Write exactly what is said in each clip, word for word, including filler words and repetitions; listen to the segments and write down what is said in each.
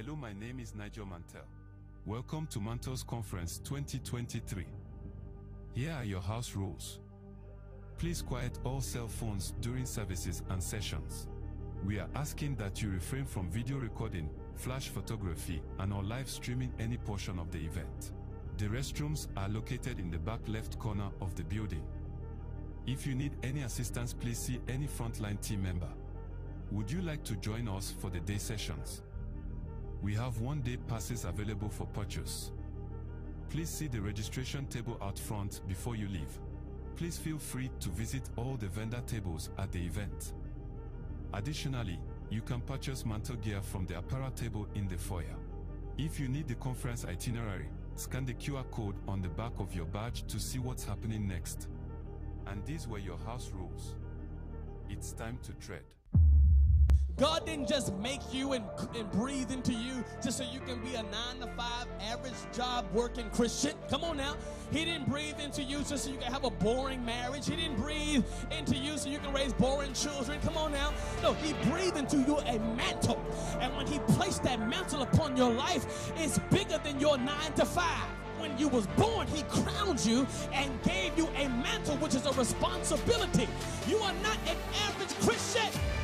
Hello, my name is Nigel Mantel. Welcome to Mantles Conference twenty twenty-three. Here are your house rules. Please quiet all cell phones during services and sessions. We are asking that you refrain from video recording, flash photography, and or live streaming any portion of the event. The restrooms are located in the back left corner of the building. If you need any assistance, please see any frontline team member. Would you like to join us for the day sessions? We have one-day passes available for purchase. Please see the registration table out front before you leave. Please feel free to visit all the vendor tables at the event. Additionally, you can purchase mantle gear from the apparel table in the foyer. If you need the conference itinerary, scan the Q R code on the back of your badge to see what's happening next. And these were your house rules. It's time to tread. God didn't just make you and, and breathe into you just so you can be a nine to five average job working Christian. Come on now. He didn't breathe into you just so you can have a boring marriage. He didn't breathe into you so you can raise boring children. Come on now. No, he breathed into you a mantle. And when he placed that mantle upon your life, it's bigger than your nine to five. When you was born, he crowned you and gave you a mantle, which is a responsibility. You are not an average Christian.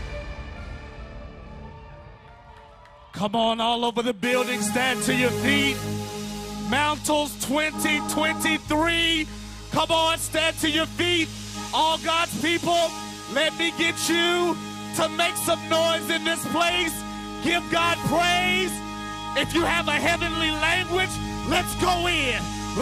Come on, all over the building, stand to your feet. Mantles twenty twenty-three. Come on, stand to your feet. All God's people, let me get you to make some noise in this place. Give God praise. If you have a heavenly language, let's go in.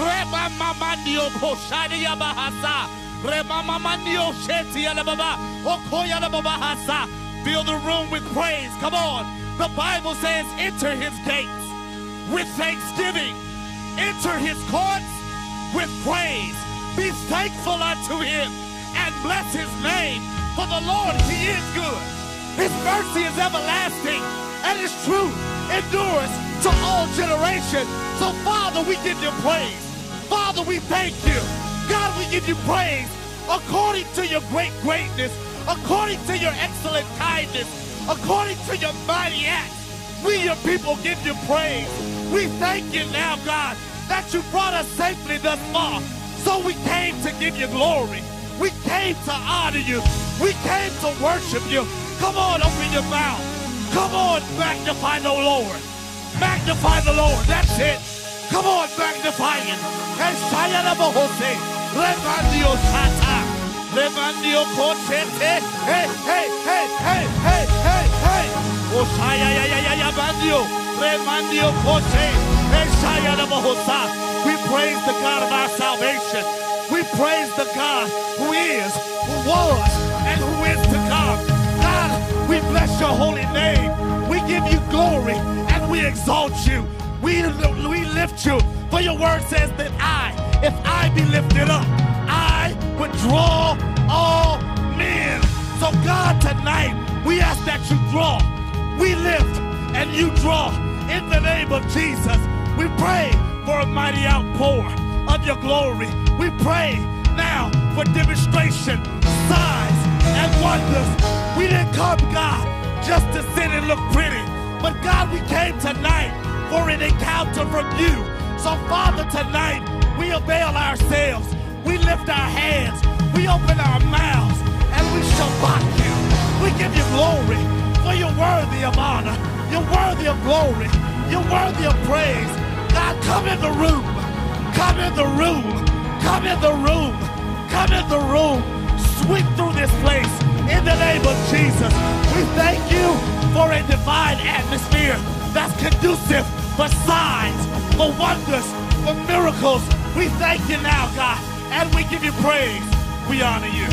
Fill the room with praise. Come on. The Bible says, enter his gates with thanksgiving. Enter his courts with praise. Be thankful unto him and bless his name. For the Lord, he is good. His mercy is everlasting, and his truth endures to all generations. So, Father, we give you praise. Father, we thank you. God, we give you praise according to your great greatness, according to your excellent kindness, according to your mighty acts. We, your people, give you praise. We thank you now, God, that you brought us safely thus far. So we came to give you glory. We came to honor you. We came to worship you. Come on, open your mouth. Come on, magnify the Lord. Magnify the Lord. That's it. Come on, magnify him. Hey, hey, hey, hey, hey, hey, hey, hey. Oh, shaya ya ya ya ya bandio. Remandio koche. Hey, shaya na bohosa. We praise the God of our salvation. We praise the God who is, who was, and who is to come. God, we bless your holy name. We give you glory and we exalt you. We, we lift you. For your word says that I, if I be lifted up, I would draw all men. So God, tonight, we ask that you draw. We lift and you draw in the name of Jesus. We pray for a mighty outpour of your glory. We pray now for demonstration, signs, and wonders. We didn't come, God, just to sit and look pretty. But God, we came tonight for an encounter from you. So Father, tonight, we avail ourselves. We lift our hands. We open our mouths. And we shabbat you. We give you glory. For you're worthy of honor. You're worthy of glory. You're worthy of praise. God, come in the room. Come in the room. Come in the room. Come in the room. Sweep through this place in the name of Jesus. We thank you for a divine atmosphere that's conducive for signs, for wonders, for miracles. We thank you now, God, and we give you praise. We honor you.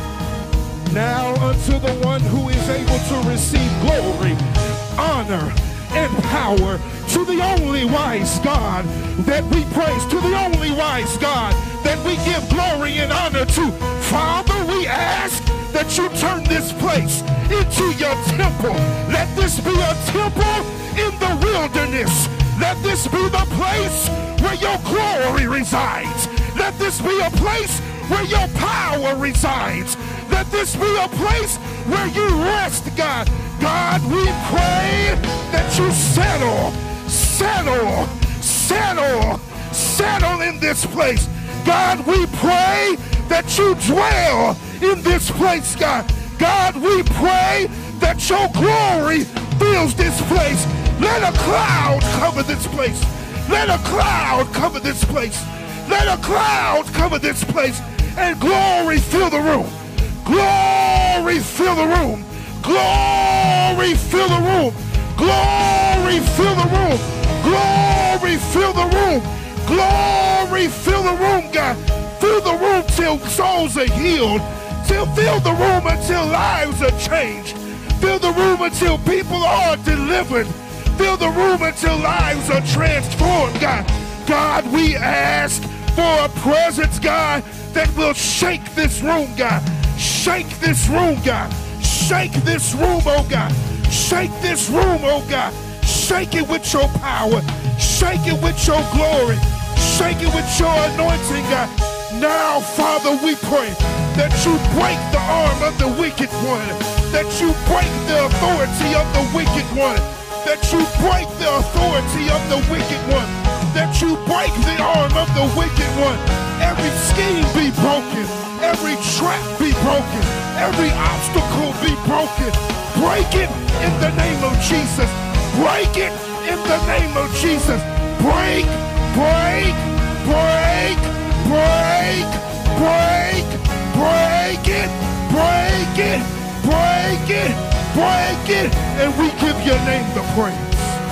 Now unto the one who is able to receive glory, honor, and power, to the only wise God that we praise, to the only wise God that we give glory and honor to. Father, we ask that you turn this place into your temple. Let this be a temple in the wilderness. Let this be the place where your glory resides. Let this be a place where your power resides. Let Let this be a place where you rest, God. God, we pray that you settle, settle, settle, settle in this place. God, we pray that you dwell in this place, God. God, we pray that your glory fills this place. Let a cloud cover this place. Let a cloud cover this place. Let a cloud cover this place. And glory fill the room. Glory fill the room. Glory fill the room. Glory fill the room. Glory fill the room. Glory fill the room, God. Fill the room till souls are healed. Till fill the room until lives are changed. Fill the room until people are delivered. Fill the room until lives are transformed, God. God, we ask for a presence, God, that will shake this room, God. Shake this room, God. Shake this room, oh God. Shake this room, oh God. Shake it with your power. Shake it with your glory. Shake it with your anointing, God. Now, Father, we pray that you break the arm of the wicked one. That you break the authority of the wicked one. That you break the authority of the wicked one. That you break the arm of the wicked one. Every scheme be broken. Every trap be broken. Every obstacle be broken. Break it in the name of Jesus. Break it in the name of Jesus. Break, break, break, break, break, break it, break it, break it, break it, and we give your name the praise.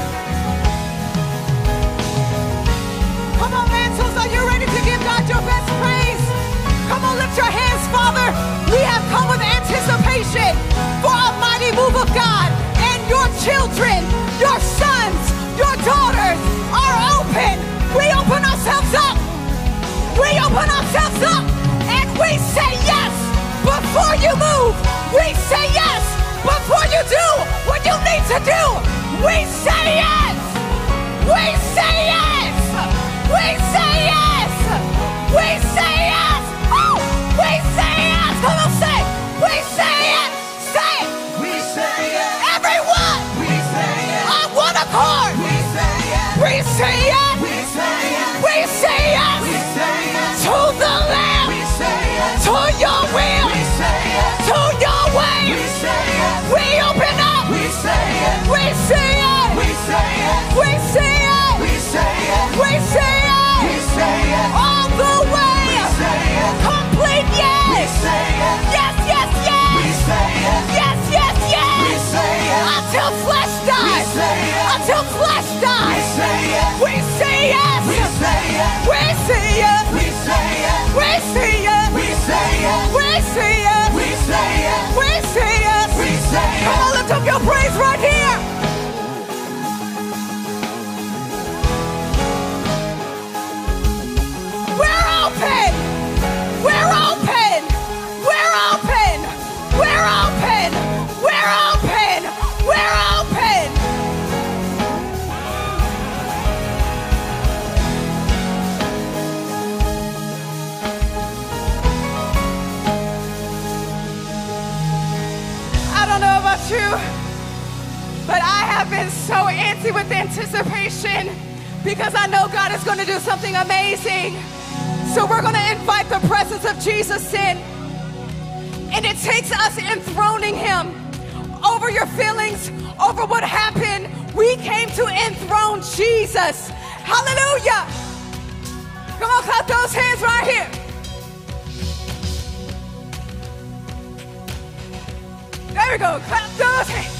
Come on, Mantles, are you ready to give God your best praise? Come on, lift your hands, Father. We have come with anticipation for a mighty move of God, and your children, your sons, your daughters are open. We open ourselves up. We open ourselves up, and we say yes before you move. We say yes before you do what you need to do. We say yes. We say yes. We say yes. We say yes. Oh, we say yes. Come on, say. We say yes. Say it. We say yes. Everyone. We say yes. On one accord. We say yes. We say yes. We say yes. We say yes. We say yes. To the Lamb. We say yes. To your will. We say yes. To your way. We say yes. We open up. We say yes. We say it. We say yes. We say it. We say yes. We say it. We say yes. All the way. We say yes. Complete yes. We say yes. Yes, yes, yes. We say yes. Yes, yes, yes. We say yes. Until flesh dies. We say yes. Until flesh We dies. say yes. We say yes. We say yes. We say yes. We say yes. We say yes. We say yes. We say yes. We say yes. We say yes. We say yes. Come on, lift up your praise right here. We're open. We're open. We're open. We're open. We're open. We're open. I don't know about you, but I have been so antsy with anticipation because I know God is going to do something amazing. So we're going to invite the presence of Jesus in. And it takes us enthroning him over your feelings, over what happened. We came to enthrone Jesus. Hallelujah. Come on, clap those hands right here. There we go. Clap those hands.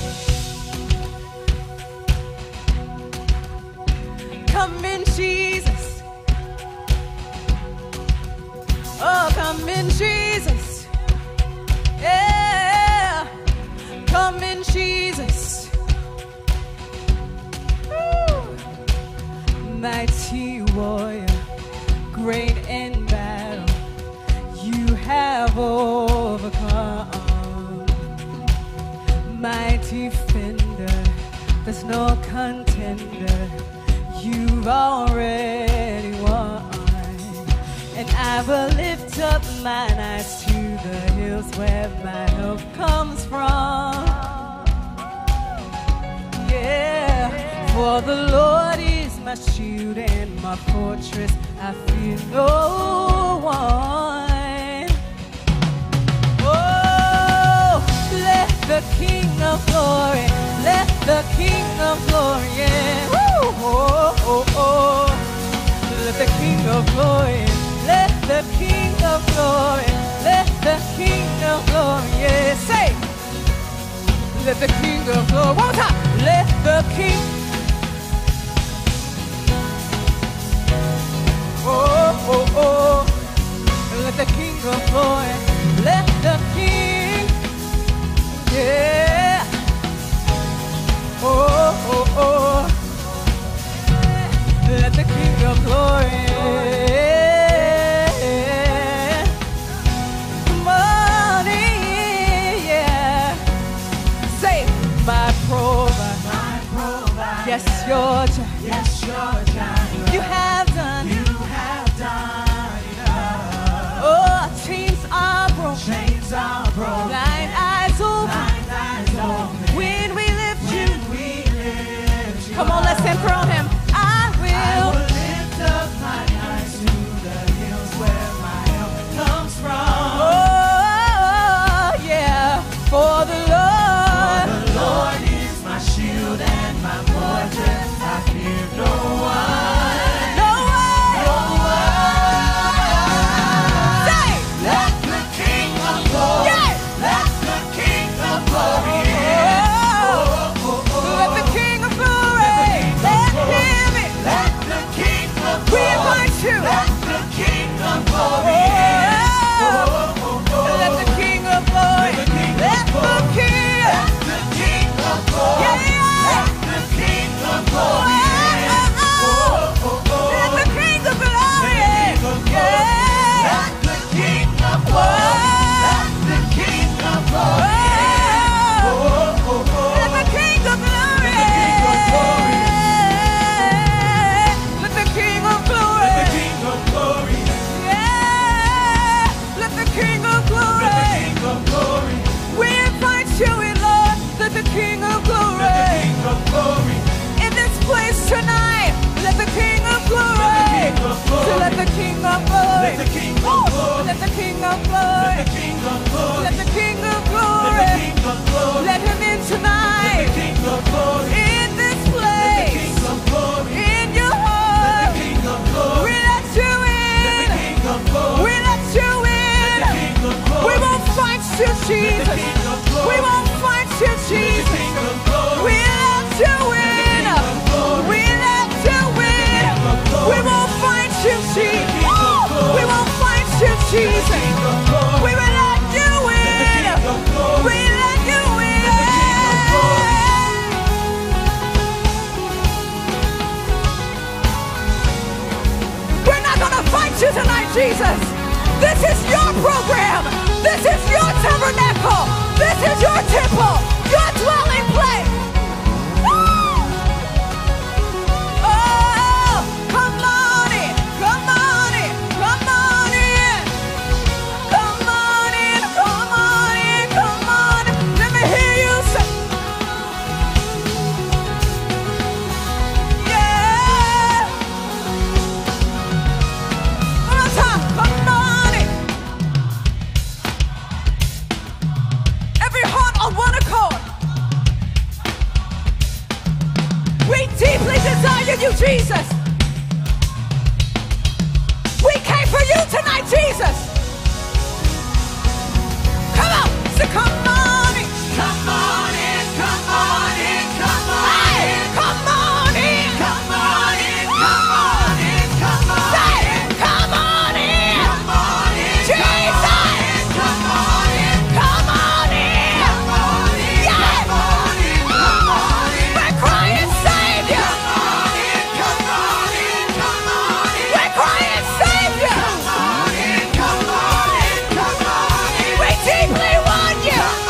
Come in, Jesus. Oh, come in, Jesus. Yeah. Come in, Jesus. Woo. Mighty warrior, great in battle, you have overcome. Mighty defender, there's no contender, you've already won. And I will lift up mine eyes to the hills where my help comes from. Yeah, for the Lord is my shield and my fortress. I fear no one. Oh, let the King of glory, let the King of glory, yeah. Woo! Oh, oh, oh. Let the King of glory, let the King of glory, let the King of glory, yeah. Say, let the King of glory, one more time. Let the King, oh, oh, oh. Let the King of glory, let the King, yeah. Oh, oh, oh. Let the King of glory, money, yeah. Say, my provider, my provider. Yes, your child, yes, your child. You have done, you have done enough. Oh, chains are broken, chains are broken. Blind eyes open, blind eyes open. When we lift you, when we lift you. Come on, let's enthrone him. I will lift up my eyes to the hills where my help comes from. Oh, yeah, for the Lord, for the Lord is my shield and my fortress. I fear no one, no one, no one. Say, let the King of glory, yeah. Let the King of glory, yeah. Oh, oh, oh, oh. Let the King of glory, let him in. Let the King of glory, we invite you. Let the King of glory, yeah. Oh, oh, oh. Let the King of glory, let the King, let the King, let the King of glory, yeah. Let the King of glory, yeah. Oh, oh, oh. Let the King of glory, yeah. Let the King of glory, let the King of glory, yeah. Oh, oh, oh. Let the King of glory, let the King of glory, let the King of glory, yeah. Let the King of glory, let the King of glory. We invite you in, Lord. Let the King of glory, let the King of glory. In this place tonight, let the King of glory, so let the King of glory, let the King of glory, let the King of glory, let the King of glory, let the King of glory, let him in tonight, let the King of glory. In this place, let the King of glory. In your heart, let the King of glory. We let you in, let the King of glory. We let you in, let the King of glory. We won't fight you, Jesus. We won't fight you, Jesus. We let you in, we let you in. We won't fight you, Jesus. We won't fight you, Jesus. We will let you in. We let you in. We're not gonna fight you tonight, Jesus. This is your program. This is your tabernacle. This is your temple, your dwelling place. Oh, come on in, come on in, come on in. Come on in, come on in, come on in. Let me hear you say, yeah. One more time, come on in. Every heart on one accord. We deeply desire you, Jesus. We came for you tonight, Jesus. Come on, so come on in. Come on in, come on in, come on in. Come on in, come on in, come on in, come on in. Come on in, come on in, Jesus. Come on in, come on in, come on in, yeah. Come on in, come on in. We're crying Savior. Come on in, come on in, come on in. We're crying Savior. Come on in, come on in, come on in. We deeply want you.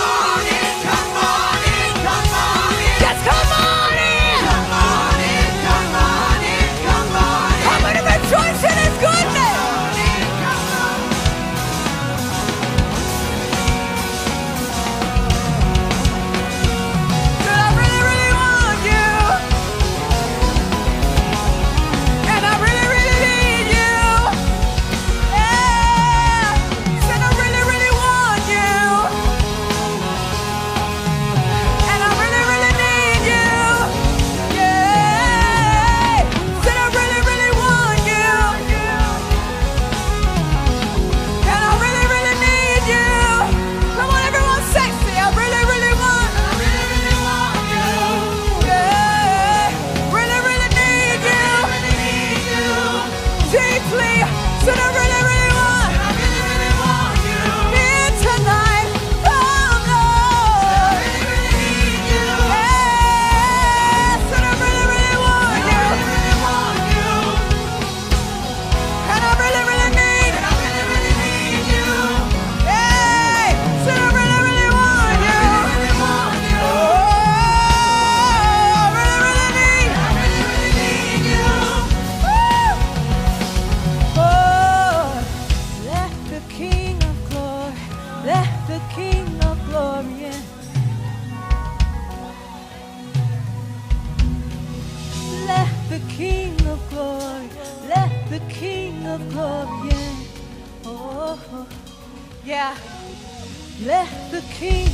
of glory, yeah. Oh, oh, yeah. Let the King.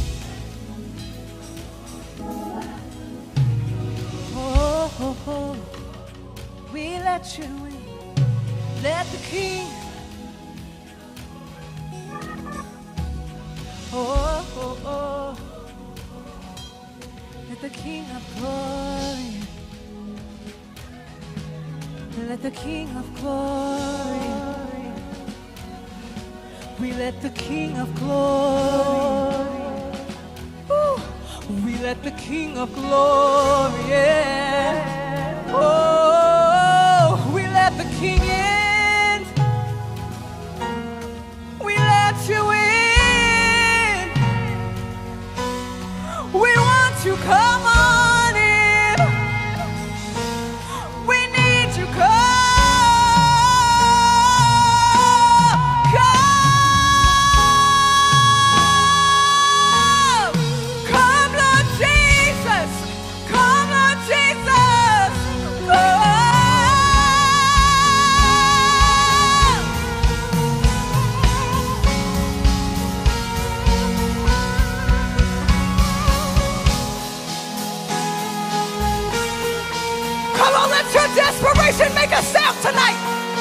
Oh, oh, oh. We let you in. Let the King. Oh, oh, oh. Let the King of glory. Let the King of glory. We let the King of glory. Ooh. We let the King of glory. Yeah. Oh, we let the King in. We let you in. We want you, come on in. We need you, come. Come. Come, Lord Jesus. Come, Lord Jesus. Come. Come on, let your desperation make a sound tonight.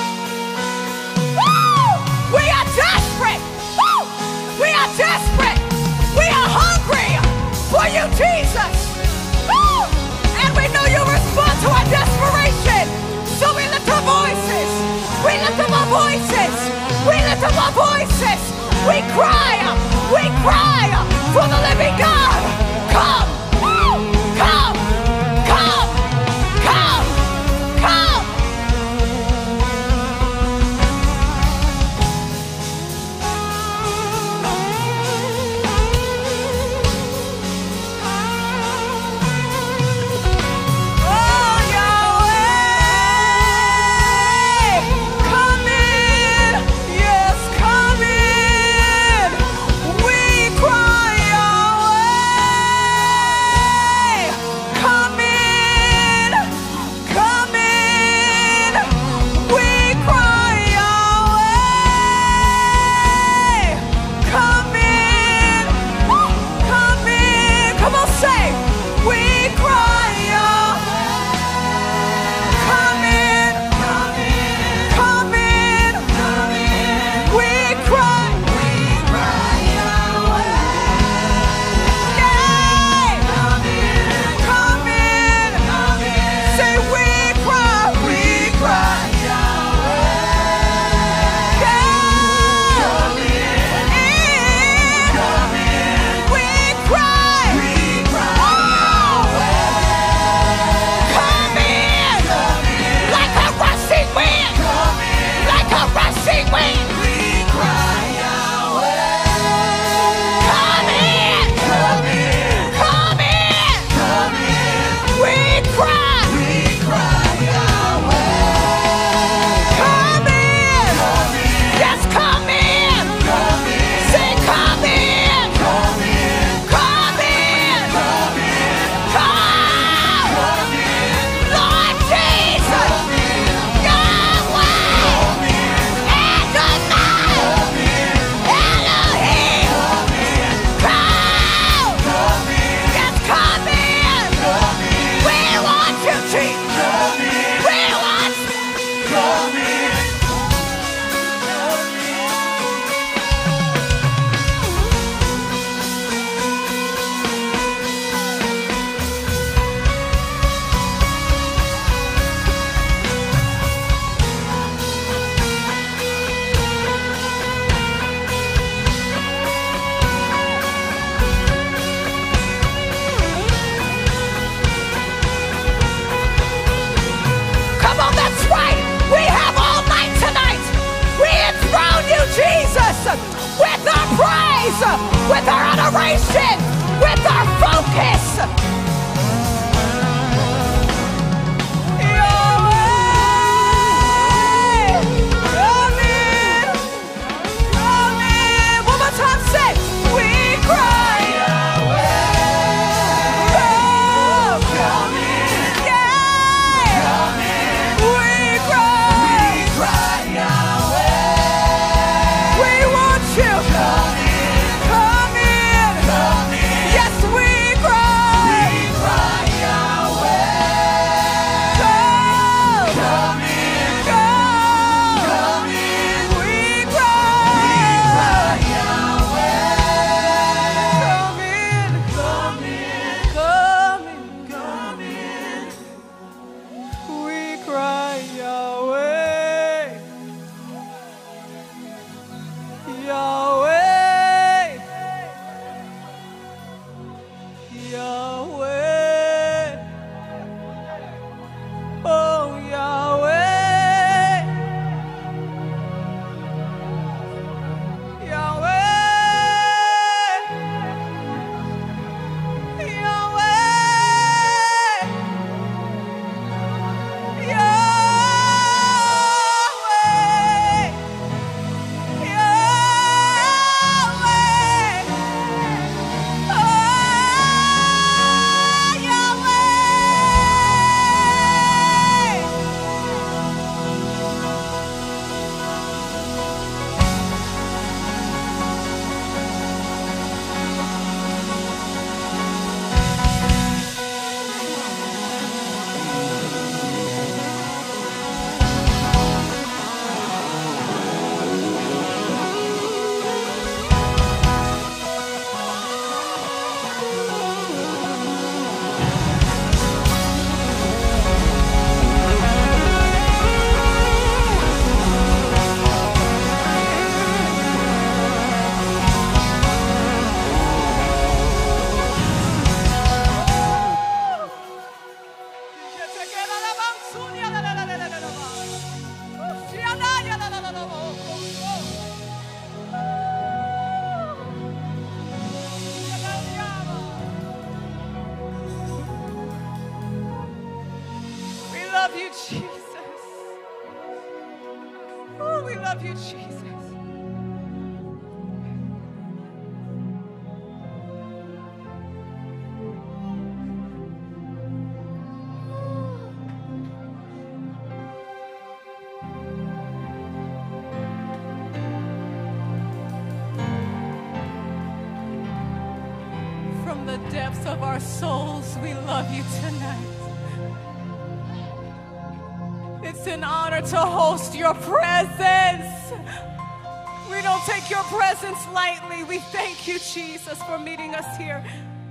Woo! We are desperate. Woo! We are desperate. We are hungry for you, Jesus. Woo! And we know you respond to our desperation. So we lift our voices. We lift up our voices. We lift up our voices. We cry out. We cry out for the living God. Come. Woo! Come. Come. Come. Come. Oh, Yahweh, come in. Yes, come in. We cry, Yahweh, come in. Come in. We cry, Yahweh, come in. Woo, come in. Come on, say, we cry, Yahweh, come in. Come in. Come in. Come in. We cry. We cry, Yahweh. Yay. Come in. Come in. Come in. Say, we cry. We cry, Yahweh. Yeah. Come in. Come in. We cry. We cry, Yahweh. Come in. Come in. Like a rushing wind. Come in. Like a rushing wind. We cry, Yahweh. Come in. Come in. Come in. Come in. We cry. We cry, Yahweh. Come in. Come in. Yes, come in. Come in. Say, come in. Come in. Come in. Come in. Come. Come in. Lord Jesus. Come in. Yahweh. Come in. Adonai. Come in. Elohim. Come in. Come. Come in. Yes, come in. Come in. We want you, Jesus. Come in. We want you. Come in. Come on, that's right. We have all night tonight. We enthrone you, Jesus, with our praise, with our adoration, with our focus. Yahweh, come in, come in. One more time, say, we cry. Yahweh, come in, yeah. Come in. We cry. We cry, Yahweh. you, Jesus. Oh, we love you, Jesus. From the depths of our souls, we love you tonight. It's an honor to host your presence. We don't take your presence lightly. We thank you, Jesus, for meeting us here.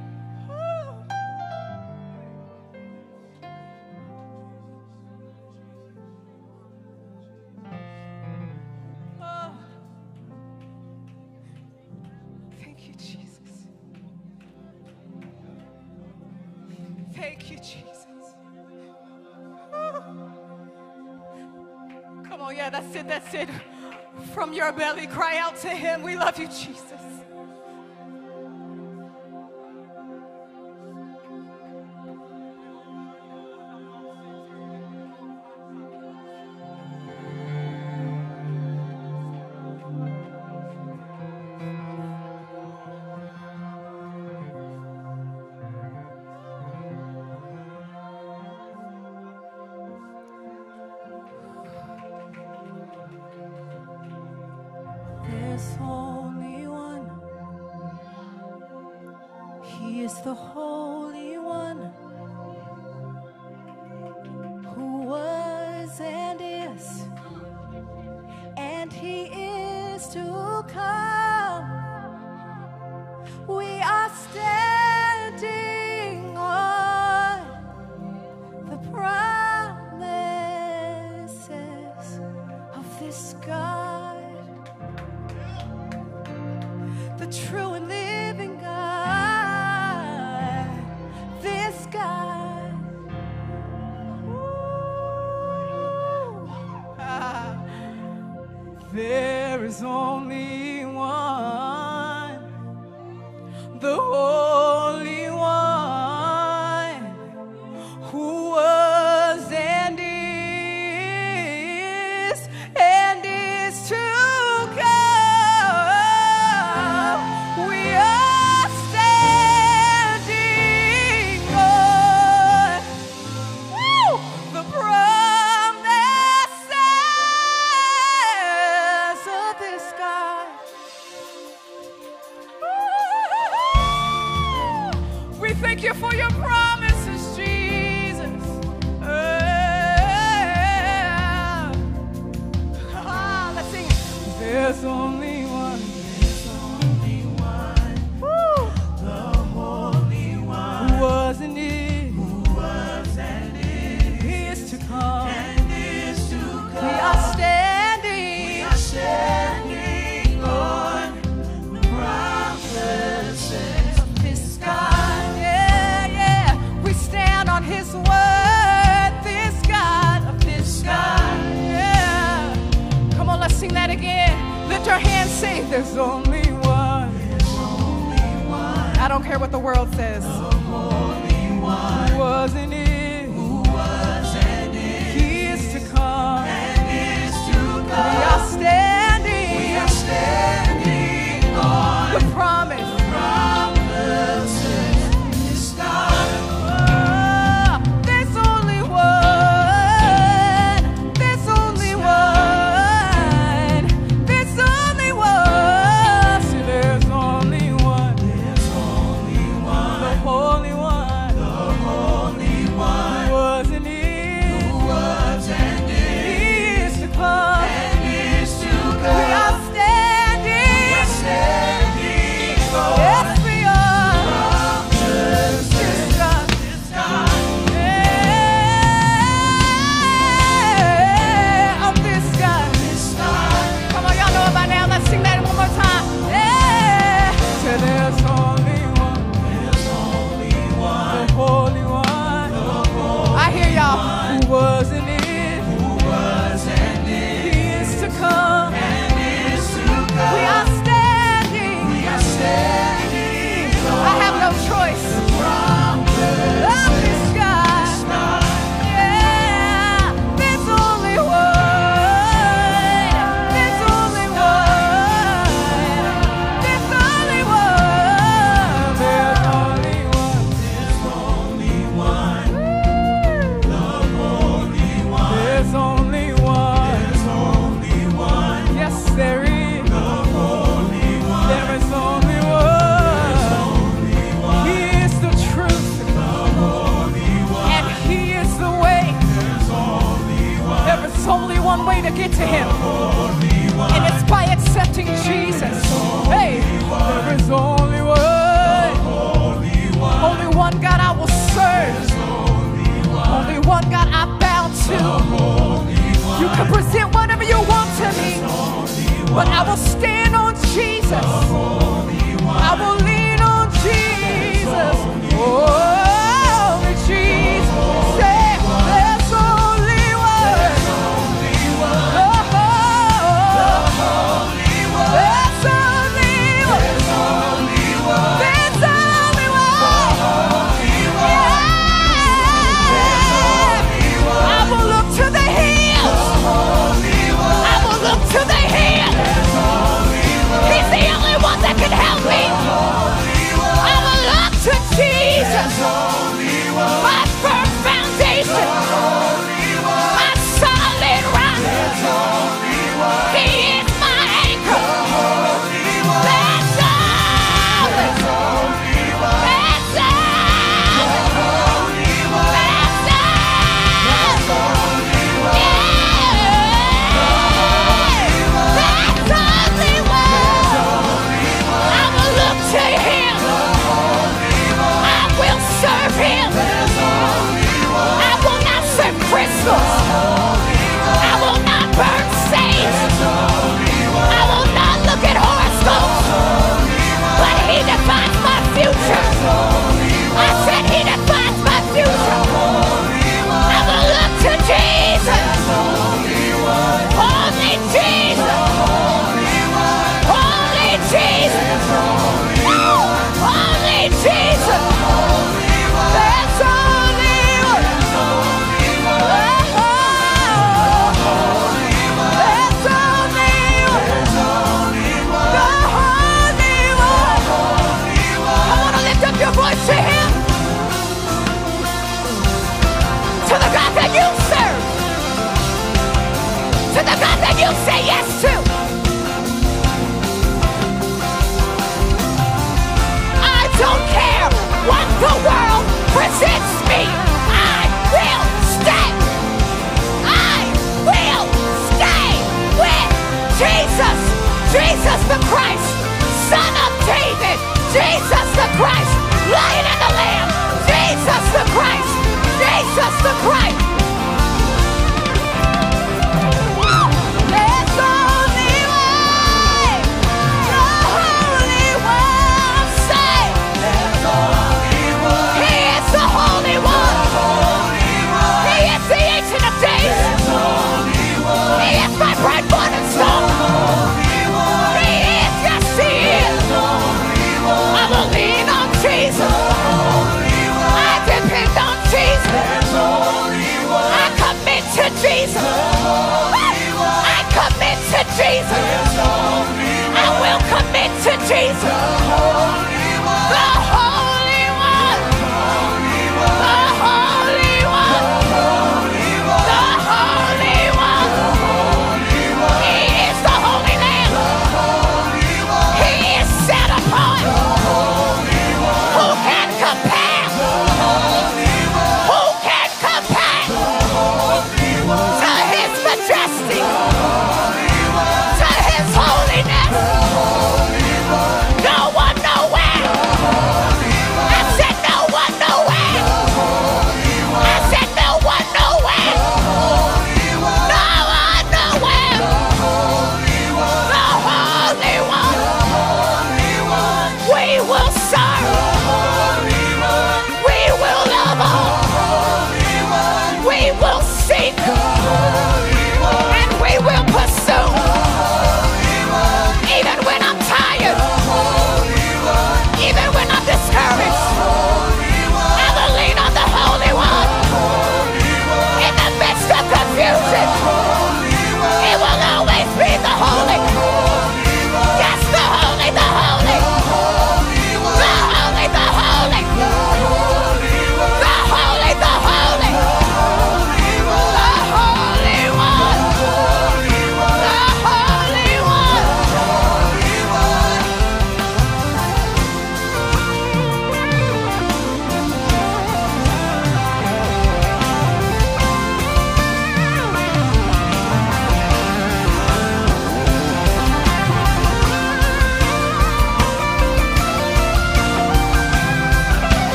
Oh. Thank you, Jesus. Thank you, Jesus. Oh. Come on, yeah, that's it, that's it. From your belly, cry out to him. We love you, Jesus. There's only one. He is the Holy One, who was and is, and he is to come. We are standing on the promises of this God, the true and living God, this God. Ooh. Ah. There is only one, the Holy One, who was and is and is to come. We are standing on, woo, the promises of this God. Woo. We thank you for your promises, Jesus. Yeah. Ah, let's sing it. There's only one. There's only one. Woo. The Holy One. Who was and is. Who was and is. He is to come. And is to come. We are standing. We are standing on the promises of this God. Yeah, yeah. We stand on his word. This God of this God. Yeah. Come on, let's sing that again. Lift your hands, sing. There's only one. There's only one. I don't care what the world says. The Holy One. Who was and is. Who was and is. He is to come. And is to come. We are standing. We are standing on the promise. The promises of this God. Oh, there's only one. There's only one. There's only one. See, there's only one. There's only one. The Holy One. The Holy One. Who was and is. Who was and is. He is to come. And is to come. We are standing. We are standing on. Yes, we are. Promises. This God. This God. Yeah. Of this God. This God. Come on, y'all know it by now. Let's sing that one more time. Yeah. So there's only one. There's only one. The Holy One. The Holy I hear y'all. Who was and is. Who was and is. He is to come. And is to come. We are standing. We are standing. I have no choice. Of this God. Yeah. to him. And it's by accepting Jesus. Hey, there is only one. Only one God I will serve. Only one God I bow to. You can present whatever you want to me, but I will stand on Jesus. I will lean on Jesus. Only Jesus. Say, there's only one. Oh, there's only one. There's only one. Yeah. I will look to the hills. I will look to the hills. He's the only one that can help me. I will look to Jesus, my firm foundation, my solid rock. He is my anchor. That's all. That's all. That's all. To him, I will serve him. I will not serve crystals. I will not burn sage. I will not look at horoscopes. But he defines my future. I said he defines my future. I will look to Jesus. Only Jesus. Only Jesus. Only Jesus. There's only one. There's only one. The Holy One. I want to lift up your voice to him. To the God that you serve. To the God that you say yes to. Don't care what the world presents me. I will stay. I will stay with Jesus. Jesus the Christ, Son of David. Jesus the Christ, Lion of the Lamb. Jesus the Christ. Jesus the Christ. There's only one. The Holy One. Say. He is the Holy One. He is the Ancient of Days. He is my bright morning star. He is, yes he is. I will lean on Jesus. I depend on Jesus. I commit to Jesus. I commit to Jesus. I will commit to Jesus. The Holy One. The Holy One. The Holy One. He is the Holy Lamb. He is set apart. Who can compare? Who can compare to his majesty? To his holiness? No one nowhere.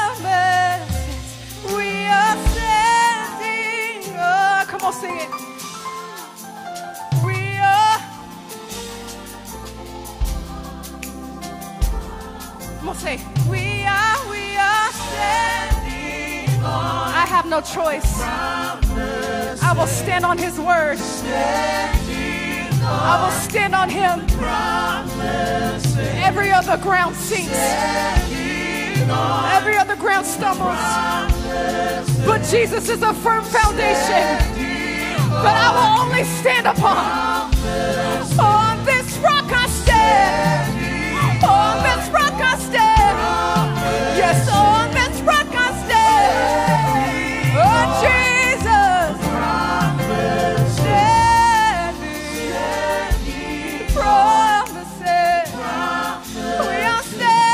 promises. We are standing on. Come on, sing it. We are. Come on, say. We are, we are standing on. I have no choice. Promises. I will stand on his word. Standing on. I will stand on him. Promises. Every other ground sinks. Standing on. Every other ground stumbles. Promises. But Jesus is a firm foundation that I will only stand upon. Promises. On this rock I stand. On this rock I stand. Yes, on this rock I stand. Oh, Jesus. Standing. Promises. We are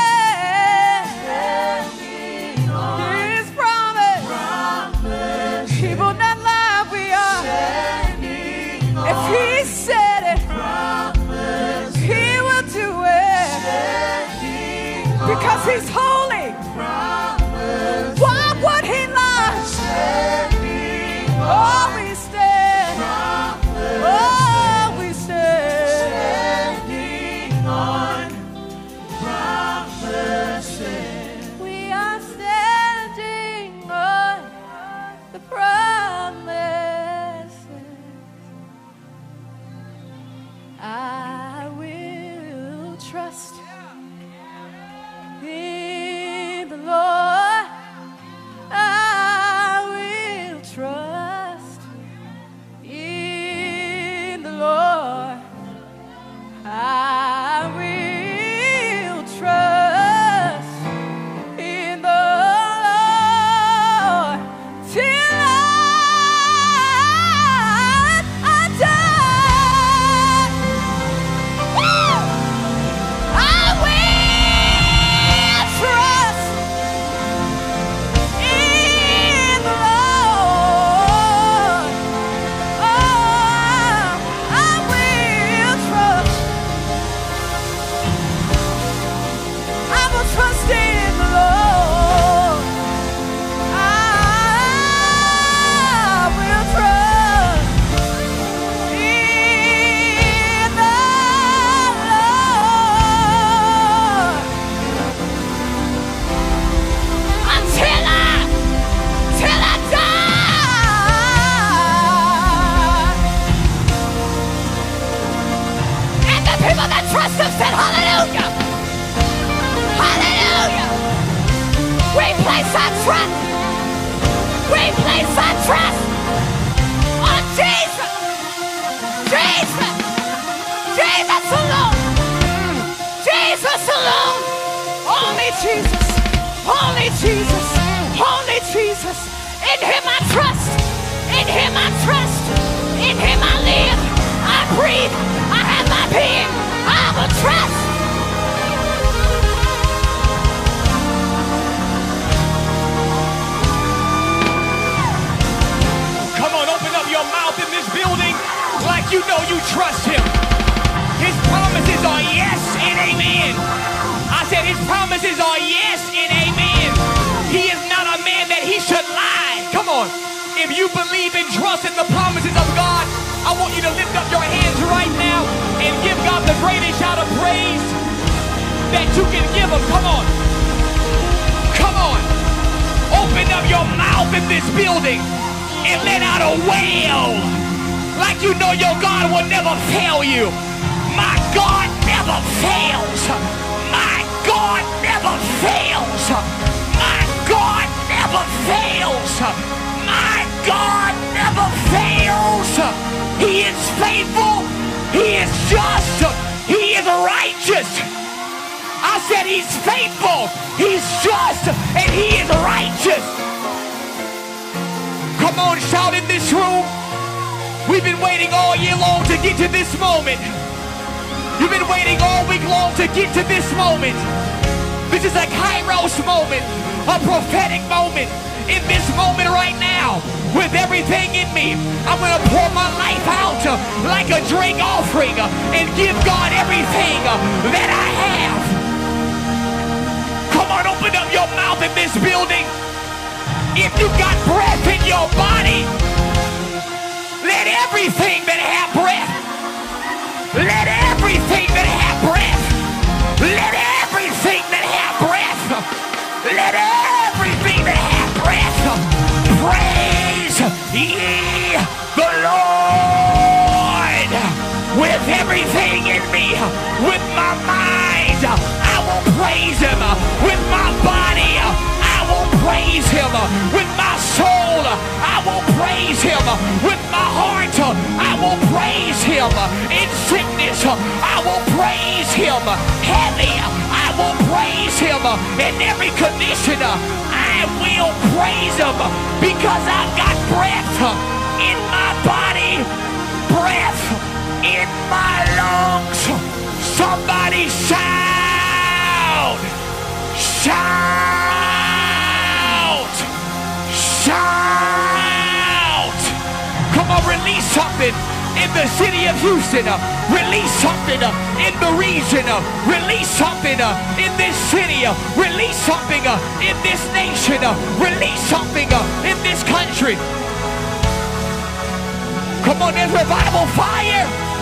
standing. His promise. He will not lie. We are. If he said it, he will do it. Because he's holy. Why would he lie? Oh, we stand. Oh, we stand. We are standing on the promises. I will trust in the Lord. I will trust in the Lord. I will trust in the Lord till I, I die. Woo! I will trust in the Lord. Oh, I will trust. I will trust in the Lord. I will trust in the Lord until I, till I die. And the people that trust him said, hallelujah. Hallelujah. We place our trust. We place our trust on Jesus. Jesus. Jesus alone. Jesus alone. Only Jesus. Only Jesus. Only Jesus. In him I trust. In him I trust. In him I live. I breathe. I have my being. I will trust. Come on, open up your mouth in this building like you know you trust him. His promises are yes and amen. I said his promises are yes and amen. He is not a man that he should lie. Come on. If you believe and trust in the promises of God, I want you to lift up your hands right now and give God the greatest shout of praise that you can give him. Come on. Come on. Open up your mouth in this building and let out a wail like you know your God will never fail you. My God never fails. My God never fails. My God never fails. My God never fails. He is faithful. He is just. He is righteous. I said he's faithful. He's just. And he is righteous. Come on, shout in this room. We've been waiting all year long to get to this moment. You've been waiting all week long to get to this moment. This is a Kairos moment, a prophetic moment. In this moment right now, with everything in me, I'm going to pour my life out like a drink offering and give God everything that I have. Come on, open Open up your mouth in this building. If you got breath in your body, let everything that have breath, let everything that have breath, let everything that have breath, let everything that have breath, praise ye the Lord. With everything in me, with my mind, I will praise him. With my body, I will praise him. With my soul, I will praise him. With my heart, I will praise him. In sickness, I will praise him. Heavy, I will praise him. In every condition, I will praise him because I've got breath in my body, breath in my lungs. Somebody shout! Shout! Shout! Come on, release something in the city of Houston. Release something in the region. Release something in this city. Release something in this nation. Release something in this country. Come on, there's revival fire.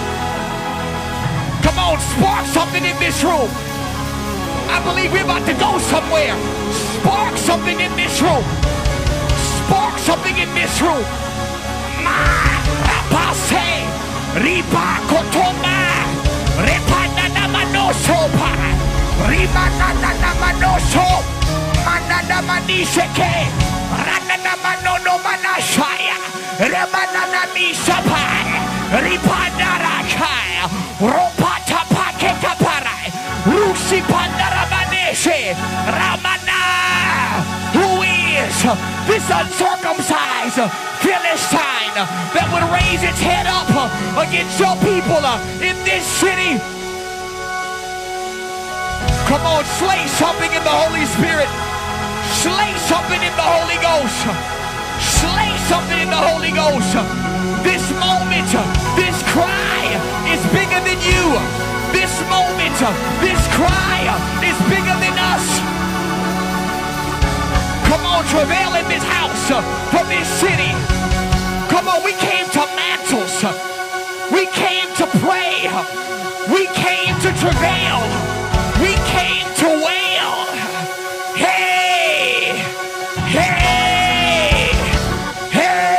Come on, spark something in this room. I believe we're about to go somewhere. Spark something in this room. Spark something in this room. Ma rapase riba kotoma repanana manosopa rimanana manoso manana manisheke ranana manono manashaya remanana misapa ripandarakaya ropata paketa parai rusi pandarabaneshe ramana. Who is this uncircumcised Philistine that would raise its head up against your people in this city? Come on, slay something in the Holy Spirit. Slay something in the Holy Ghost. Slay something in the Holy Ghost. This moment, this cry is bigger than you. This moment, this cry is bigger than us. Come on, travail in this house, for this city. Come on, we came to Mantles. We came to pray. We came to travail. We came to wail. Hey! Hey! Hey!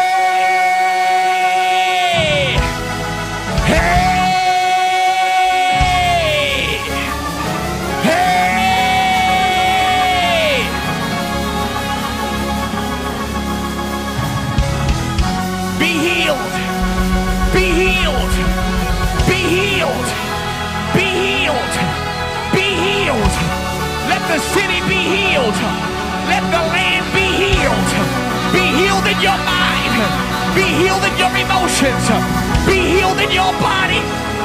Hey! Hey! Be healed. Be healed. Be healed. Be healed. Be healed. Let the city be healed. Let the land be healed. Be healed in your mind. Be healed in your emotions. Be healed in your body.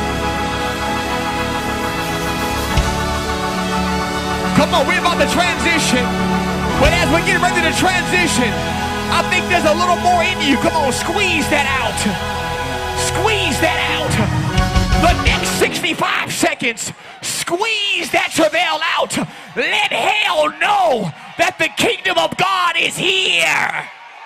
Come on, we're about to transition. But as we get ready to transition, I think there's a little more in you. Come on, squeeze that out. Squeeze that out. The next sixty-five seconds, squeeze that travail out. Let hell know that the kingdom of God is here.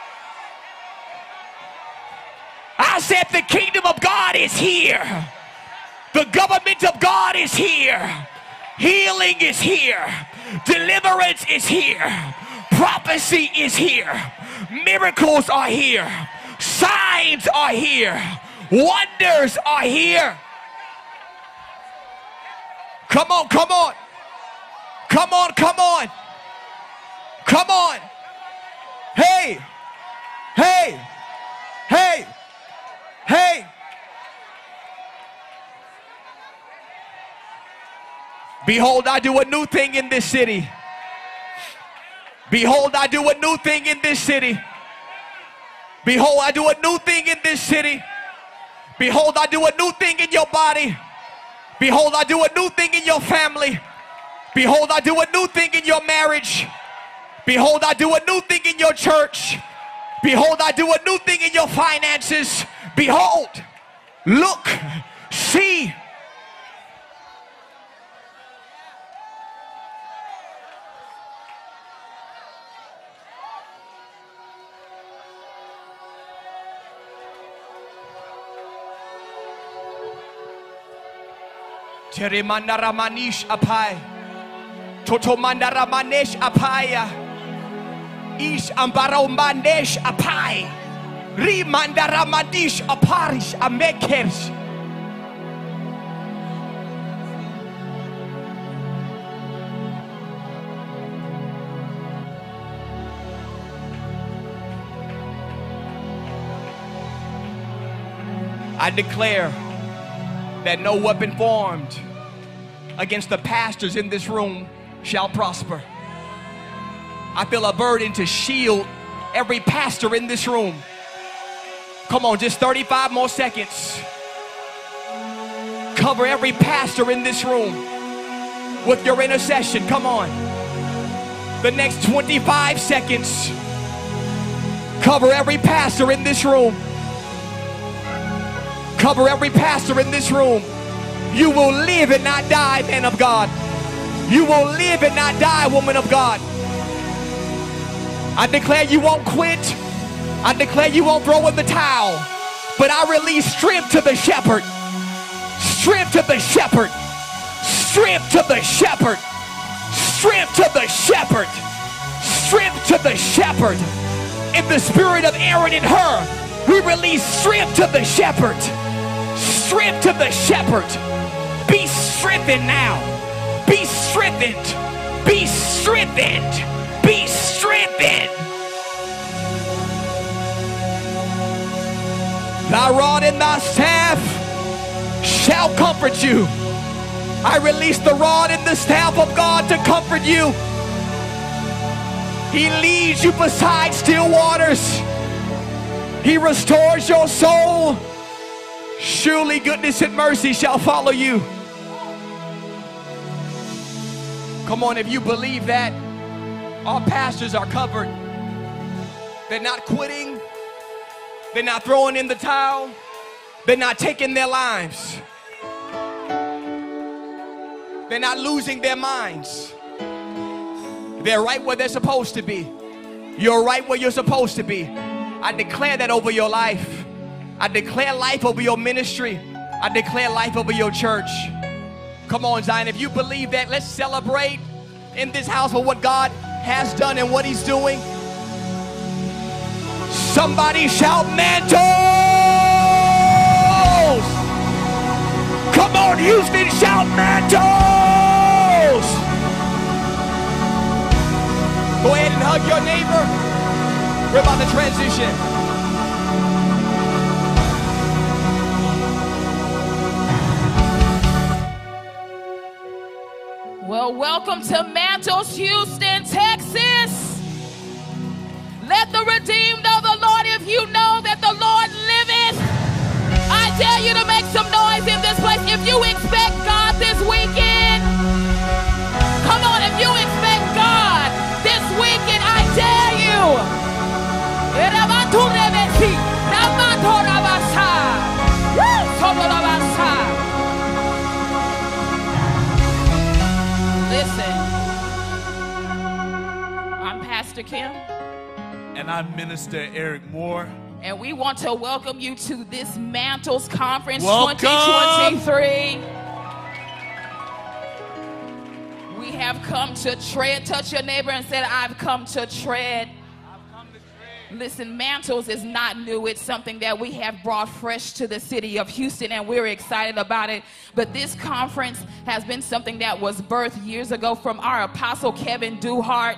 I said the kingdom of God is here. The government of God is here. Healing is here. Deliverance is here. Prophecy is here. Miracles are here. Signs are here. Wonders are here. Come on, come on. Come on, come on. Come on. Hey. Hey. Hey. Hey. Behold, I do a new thing in this city. Behold, I do a new thing in this city. Behold, I do a new thing in this city. Behold, I do a new thing in your body. Behold, I do a new thing in your family. Behold, I do a new thing in your marriage. Behold, I do a new thing in your church. Behold, I do a new thing in your finances. Behold, look, see. Jeremandara manish apai. Totomandara manesh apaya. Ish ambaro manesh apai. Rimandara madish aparish amekers. I declare that no weapon formed against the pastors in this room shall prosper. I feel a burden to shield every pastor in this room. Come on, just thirty-five more seconds. Cover every pastor in this room with your intercession. Come on. The next twenty-five seconds. Cover every pastor in this room. Cover every pastor in this room. You will live and not die, man of God. You will live and not die, woman of God. I declare you won't quit. I declare you won't throw in the towel. But I release strength to the shepherd. Strength to the shepherd. Strength to the shepherd. Strength to the shepherd. Strength to the shepherd. In the spirit of Aaron and her, we release strength to the shepherd. Strength to the shepherd. Be strengthened now. Be strengthened. Be strengthened. Be strengthened. Thy rod and thy staff shall comfort you. I release the rod and the staff of God to comfort you. He leads you beside still waters. He restores your soul. Surely goodness and mercy shall follow you. Come on, if you believe that, our pastors are covered. They're not quitting. They're not throwing in the towel. They're not taking their lives. They're not losing their minds. They're right where they're supposed to be. You're right where you're supposed to be. I declare that over your life. I declare life over your ministry. I declare life over your church. Come on, Zion, if you believe that, let's celebrate in this house for what God has done and what he's doing. Somebody shout mantles! Come on, Houston, shout mantles! Go ahead and hug your neighbor. We're about to transition. Well, welcome to Mantles, Houston, Texas. Let the redeemed of the Lord, if you know that the Lord liveth, I dare you to make some noise in this place. If you expect God this weekend, come on, if you expect God this weekend, I dare you. Listen, I'm Pastor Kim. And I'm Minister Eric Moore. And we want to welcome you to this Mantles Conference Welcome. twenty twenty-three. We have come to tread. Touch your neighbor and say, I've come to tread. Listen, Mantles is not new. It's something that we have brought fresh to the city of Houston, and we're excited about it. But this conference has been something that was birthed years ago from our apostle, Kevin Duhart.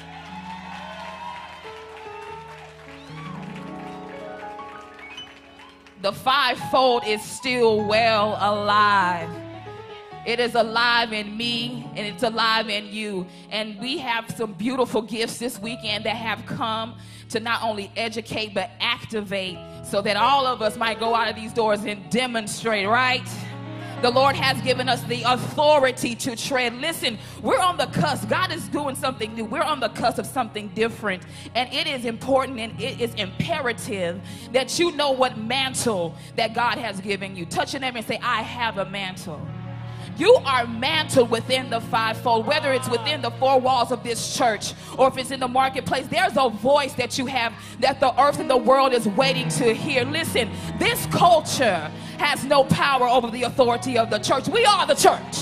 The fivefold is still well alive. It is alive in me, and it's alive in you. And we have some beautiful gifts this weekend that have come to not only educate, but activate, so that all of us might go out of these doors and demonstrate, right? The Lord has given us the authority to tread. Listen, we're on the cusp. God is doing something new. We're on the cusp of something different. And it is important and it is imperative that you know what mantle that God has given you. Touch your neighbor and say, I have a mantle. You are mantled within the fivefold, whether it's within the four walls of this church or if it's in the marketplace. There's a voice that you have that the earth and the world is waiting to hear. Listen, this culture has no power over the authority of the church. We are the church.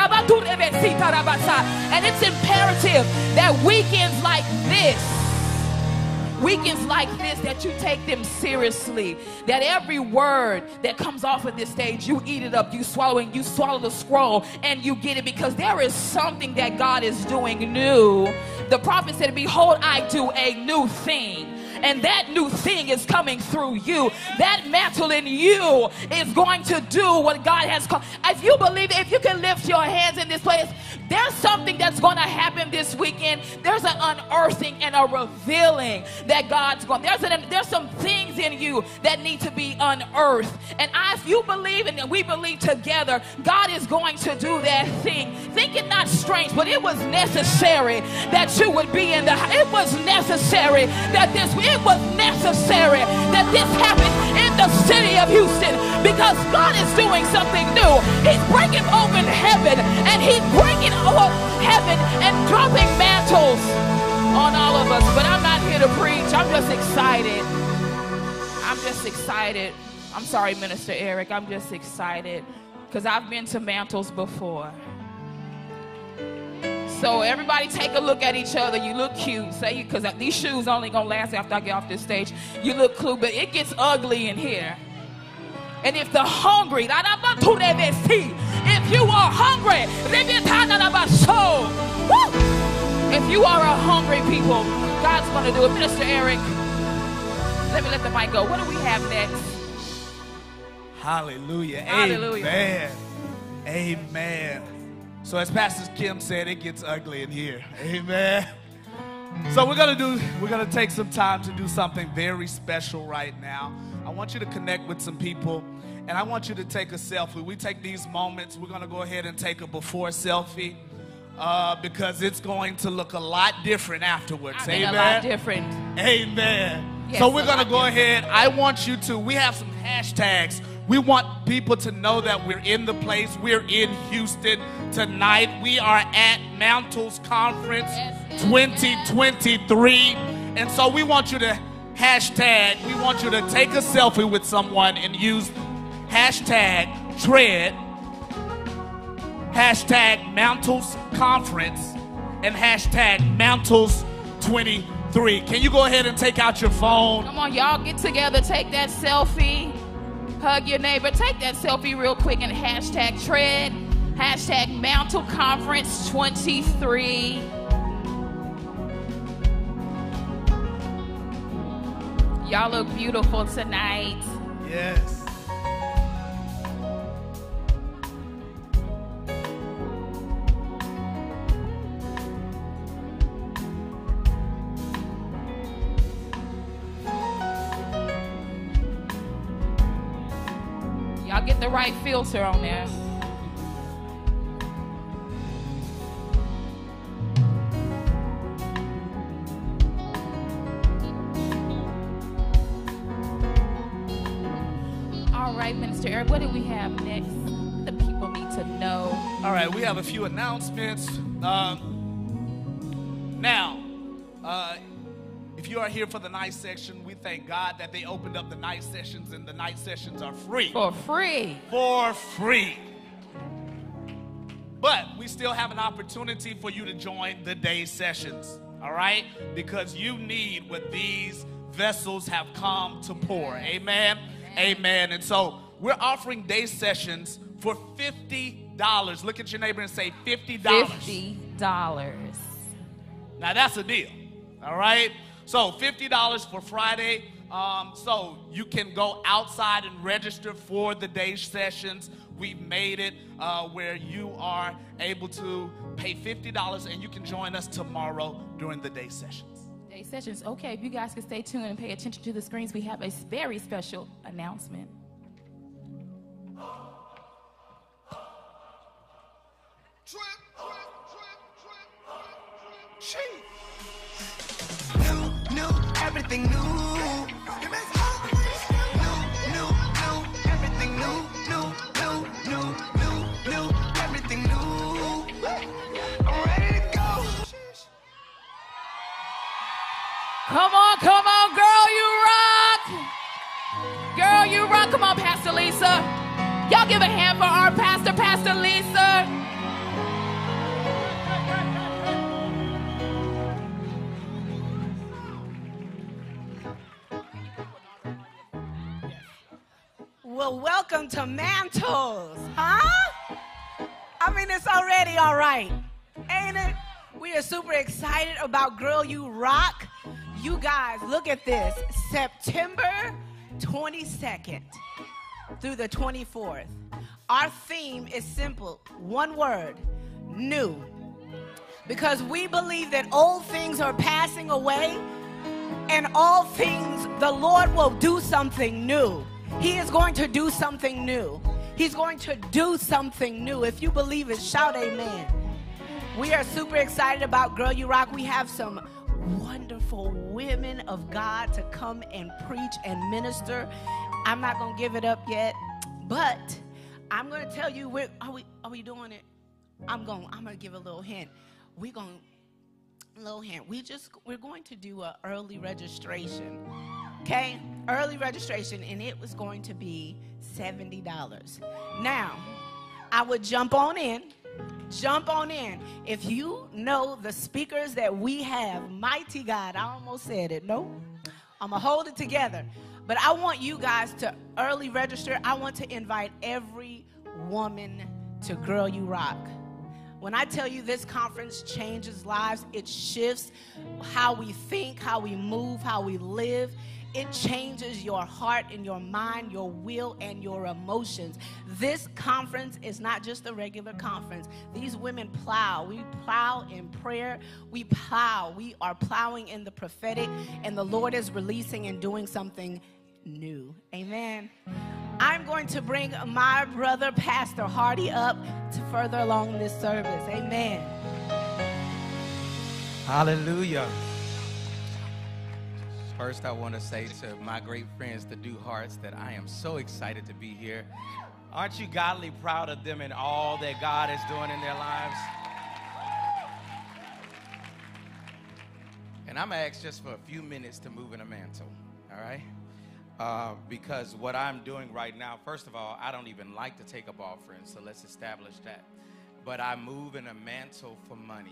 And it's imperative that weekends like this, weekends like this, that you take them seriously, that every word that comes off of this stage, you eat it up, you swallow it, you swallow the scroll, and you get it, because there is something that God is doing new. The prophet said, behold, I do a new thing. And that new thing is coming through you. That mantle in you is going to do what God has called. If you believe it, if you can lift your hands in this place, there's something that's going to happen this weekend. There's an unearthing and a revealing that God's going. There's an, there's some things in you that need to be unearthed. And I, if you believe and we believe together, God is going to do that thing. Think it not strange, but it was necessary that you would be in the. It was necessary that this. It was necessary that this happened in the city of Houston, because God is doing something new. He's breaking open heaven, and he's breaking open heaven and dropping mantles on all of us. But I'm not here to preach. I'm just excited. I'm just excited. I'm sorry, Minister Eric. I'm just excited because I've been to mantles before. So everybody take a look at each other. You look cute. Say, because these shoes only going to last after I get off this stage. You look cute, but it gets ugly in here. And if the hungry, if you are hungry, if you are a hungry people, God's going to do it. Minister Eric, let me let the mic go. What do we have next? Hallelujah. Hallelujah. Amen. Amen. So as Pastor Kim said, it gets ugly in here. Amen. So we're gonna do, we're gonna take some time to do something very special right now. I want you to connect with some people, and I want you to take a selfie. We take these moments, we're gonna go ahead and take a before selfie, uh, because it's going to look a lot different afterwards. I mean, Amen. a lot different. Amen. Yes, so we're a gonna lot go different. ahead. I want you to, we have some hashtags. We want people to know that we're in the place. We're in Houston tonight. We are at Mantles Conference twenty twenty-three. And so we want you to hashtag, we want you to take a selfie with someone and use hashtag tread, hashtag Mantles Conference, and hashtag Mantles twenty-three. Can you go ahead and take out your phone? Come on, y'all, get together, take that selfie. Hug your neighbor. Take that selfie real quick and hashtag tread, hashtag Mantle Conference twenty-three. Y'all look beautiful tonight. Yes. Y'all get the right filter on there. All right, Minister Eric, what do we have next? The people need to know. All right, we have a few announcements. Um, now, uh, if you are here for the night section, we thank God that they opened up the night sessions, and the night sessions are free. For free. For free. But we still have an opportunity for you to join the day sessions, all right? Because you need what these vessels have come to pour. Amen? Amen. And so we're offering day sessions for fifty dollars. Look at your neighbor and say fifty dollars. fifty dollars. Now that's a deal, all right? So fifty dollars for Friday. Um, so you can go outside and register for the day sessions. We've made it uh, where you are able to pay fifty dollars and you can join us tomorrow during the day sessions. Day sessions. Okay, if you guys can stay tuned and pay attention to the screens, we have a very special announcement. New, new, everything new. New, new, new, everything new, new, new, new, new, new, everything Come on, come on, girl, you rock. Girl, you rock. Come on, Pastor Lisa. Y'all give a hand for our pastor, Pastor Lisa. Well, welcome to Mantles, huh? I mean, it's already all right, ain't it? We are super excited about Girl You Rock. You guys, look at this. September twenty-second through the twenty-fourth. Our theme is simple. One word, new. Because we believe that old things are passing away and all things, the Lord will do something new. He is going to do something new. He's going to do something new. If you believe it, shout amen. We are super excited about Girl You Rock. We have some wonderful women of God to come and preach and minister. I'm not going to give it up yet, but I'm going to tell you, we're, are we are we doing it? I'm going I'm going to give a little hint. We're going a little hint. We just we're going to do an early registration. Okay? Early registration, and it was going to be seventy dollars. Now, I would jump on in. Jump on in. If you know the speakers that we have, mighty God, I almost said it. No, I'm going to hold it together. But I want you guys to early register. I want to invite every woman to Girl You Rock. When I tell you this conference changes lives, it shifts how we think, how we move, how we live. It changes your heart and your mind, your will and your emotions. This conference is not just a regular conference. These women plow. We plow in prayer. We plow. We are plowing in the prophetic, and the Lord is releasing and doing something new. Amen. I'm going to bring my brother, Pastor Hardy, up to further along this service. Amen. Hallelujah. First, I want to say to my great friends, the Do Hearts, that I am so excited to be here. Aren't you godly proud of them and all that God is doing in their lives? And I'm going to ask just for a few minutes to move in a mantle, all right? Uh, because what I'm doing right now, first of all, I don't even like to take up offerings, so let's establish that. But I move in a mantle for money.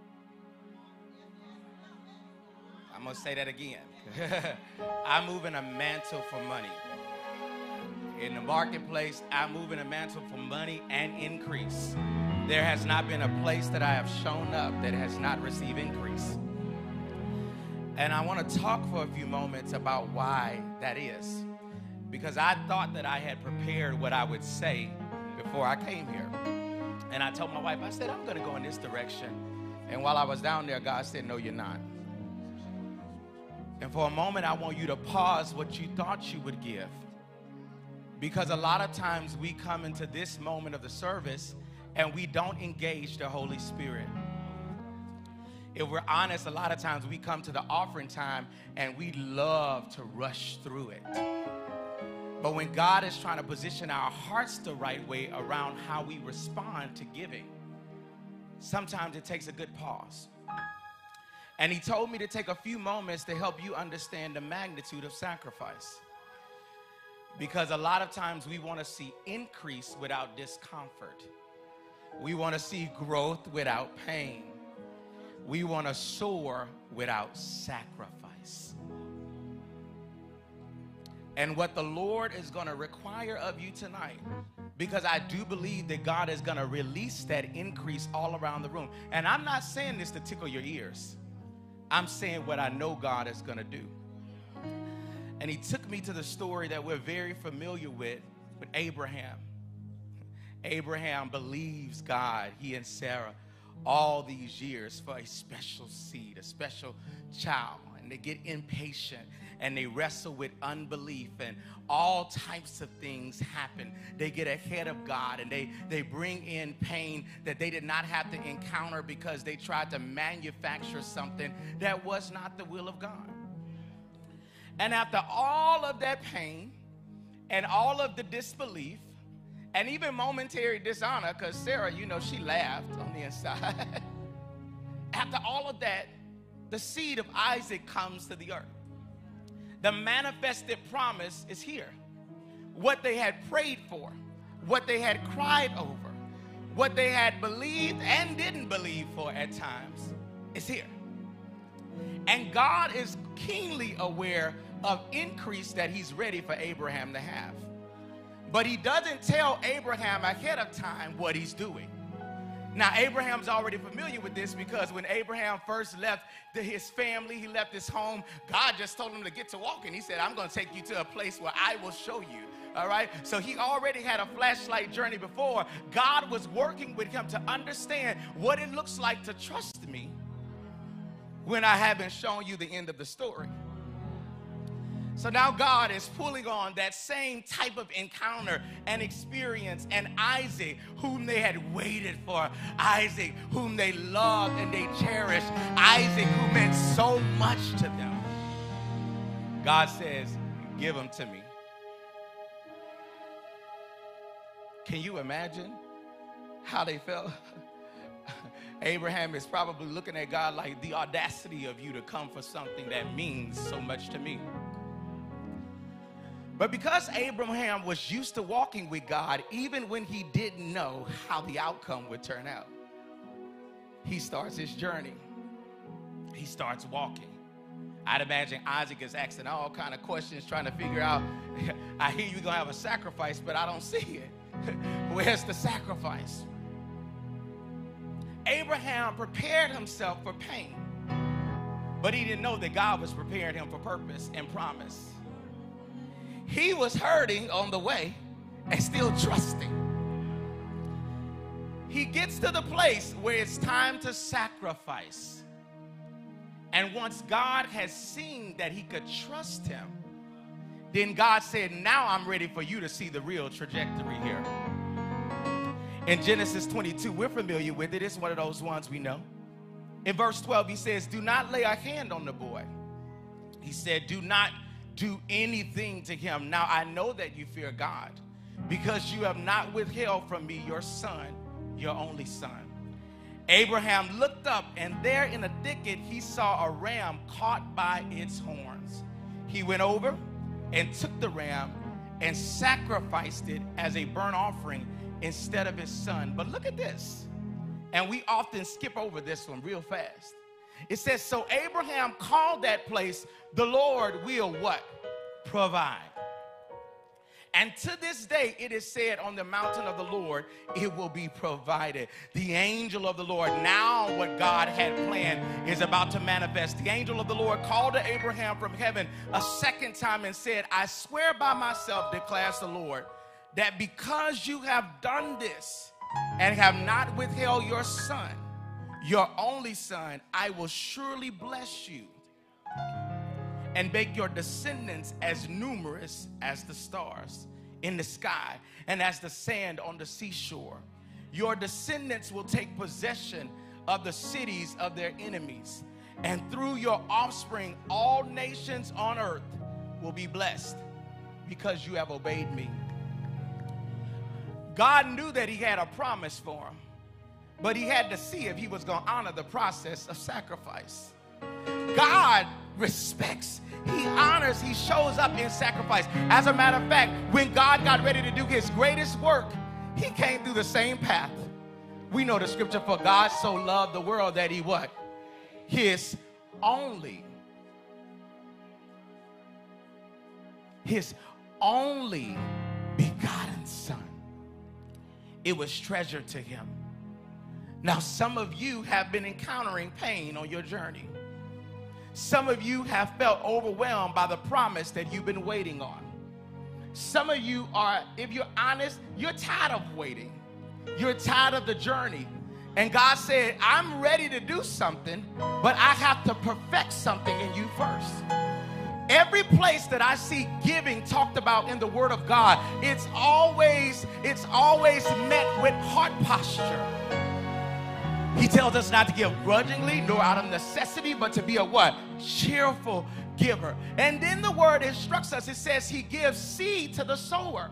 I'm going to say that again. I move in a mantle for money. In the marketplace, I move in a mantle for money and increase. There has not been a place that I have shown up that has not received increase. And I want to talk for a few moments about why that is. Because I thought that I had prepared what I would say before I came here. And I told my wife, I said, I'm going to go in this direction. And while I was down there, God said, no, you're not. And for a moment, I want you to pause what you thought you would give. Because a lot of times we come into this moment of the service and we don't engage the Holy Spirit. If we're honest, a lot of times we come to the offering time and we love to rush through it. But when God is trying to position our hearts the right way around how we respond to giving, sometimes it takes a good pause. And he told me to take a few moments to help you understand the magnitude of sacrifice. Because a lot of times we want to see increase without discomfort. We want to see growth without pain. We want to soar without sacrifice. And what the Lord is going to require of you tonight, because I do believe that God is going to release that increase all around the room. And I'm not saying this to tickle your ears. I'm saying what I know God is going to do. And he took me to the story that we're very familiar with, with Abraham. Abraham believes God, he and Sarah, all these years for a special seed, a special child. And they get impatient and they wrestle with unbelief, and all types of things happen. They get ahead of God and they, they bring in pain that they did not have to encounter because they tried to manufacture something that was not the will of God. And after all of that pain and all of the disbelief and even momentary dishonor, because Sarah, you know, she laughed on the inside. After all of that, the seed of Isaac comes to the earth. The manifested promise is here. What they had prayed for, what they had cried over, what they had believed and didn't believe for at times is here. And God is keenly aware of increase that he's ready for Abraham to have. But he doesn't tell Abraham ahead of time what he's doing. Now, Abraham's already familiar with this because when Abraham first left the, his family, he left his home, God just told him to get to walking. He said, I'm going to take you to a place where I will show you. All right? So he already had a flashlight journey before. God was working with him to understand what it looks like to trust me when I haven't shown you the end of the story. So now God is pulling on that same type of encounter and experience, and Isaac, whom they had waited for, Isaac, whom they loved and they cherished, Isaac, who meant so much to them. God says, give him to me. Can you imagine how they felt? Abraham is probably looking at God like, the audacity of you to come for something that means so much to me. But because Abraham was used to walking with God, even when he didn't know how the outcome would turn out, he starts his journey. He starts walking. I'd imagine Isaac is asking all kind of questions, trying to figure out, I hear you're going to have a sacrifice, but I don't see it. Where's the sacrifice? Abraham prepared himself for pain, but he didn't know that God was preparing him for purpose and promise. He was hurting on the way and still trusting. He gets to the place where it's time to sacrifice. And once God has seen that he could trust him, then God said, now I'm ready for you to see the real trajectory here. In Genesis twenty-two, we're familiar with it. It's one of those ones we know. In verse twelve, he says, do not lay a hand on the boy. He said, do not do anything to him. Now I know that you fear God, because you have not withheld from me your son, your only son. Abraham looked up, and there in a thicket he saw a ram caught by its horns. He went over and took the ram and sacrificed it as a burnt offering instead of his son. But look at this. And we often skip over this one real fast. It says, so Abraham called that place, the Lord will what? Provide. And to this day, it is said on the mountain of the Lord, it will be provided. The angel of the Lord, now what God had planned is about to manifest. The angel of the Lord called to Abraham from heaven a second time and said, I swear by myself, declares the Lord, that because you have done this and have not withheld your son, your only son, I will surely bless you and make your descendants as numerous as the stars in the sky and as the sand on the seashore. Your descendants will take possession of the cities of their enemies, and through your offspring, all nations on earth will be blessed because you have obeyed me. God knew that he had a promise for him, but he had to see if he was going to honor the process of sacrifice. God respects, he honors, he shows up in sacrifice. As a matter of fact, when God got ready to do his greatest work, he came through the same path. We know the scripture, for God so loved the world that he what? His only, his only begotten son. It was treasure to him. Now, some of you have been encountering pain on your journey. Some of you have felt overwhelmed by the promise that you've been waiting on. Some of you are, if you're honest, you're tired of waiting. You're tired of the journey. And God said, I'm ready to do something, but I have to perfect something in you first. Every place that I see giving talked about in the Word of God, it's always, it's always met with heart posture. He tells us not to give grudgingly, nor out of necessity, but to be a what? Cheerful giver. And then the Word instructs us. It says he gives seed to the sower.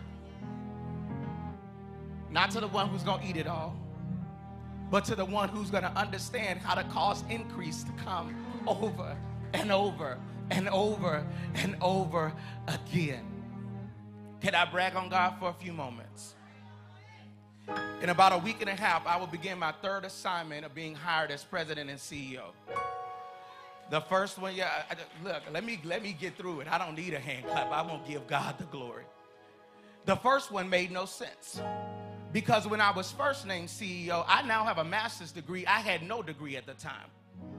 Not to the one who's going to eat it all, but to the one who's going to understand how to cause increase to come over and over and over and over again. Can I brag on God for a few moments? In about a week and a half, I will begin my third assignment of being hired as president and C E O. The first one, yeah, I, look, let me, let me get through it. I don't need a hand clap. I won't give God the glory. The first one made no sense because when I was first named C E O, I now have a master's degree. I had no degree at the time.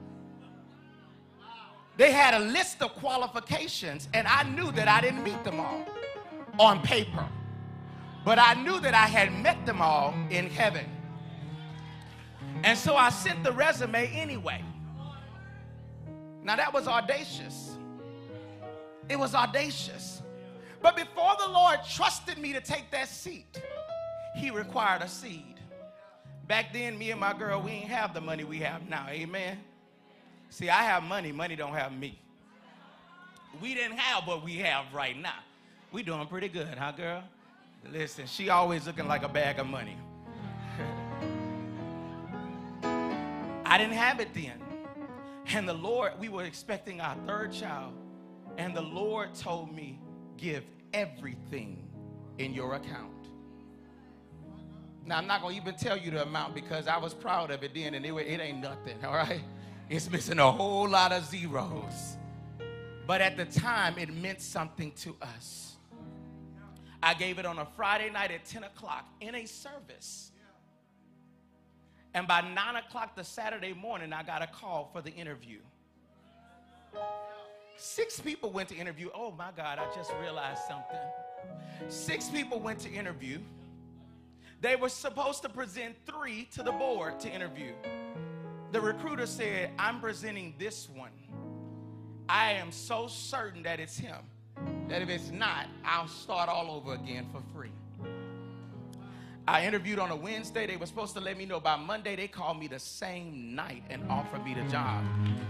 They had a list of qualifications, and I knew that I didn't meet them all on paper. But I knew that I had met them all in heaven. And so I sent the resume anyway. Now that was audacious. It was audacious. But before the Lord trusted me to take that seat, he required a seed. Back then, me and my girl, we ain't have the money we have now, amen? See, I have money, money don't have me. We didn't have what we have right now. We doing pretty good, huh, girl? Listen, she always looking like a bag of money. I didn't have it then. And the Lord, we were expecting our third child, and the Lord told me, give everything in your account. Now, I'm not going to even tell you the amount because I was proud of it then, and it, it ain't nothing, all right? It's missing a whole lot of zeros. But at the time, it meant something to us. I gave it on a Friday night at ten o'clock in a service. And by nine o'clock the Saturday morning, I got a call for the interview. Six people went to interview. Oh, my God, I just realized something. Six people went to interview. They were supposed to present three to the board to interview. The recruiter said, I'm presenting this one. I am so certain that it's him, that if it's not, I'll start all over again for free. I interviewed on a Wednesday. They were supposed to let me know by Monday. They called me the same night and offered me the job.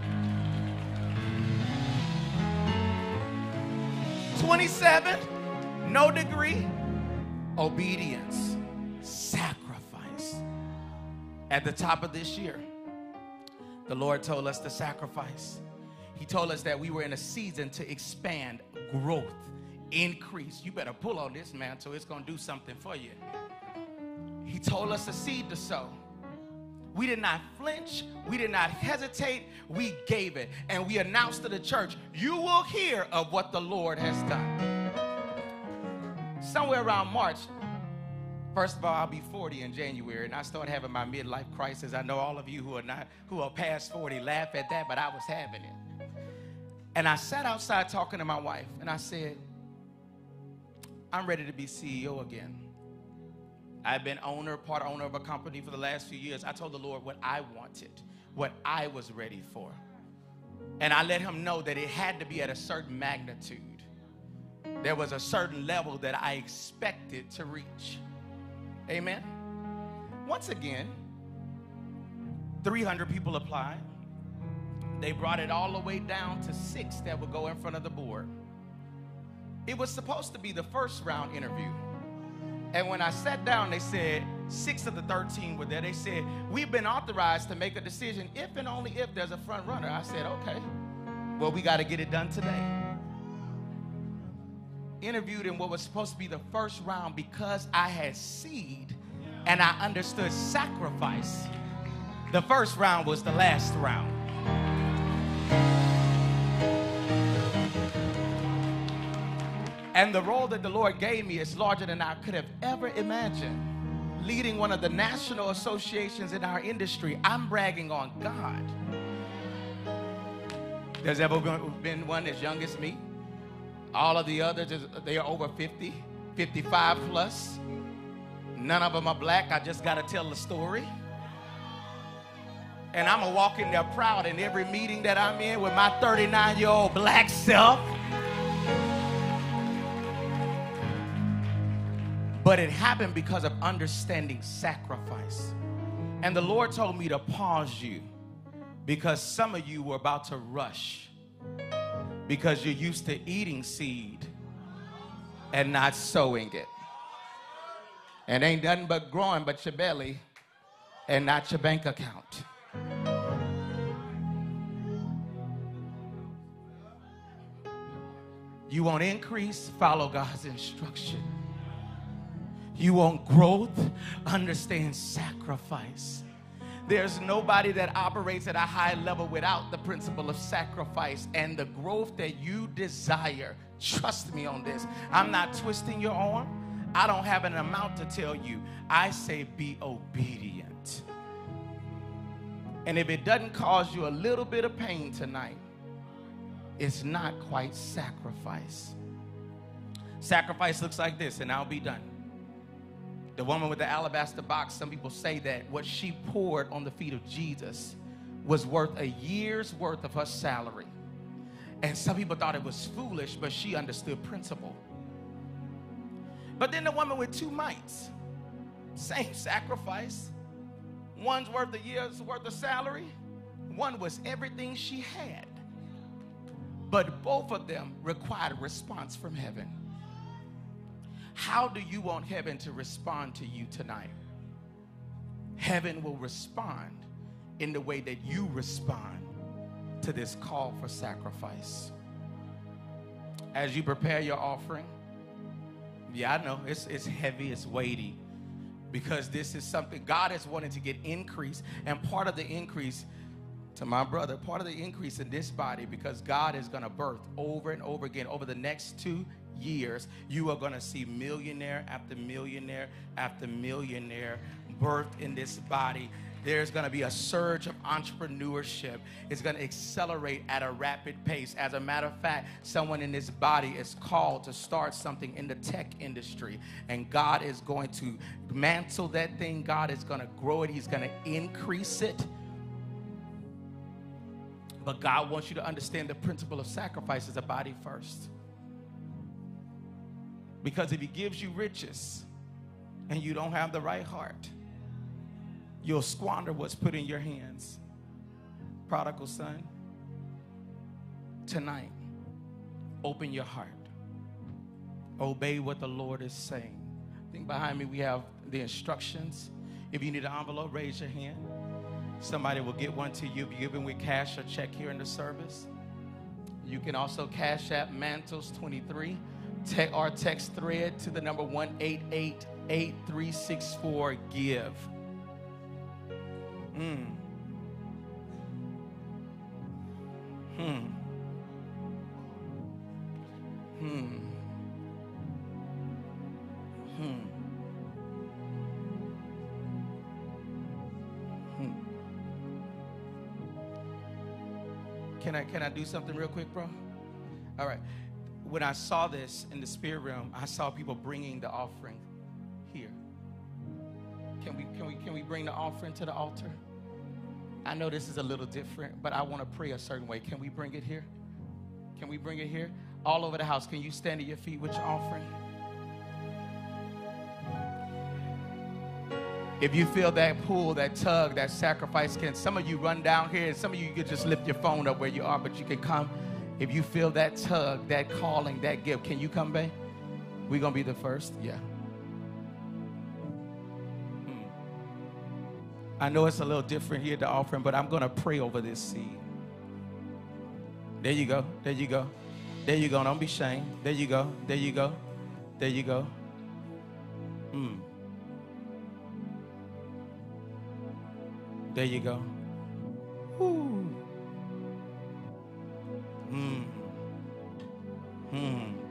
twenty-seven, no degree, obedience, sacrifice. At the top of this year, the Lord told us to sacrifice. He told us that we were in a season to expand, growth, increase. You better pull on this mantle. It's going to do something for you. He told us a seed to sow. We did not flinch. We did not hesitate. We gave it. And we announced to the church, you will hear of what the Lord has done. Somewhere around March, first of all, I'll be forty in January, and I started having my midlife crisis. I know all of you who are not, who are past forty laugh at that, but I was having it. And I sat outside talking to my wife, and I said, I'm ready to be C E O again. I've been owner, part owner of a company for the last few years. I told the Lord what I wanted, what I was ready for. And I let him know that it had to be at a certain magnitude. There was a certain level that I expected to reach. Amen. Once again, three hundred people applied. They brought it all the way down to six that would go in front of the board. It was supposed to be the first round interview. And when I sat down, they said, six of the thirteen were there. They said, we've been authorized to make a decision if and only if there's a front runner. I said, okay, well, we got to get it done today. Interviewed in what was supposed to be the first round because I had seed and I understood sacrifice. The first round was the last round. And the role that the Lord gave me is larger than I could have ever imagined. Leading one of the national associations in our industry, I'm bragging on God. There's ever been one as young as me? All of the others, they are over fifty, fifty-five plus. None of them are black. I just got to tell the story. And I'm going to walk in there proud in every meeting that I'm in with my thirty-nine-year-old black self. But it happened because of understanding sacrifice. And the Lord told me to pause you because some of you were about to rush because you're used to eating seed and not sowing it. And ain't nothing but growing but your belly and not your bank account. You want increase? Follow God's instruction. You want growth? Understand sacrifice. There's nobody that operates at a high level without the principle of sacrifice and the growth that you desire. Trust me on this. I'm not twisting your arm. I don't have an amount to tell you. I say be obedient. And if it doesn't cause you a little bit of pain tonight, it's not quite sacrifice. Sacrifice looks like this, and I'll be done. The woman with the alabaster box, some people say that what she poured on the feet of Jesus was worth a year's worth of her salary. And some people thought it was foolish, but she understood principle. But then the woman with two mites, same sacrifice. One's worth a year's worth of salary. One was everything she had. But both of them required a response from heaven. How do you want heaven to respond to you tonight? Heaven will respond in the way that you respond to this call for sacrifice. As you prepare your offering, yeah, I know it's, it's heavy, it's weighty, because this is something God is wanting to get increase, and part of the increase, to my brother, part of the increase in this body, because God is going to birth over and over again over the next two years, you are going to see millionaire after millionaire after millionaire birthed in this body. There's going to be a surge of entrepreneurship. It's going to accelerate at a rapid pace. As a matter of fact, someone in this body is called to start something in the tech industry, and God is going to mantle that thing. God is going to grow it. He's going to increase it. But God wants you to understand the principle of sacrifice as a body first. Because if he gives you riches and you don't have the right heart, you'll squander what's put in your hands. Prodigal son, tonight, open your heart. Obey what the Lord is saying. I think behind me we have the instructions. If you need an envelope, raise your hand. Somebody will get one to you. If you're giving with cash or check here in the service. You can also cash app Mantles twenty-three. Te- or text thread to the number one eight eight eight three six four give. Mm. Hmm. Hmm. Hmm. Hmm. Can I can I do something real quick, bro? All right. When I saw this in the spirit realm, I saw people bringing the offering here. Can we, can we, can we bring the offering to the altar? I know this is a little different, but I want to pray a certain way. Can we bring it here? Can we bring it here? All over the house, can you stand at your feet with your offering? If you feel that pull, that tug, that sacrifice, can some of you run down here, and some of you, you could just lift your phone up where you are, but you can come. If you feel that tug, that calling, that gift, can you come, babe? We're going to be the first? Yeah. Hmm. I know it's a little different here at the offering, but I'm going to pray over this seed. There you go. There you go. There you go. Don't be ashamed. There you go. There you go. There you go. Hmm. There you go. Woo. Hmm. Hmm.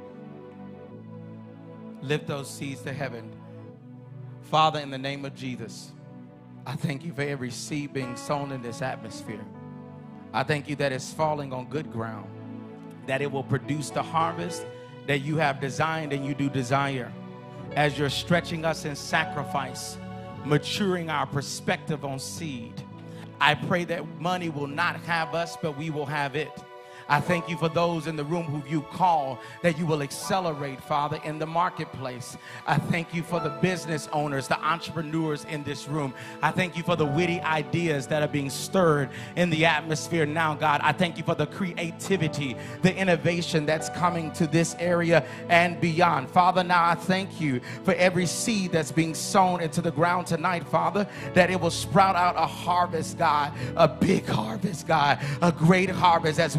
Lift those seeds to heaven. Father, in the name of Jesus, I thank you for every seed being sown in this atmosphere. I thank you that it's falling on good ground, that it will produce the harvest that you have designed and you do desire. As you're stretching us in sacrifice, maturing our perspective on seed, I pray that money will not have us, but we will have it. I thank you for those in the room who you call, that you will accelerate, Father, in the marketplace. I thank you for the business owners, the entrepreneurs in this room. I thank you for the witty ideas that are being stirred in the atmosphere now, God. I thank you for the creativity, the innovation that's coming to this area and beyond. Father, now I thank you for every seed that's being sown into the ground tonight, Father, that it will sprout out a harvest, God, a big harvest, God, a great harvest as we are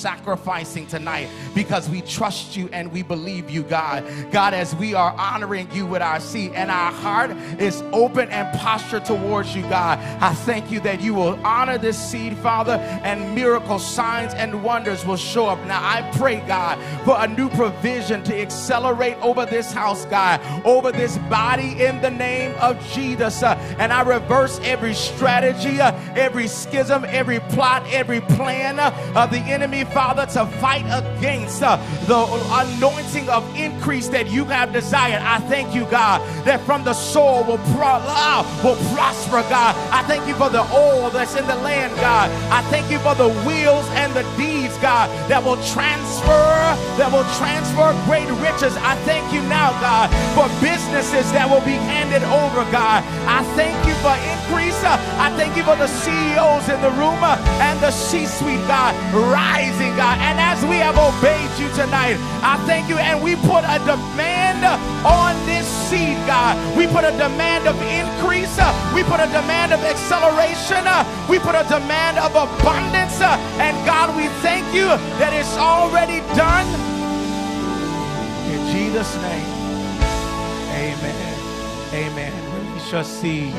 sacrificing tonight because we trust you and we believe you, God. God, as we are honoring you with our seed and our heart is open and postured towards you, God, I thank you that you will honor this seed, Father, and miracles, signs, and wonders will show up. Now, I pray, God, for a new provision to accelerate over this house, God, over this body in the name of Jesus. Uh, and I reverse every strategy, uh, every schism, every plot, every plan uh, of the enemy, Father, to fight against uh, the anointing of increase that you have desired. I thank you, God, that from the soul will, pro uh, will prosper, God. I thank you for the oil that's in the land, God. I thank you for the wills and the deeds, God, that will transfer, that will transfer great riches. I thank you now, God, for businesses that will be handed over, God. I thank you for increase. Uh, I thank you for the C E Os in the room uh, and the C-suite, God, rising, God. And as we have obeyed you tonight, I thank you, and we put a demand on this seed, God. We put a demand of increase. Uh, we put a demand of acceleration. Uh, we put a demand of abundance. Uh, and God, we thank you that it's already done. In Jesus' name, amen. Amen. Release your seed.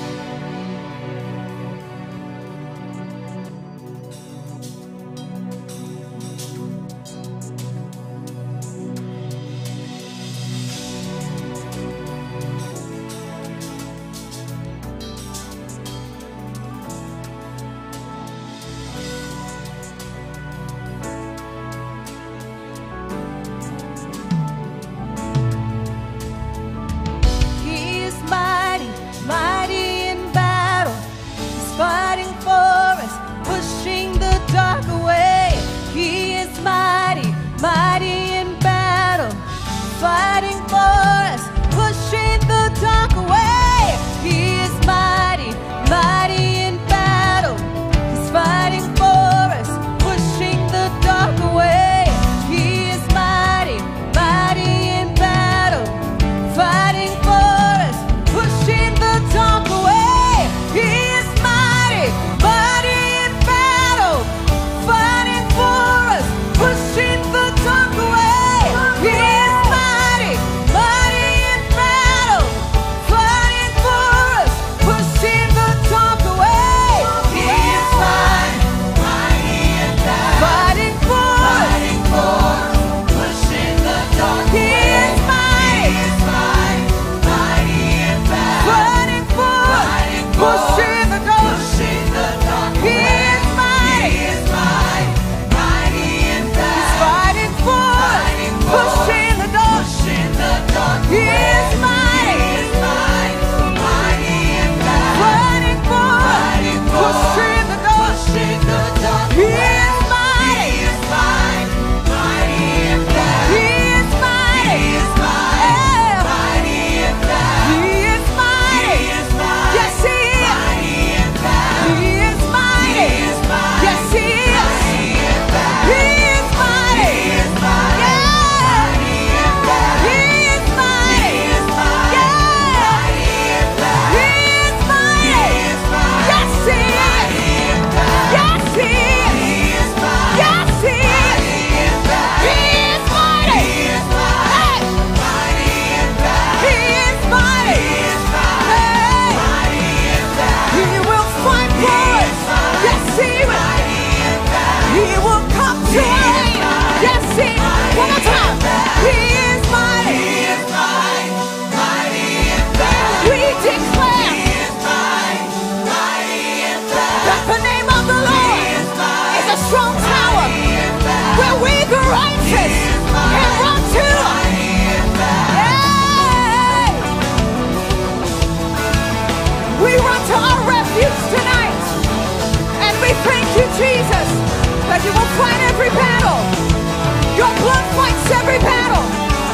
Jesus, that you will fight every battle. Your blood fights every battle.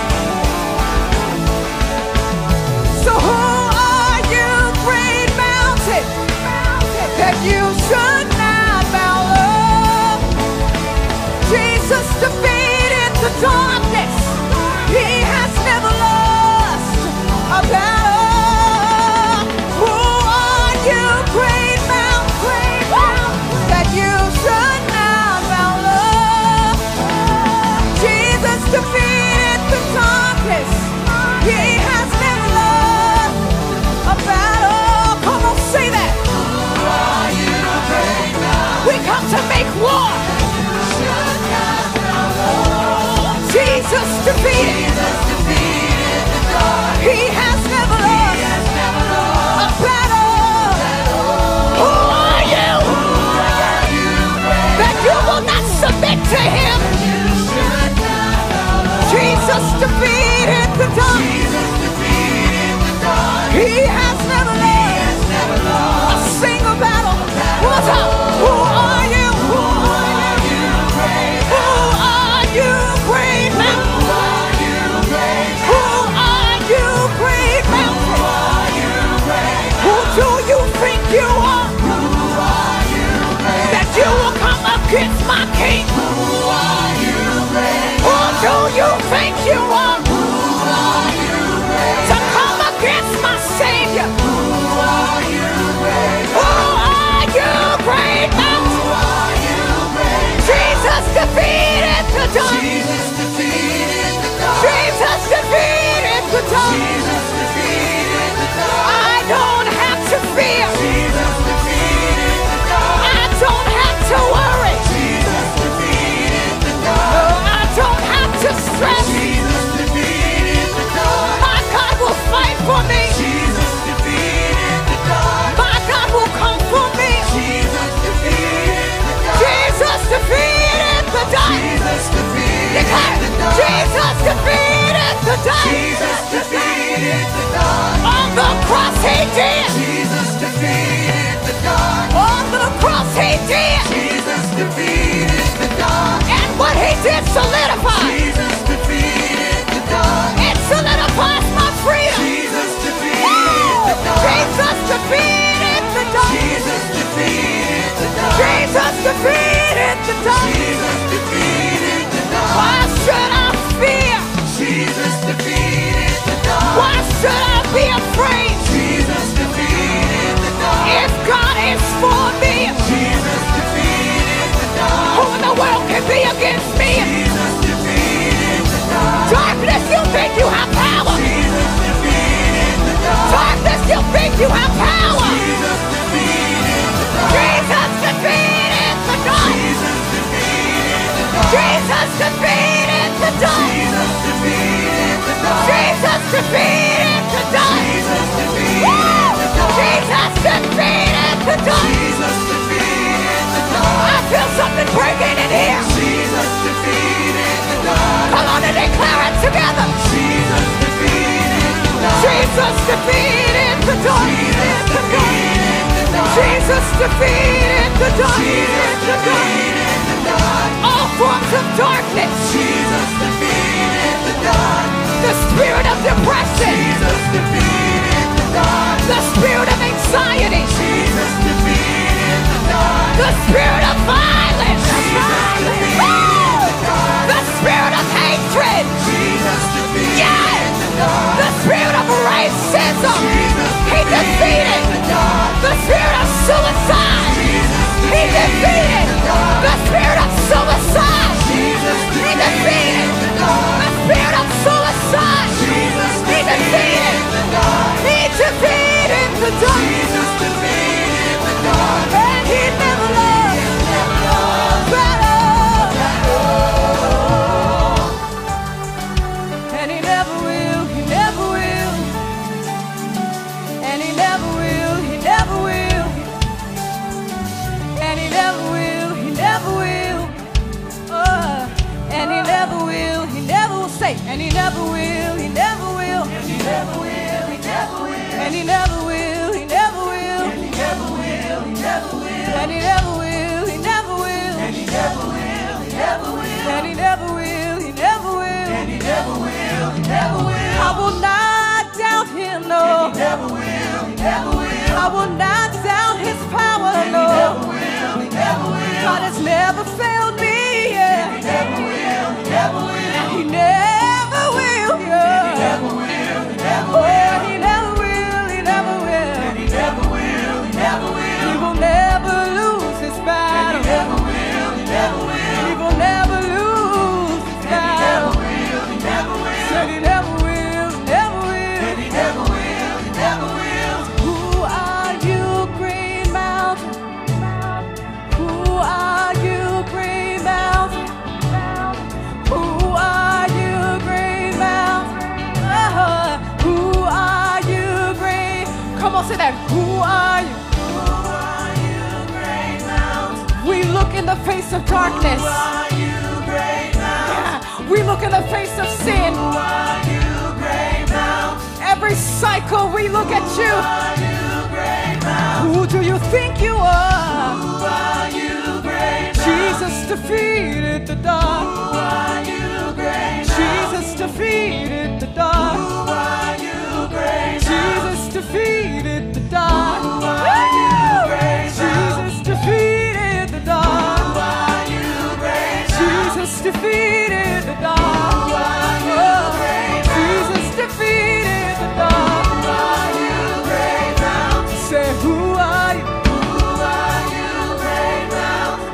So who are you, great mountain, that you should not bow low? Jesus defeated the defeated. He has never lost a battle. Who are you that you will not submit to him? Jesus defeated the dark. He has never lost a single battle. One more time. Who are you? Who are you? Who are you, great mountain? Who are you, great mountain? Who do you think you are? That you will come against my king? Who do you think you are? To come against my Savior? Who are you, great mountain? Jesus defeated the dark. Jesus defeated the dark. Jesus defeated the dark. I don't have to fear. Jesus defeated the dark. I don't have to worry. Jesus defeated the dark. No, I don't have to stress. Jesus defeated the dark. My God will fight for me. Jesus defeated the dark. My God will come for me. Jesus defeated the dark. Jesus defeated the dark. Jesus defeated the dark. Jesus defeated the dark. Jesus defeated the dark. On the cross he did. Jesus defeated the dark. On the cross he did. Jesus defeated the dark. And what he did solidified. Jesus defeated the dark. It solidifies my freedom. Jesus defeated the dark. Jesus defeated the dark. Jesus defeated the dark. Jesus defeated the dark. Jesus defeated the dark. Why should I fear? Jesus defeated the dark. Why should I be afraid? Jesus defeated the dark. If God is for me, Jesus defeated the dark. Who in the world can be against me? Jesus defeated the dark. Darkness, you think you have power? Jesus defeated the dark. Darkness, you think you have power? Jesus defeated the dark. Jesus defeated the dark. Jesus defeated the dark. Jesus defeated the dark. Jesus defeated the dark. Jesus defeated the dark. Jesus defeated the dark. Jesus defeated the dark. Jesus defeated the dark. I feel something breaking in here. Jesus defeated the dark. Come on and declare it together. Jesus defeated the dark. Jesus defeated the dark. Jesus defeated the dark. Jesus defeated the dark. All forms of darkness. Jesus defeated the dark. The spirit of depression. Jesus defeated the dark. The spirit of anxiety. Jesus defeated the dark. The spirit of violence. Jesus defeated the dark. The spirit of hatred. Jesus defeated yes. the dark. The spirit of racism. Jesus he defeated the dark. The spirit of suicide. Jesus he defeated the dark. The spirit of suicide. Jesus he defeated the dark. The spirit of suicide. Jesus he defeated the dark. He defeated the dark. Jesus defeated the dark. And he never lost. Never lost battle. Battle. And he never will. He never will. And he never will. He never will. And he never will. He never will. Uh, and he never will. He never will say. And he never will. He never will. And he never will. He never will. And he never will. He never will. And he never will. He never will. And he never will. He never will. And he never will. He never will. And he never will. He never will. And he never will. He never will. I will not doubt him, no. He never will. He never will. I will not doubt his power, no. He never will. He never will. God has never failed me, yeah. He never will. He never will. And he never will, yeah. He never will. He never will. Oh, he never will. He never will. And he never will. He never will. He will never lose his say that. Who are you? Who are you, great mountain? We look in the face of darkness. Who are you, great mountain? Yeah. We look in the face of sin. Who are you, great mountain? Every cycle we look at you. Who are you, great mountain? Who do you think you are? Who are you, great mountain? Jesus defeated the dark. Who are you, great mountain? Jesus defeated the dark. Who are you, great mountain? Jesus defeated the dark. Who are you, great mountain? Jesus defeated the dark. Who are you, great mountain? Jesus defeated the dark. Who are you, great mountain? Jesus defeated the dark. Who are you, great mountain? Say, who are you? Who are you, great mountain?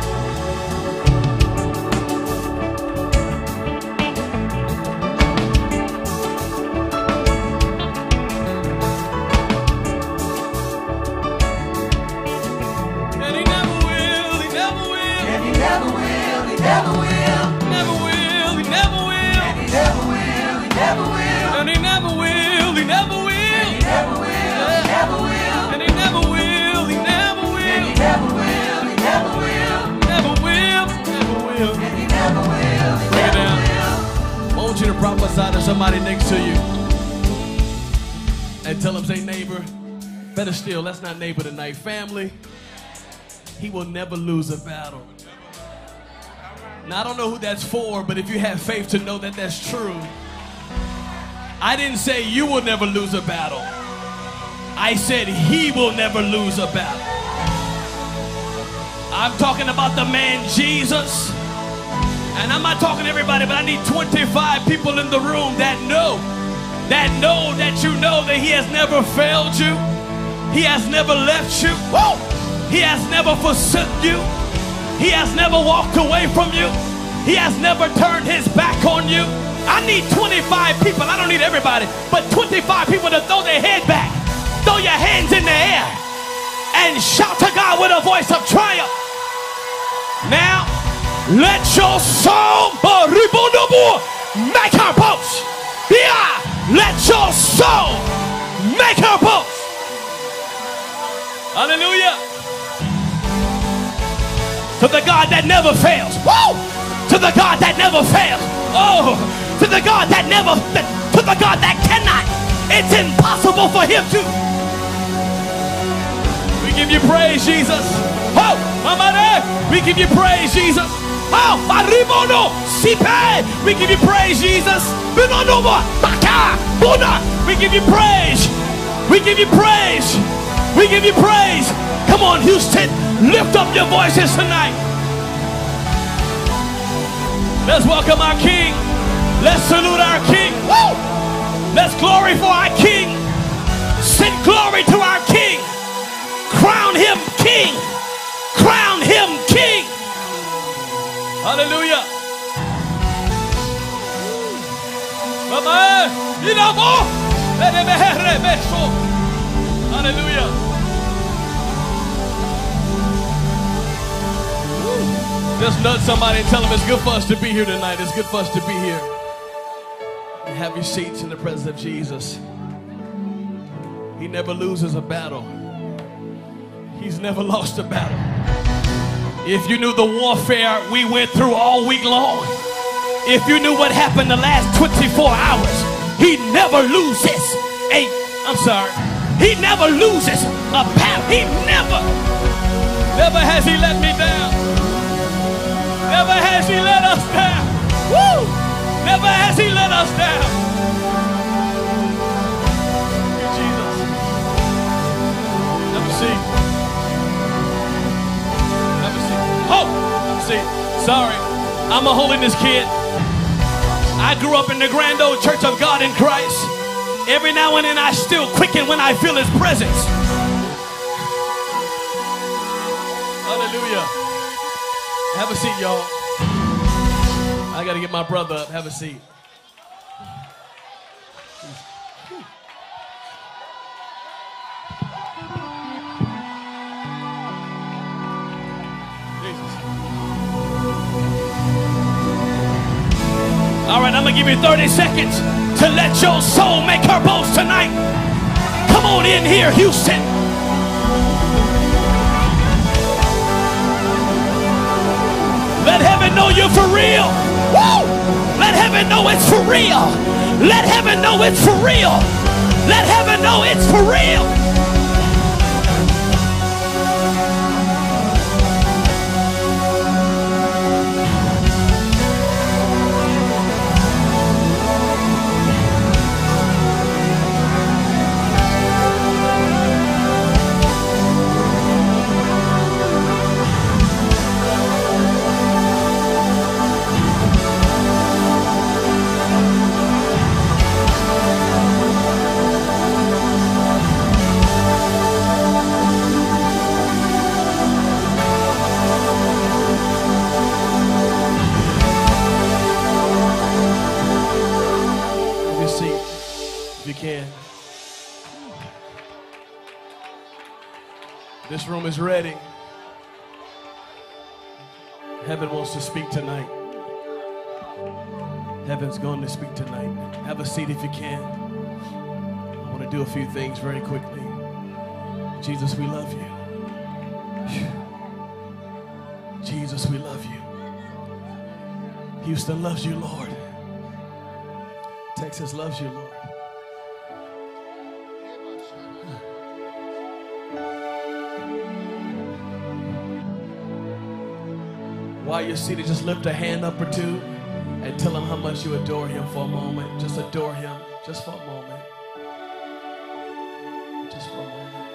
And he never will, he never will, And he never will, he never will. never will, he never will. And he never will, he never will. And he never will, he never will. He never will, he never will. And he never will, he never And he will. never will, he never will. Never will, never will. And he never will, he Bring it never down. will. I want you to prophesy to somebody next to you. And tell them, say neighbor. Better still, that's not neighbor tonight. Family, he will never lose a battle. Now, I don't know who that's for, but if you have faith to know that that's true, I didn't say you will never lose a battle. I said he will never lose a battle. I'm talking about the man Jesus. And I'm not talking to everybody, but I need twenty-five people in the room that know, that know that you know that he has never failed you. He has never left you. Woo! He has never forsook you. He has never walked away from you. He has never turned his back on you. I need twenty-five people. I don't need everybody, but twenty-five people to throw their head back, throw your hands in the air, and shout to God with a voice of triumph. Now, let your soul make her boast. Yeah, let your soul make her boast. Hallelujah. To the God that never fails. Woo! To the God that never fails. Oh, to the God that never, to the God that cannot. It's impossible for him to. We give you praise, Jesus. Oh, Mama, we give you praise, Jesus. Oh, Arribono, Sipe, we give you praise, Jesus. Binonova, Baka, Buddha, we give you praise. We give you praise. We give you praise. Come on, Houston, lift up your voices tonight. Let's welcome our King. Let's salute our King. Woo! Let's glory for our King. Send glory to our King. Crown him King. Crown him King. Hallelujah. Hallelujah. Just nudge somebody and tell them it's good for us to be here tonight. It's good for us to be here. And have your seats in the presence of Jesus. He never loses a battle. He's never lost a battle. If you knew the warfare we went through all week long, if you knew what happened the last twenty-four hours, he never loses a, I'm sorry, he never loses a battle. He never, never has he let me down. Never has he let us down. Woo! Never has he let us down. Thank you, Jesus. Have a seat. Have a seat. Oh, have a seat. Sorry, I'm a holiness kid. I grew up in the Grand Old Church of God in Christ. Every now and then I still quicken when I feel his presence. Hallelujah. Have a seat, y'all. I got to get my brother up. Have a seat. Jesus. All right, I'm going to give you thirty seconds to let your soul make her boast tonight. Come on in here, Houston. Let heaven know you're for real. Woo! Let heaven know it's for real. Let heaven know it's for real. Let heaven know it's for real. This room is ready. Heaven wants to speak tonight. Heaven's going to speak tonight. Have a seat if you can. I want to do a few things very quickly. Jesus, we love you. Jesus, we love you. Houston loves you, Lord. Texas loves you, Lord. While you're seated, just lift a hand up or two and tell him how much you adore him for a moment. Just adore him, just for a moment. Just for a moment.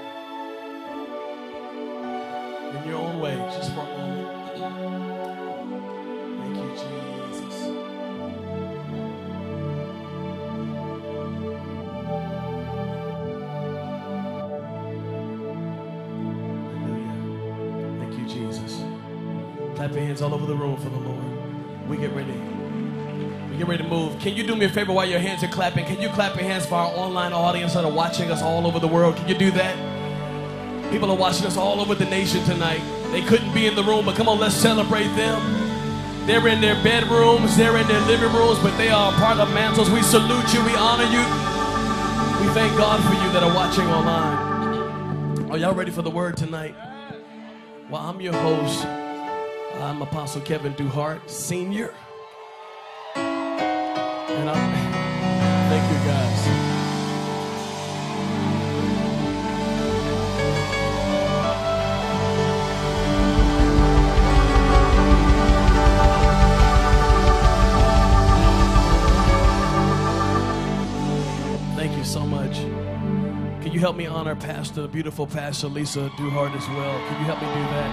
In your own way, just for a moment. Thank you, Jesus. Hallelujah. Thank you, Jesus. Clap your hands all over the room for the Lord. We get ready. We get ready to move. Can you do me a favor while your hands are clapping? Can you clap your hands for our online audience that are watching us all over the world? Can you do that? People are watching us all over the nation tonight. They couldn't be in the room, but come on, let's celebrate them. They're in their bedrooms, they're in their living rooms, but they are a part of Mantles. We salute you, we honor you. We thank God for you that are watching online. Are y'all ready for the word tonight? Well, I'm your host. I'm Apostle Kevin Duhart, Senior. And I'm, thank you guys. Thank you so much. Can you help me honor Pastor, beautiful Pastor Lisa Duhart as well? Can you help me do that?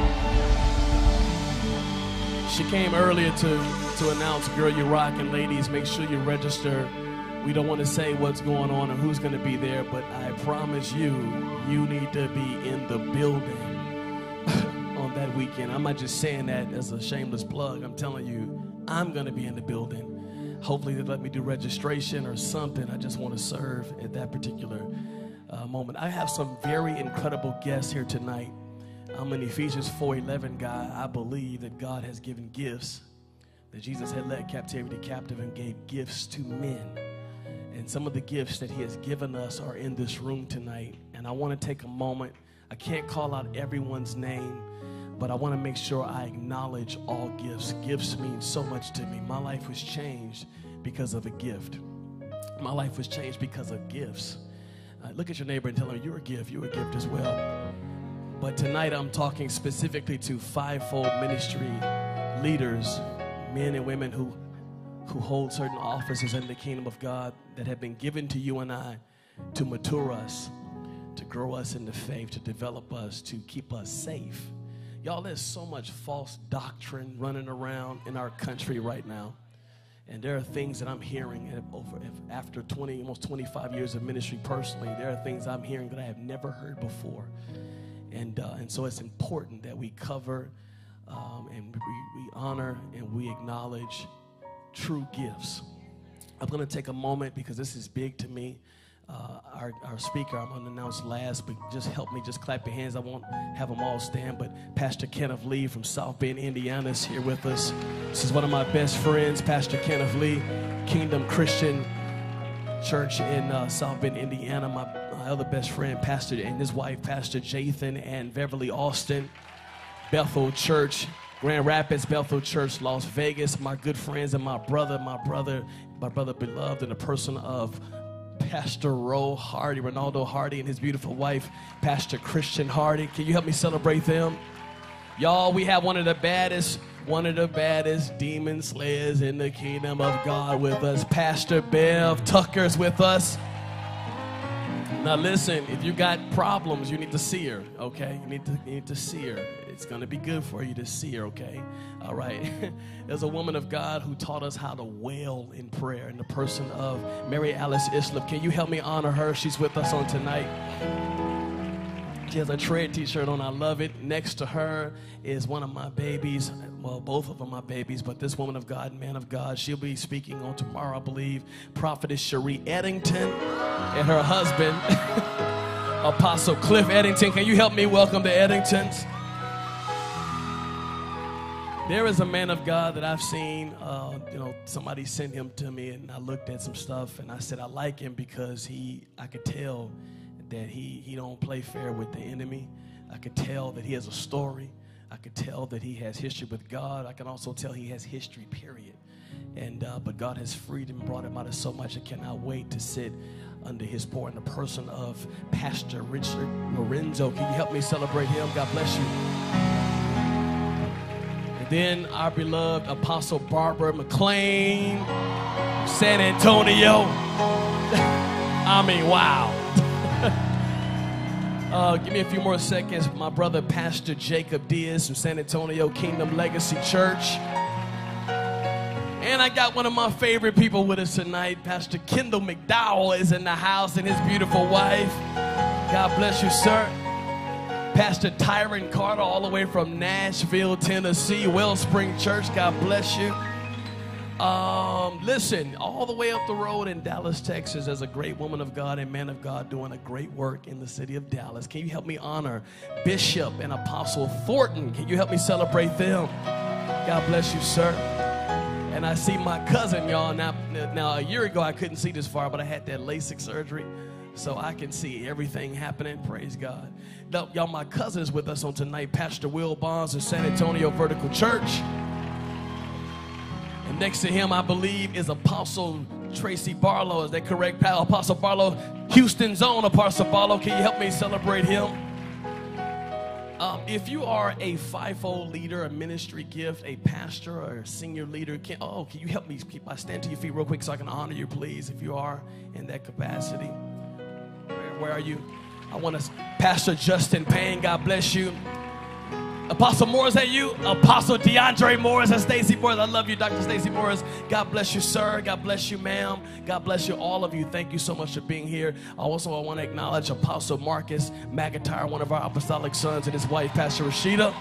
She came earlier to, to announce, girl, you rock, and ladies, make sure you register. We don't want to say what's going on or who's going to be there, but I promise you, you need to be in the building on that weekend. I'm not just saying that as a shameless plug. I'm telling you, I'm going to be in the building. Hopefully they let me do registration or something. I just want to serve at that particular uh, moment. I have some very incredible guests here tonight. I'm an Ephesians four eleven guy. I believe that God has given gifts, that Jesus had led captivity captive and gave gifts to men. And some of the gifts that he has given us are in this room tonight. And I want to take a moment. I can't call out everyone's name, but I want to make sure I acknowledge all gifts. Gifts mean so much to me. My life was changed because of a gift. My life was changed because of gifts. Uh, look at your neighbor and tell him, you're a gift. You're a gift as well. But tonight I'm talking specifically to fivefold ministry leaders, men and women who, who hold certain offices in the kingdom of God that have been given to you and I to mature us, to grow us in the faith, to develop us, to keep us safe. Y'all, there's so much false doctrine running around in our country right now. And there are things that I'm hearing over after twenty, almost twenty-five years of ministry personally. There are things I'm hearing that I have never heard before. And, uh, and so it's important that we cover um, and we, we honor and we acknowledge true gifts. I'm going to take a moment because this is big to me. Uh, our, our speaker, I'm going to announce last, but just help me, just clap your hands. I won't have them all stand, but Pastor Kenneth Lee from South Bend, Indiana is here with us. This is one of my best friends, Pastor Kenneth Lee, Kingdom Christian Church in uh, South Bend, Indiana. My my other best friend, Pastor, and his wife, Pastor Jathan and Beverly Austin, Bethel Church, Grand Rapids, Bethel Church, Las Vegas, my good friends, and my brother, my brother, my brother beloved in the person of Pastor Ro Hardy, Ronaldo Hardy, and his beautiful wife, Pastor Christian Hardy. Can you help me celebrate them? Y'all, we have one of the baddest, one of the baddest demon slayers in the kingdom of God with us. Pastor Bev Tucker's with us. Now listen, if you got problems, you need to see her, okay? You need to, you need to see her. It's going to be good for you to see her, okay? All right. There's a woman of God who taught us how to wail in prayer in the person of Mary Alice Islip. Can you help me honor her? She's with us on tonight. She has a Tread t-shirt on. I love it. Next to her is one of my babies. Well, both of them are my babies, but this woman of God, man of God, she'll be speaking on tomorrow, I believe. Prophetess Cherie Eddington and her husband, Apostle Cliff Eddington. Can you help me welcome the Eddingtons? There is a man of God that I've seen, uh, you know, somebody sent him to me, and I looked at some stuff, and I said, I like him because he, I could tell that he, he don't play fair with the enemy. I could tell that he has a story. I could tell that he has history with God. I can also tell he has history, period. And uh, but God has freed him and brought him out of so much. I cannot wait to sit under his pour in the person of Pastor Richard Lorenzo. Can you help me celebrate him? God bless you. And then our beloved Apostle Barbara McLean, San Antonio. I mean, wow. Uh, give me a few more seconds. My brother, Pastor Jacob Diaz from San Antonio Kingdom Legacy Church. And I got one of my favorite people with us tonight. Pastor Kendall McDowell is in the house and his beautiful wife. God bless you, sir. Pastor Tyron Carter all the way from Nashville, Tennessee, Wellspring Church. God bless you. Um, listen, all the way up the road in Dallas, Texas, there's a great woman of God and man of God doing a great work in the city of Dallas. Can you help me honor Bishop and Apostle Thornton? Can you help me celebrate them? God bless you, sir. And I see my cousin, y'all. Now, now, a year ago, I couldn't see this far, but I had that LASIK surgery, so I can see everything happening. Praise God. Now, y'all, my cousin is with us on tonight, Pastor Will Bonds of San Antonio Vertical Church. And next to him, I believe, is Apostle Tracy Barlow. Is that correct, pal? Apostle Barlow, Houston's own Apostle Barlow. Can you help me celebrate him? Um, if you are a fivefold leader, a ministry gift, a pastor, or a senior leader, can, oh, can you help me keep, I stand to your feet real quick so I can honor you, please, if you are in that capacity. Where, where are you? I want to, Pastor Justin Payne, God bless you. Apostle Moore, is that you? Apostle DeAndre Morris and Stacy Morris. I love you, Doctor Stacy Morris. God bless you, sir. God bless you, ma'am. God bless you, all of you. Thank you so much for being here. Also, I want to acknowledge Apostle Marcus McIntyre, one of our apostolic sons, and his wife, Pastor Rashida.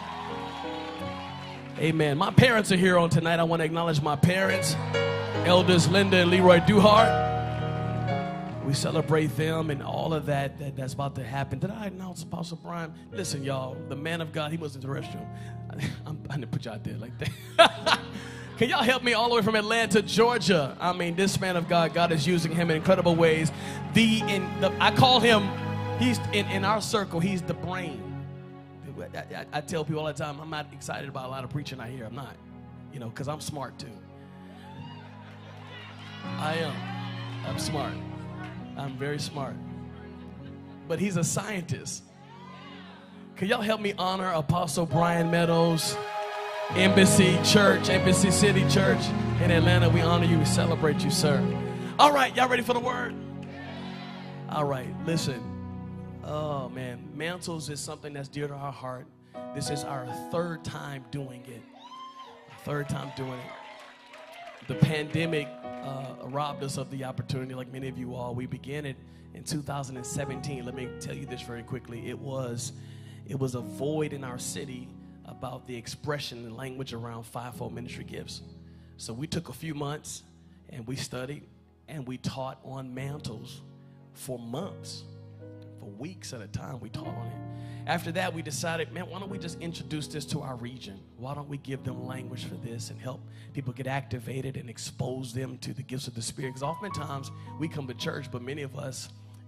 Amen. My parents are here on tonight. I want to acknowledge my parents, Elders Linda and Leroy Duhart. We celebrate them and all of that, that that's about to happen. Did I announce Apostle Brian? Listen, y'all, the man of God, he was in the restroom. I, I'm, I didn't put you out there like that. Can y'all help me all the way from Atlanta, Georgia? I mean, this man of God, God is using him in incredible ways. The, in the I call him, he's in, in our circle, he's the brain. I, I, I tell people all the time, I'm not excited about a lot of preaching I hear. I'm not, you know, because I'm smart too. I am. I'm smart. I'm very smart. But he's a scientist. Can y'all help me honor Apostle Brian Meadows, Embassy Church, Embassy City Church in Atlanta? We honor you. We celebrate you, sir. All right, y'all ready for the word? All right, listen. Oh, man. Mantles is something that's dear to our heart. This is our third time doing it. Third time doing it. The pandemic uh, robbed us of the opportunity, like many of you all. We began it in two thousand seventeen. Let me tell you this very quickly. It was, it was a void in our city about the expression and language around fivefold ministry gifts. So we took a few months and we studied and we taught on mantles for months. For weeks at a time, we taught on it. After that, we decided, man, why don't we just introduce this to our region? Why don't we give them language for this and help people get activated and expose them to the gifts of the Spirit? Because oftentimes we come to church, but many of us,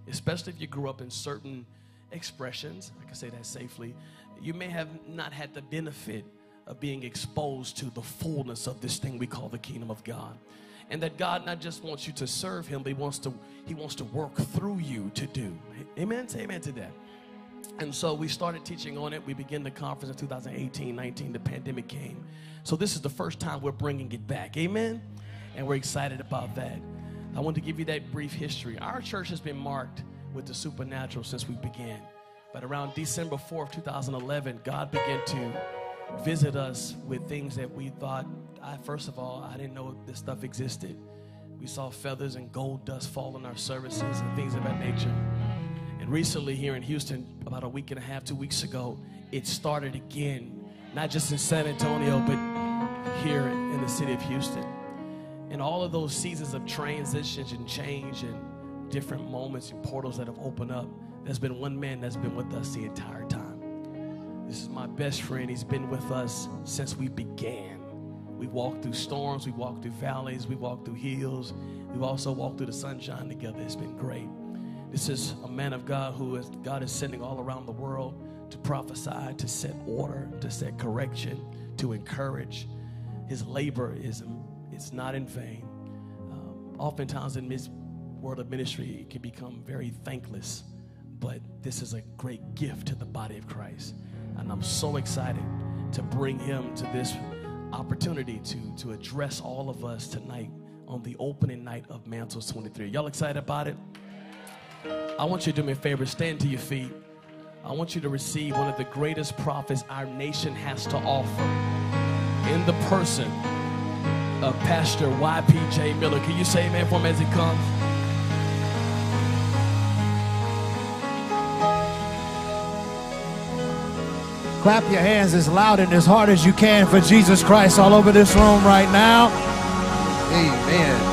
especially if you grew up in certain expressions, I can say that safely, you may have not had the benefit of being exposed to the fullness of this thing we call the kingdom of God. And that God not just wants you to serve him, but he wants to, he wants to work through you to do. Amen? Say amen to that. And so we started teaching on it. We began the conference in two thousand eighteen, nineteen. The pandemic came. So this is the first time we're bringing it back. Amen? And we're excited about that. I want to give you that brief history. Our church has been marked with the supernatural since we began. But around December fourth, two thousand eleven, God began to visit us with things that we thought, I, first of all, I didn't know this stuff existed. We saw feathers and gold dust fall in our services and things of that nature. And recently here in Houston, about a week and a half, two weeks ago, it started again, not just in San Antonio, but here in the city of Houston. And all of those seasons of transitions and change and different moments and portals that have opened up, there's been one man that's been with us the entire time. This is my best friend. He's been with us since we began. We walked through storms, we walked through valleys, we walked through hills. We've also walked through the sunshine together. It's been great. This is a man of God who is, God is sending all around the world to prophesy, to set order, to set correction, to encourage. His labor is, is not in vain. Um, oftentimes in this world of ministry, it can become very thankless, but this is a great gift to the body of Christ. And I'm so excited to bring him to this opportunity to, to address all of us tonight on the opening night of Mantles twenty-three. Y'all excited about it? I want you to do me a favor, stand to your feet. I want you to receive one of the greatest prophets our nation has to offer in the person of Pastor Y P J Miller. Can you say amen for him as he comes? Clap your hands as loud and as hard as you can for Jesus Christ all over this room right now. Amen.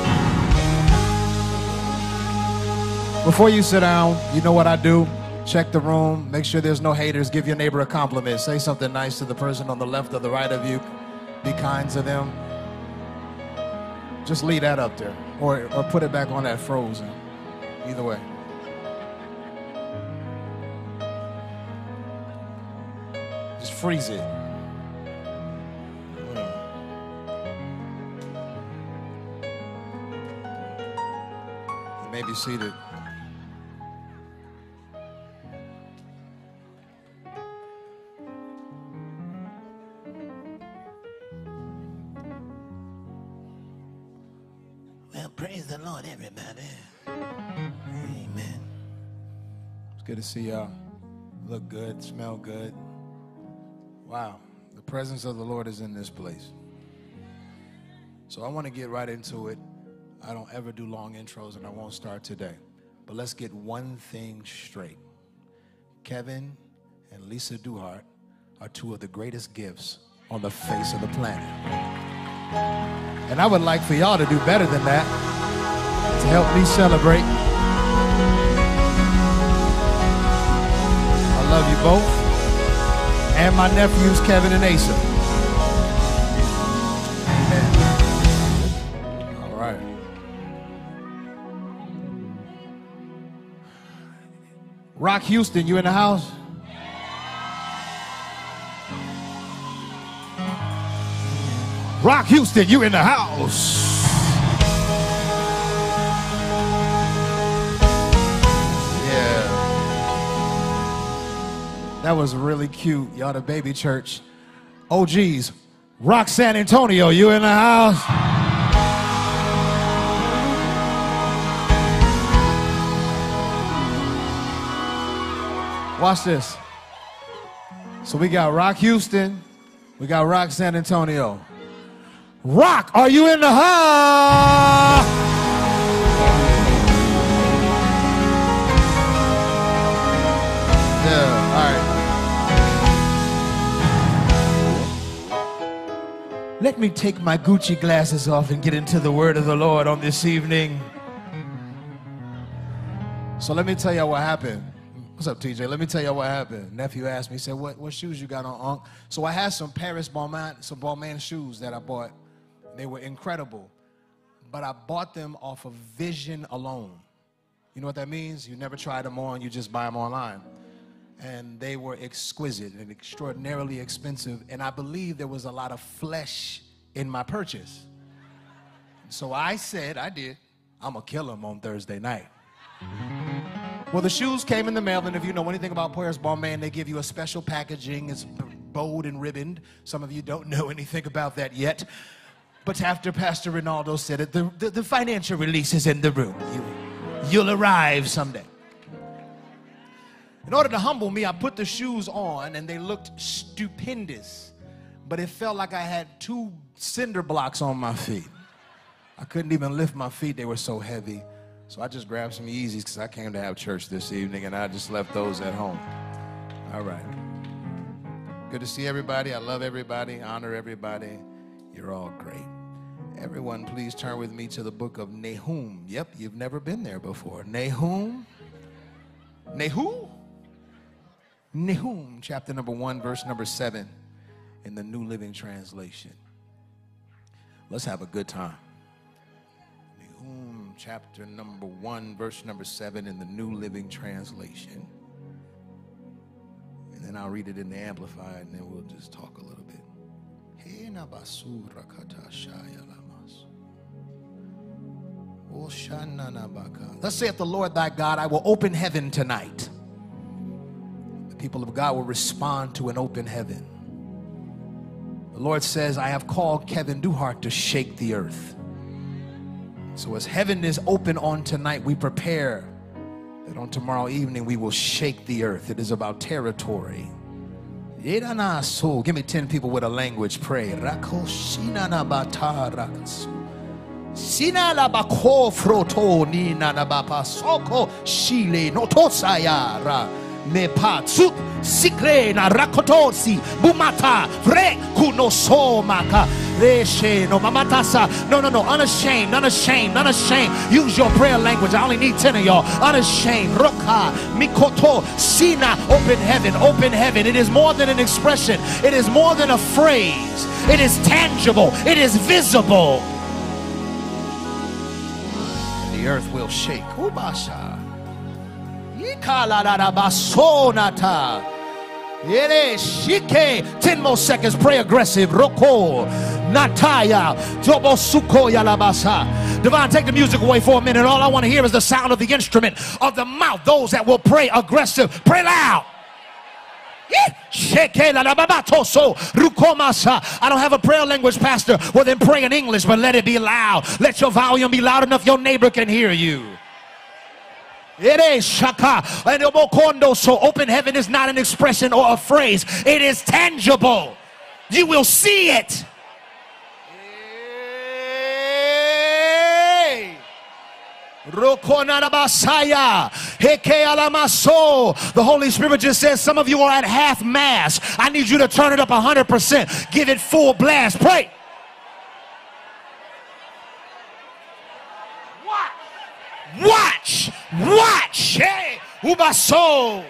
Before you sit down, you know what I do? Check the room. Make sure there's no haters. Give your neighbor a compliment. Say something nice to the person on the left or the right of you. Be kind to them. Just leave that up there. Or, or put it back on that frozen. Either way. Just freeze it. You may be seated. Well, praise the Lord, everybody. Amen. It's good to see y'all. Look good, smell good. Wow, the presence of the Lord is in this place. So I want to get right into it. I don't ever do long intros, and I won't start today. But let's get one thing straight. Kevin and Lisa Duhart are two of the greatest gifts on the face of the planet. And I would like for y'all to do better than that, to help me celebrate. I love you both. And my nephews, Kevin and Asa. Amen. All right. Rock Houston, you in the house? Rock Houston, you in the house? That was really cute. Y'all the baby church. O Gs. Rock San Antonio, you in the house? Watch this. So we got Rock Houston. We got Rock San Antonio. Rock, are you in the house? Yeah, all right. Let me take my Gucci glasses off and get into the word of the Lord on this evening. So let me tell y'all what happened. What's up, T J? Let me tell y'all what happened. Nephew asked me, he said, what, what shoes you got on, Unc? So I had some Paris Balmain, some Balmain shoes that I bought. They were incredible. But I bought them off of vision alone. You know what that means? You never tried them on, you just buy them online. And they were exquisite and extraordinarily expensive. And I believe there was a lot of flesh in my purchase. So I said, I did, I'm gonna kill them on Thursday night. Well, the shoes came in the mail, and if you know anything about Poyer's Balmain, they give you a special packaging. It's bowed and ribboned. Some of you don't know anything about that yet. But after Pastor Ronaldo said it, the, the, the financial release is in the room. You, you'll arrive someday. In order to humble me, I put the shoes on, and they looked stupendous. But it felt like I had two cinder blocks on my feet. I couldn't even lift my feet. They were so heavy. So I just grabbed some Yeezys because I came to have church this evening, and I just left those at home. All right. Good to see everybody. I love everybody. Honor everybody. You're all great. Everyone, please turn with me to the book of Nahum. Yep, you've never been there before. Nahum. Nahum? Nahum, chapter number one, verse number seven in the New Living Translation. Let's have a good time. Nahum, chapter number one, verse number seven in the New Living Translation. And then I'll read it in the Amplified, and then we'll just talk a little bit. Thus saith the Lord thy God, I will open heaven tonight. People of God will respond to an open heaven. The Lord says, I have called Kevin Duhart to shake the earth. So as heaven is open on tonight, we prepare that on tomorrow evening we will shake the earth. It is about territory. Give me ten people with a language. Pray. Sinala bako froto ni nanabapa soko shile notosayara. Me patsu sikre na rakotosi bumata vre kunoso maka reshe no mamatasa. No, no, no, unashamed, unashamed, unashamed. Use your prayer language. I only need ten of y'all. Unashamed. Roka mikoto sina. Open heaven, open heaven. It is more than an expression. It is more than a phrase. It is tangible. It is visible. The earth will shake. Ubasha. Ten more seconds. Pray aggressive. Roko Nataya Tobosuko Yalabasa. Divine, take the music away for a minute. All I want to hear is the sound of the instrument of the mouth. Those that will pray aggressive, pray loud. I don't have a prayer language, Pastor. Well, then pray in English, but let it be loud. Let your volume be loud enough your neighbor can hear you. It is shaka. So open heaven is not an expression or a phrase. It is tangible. You will see it. The Holy Spirit just says some of you are at half mass. I need you to turn it up one hundred percent. Give it full blast. Pray. Watch, watch, hey, ubaso.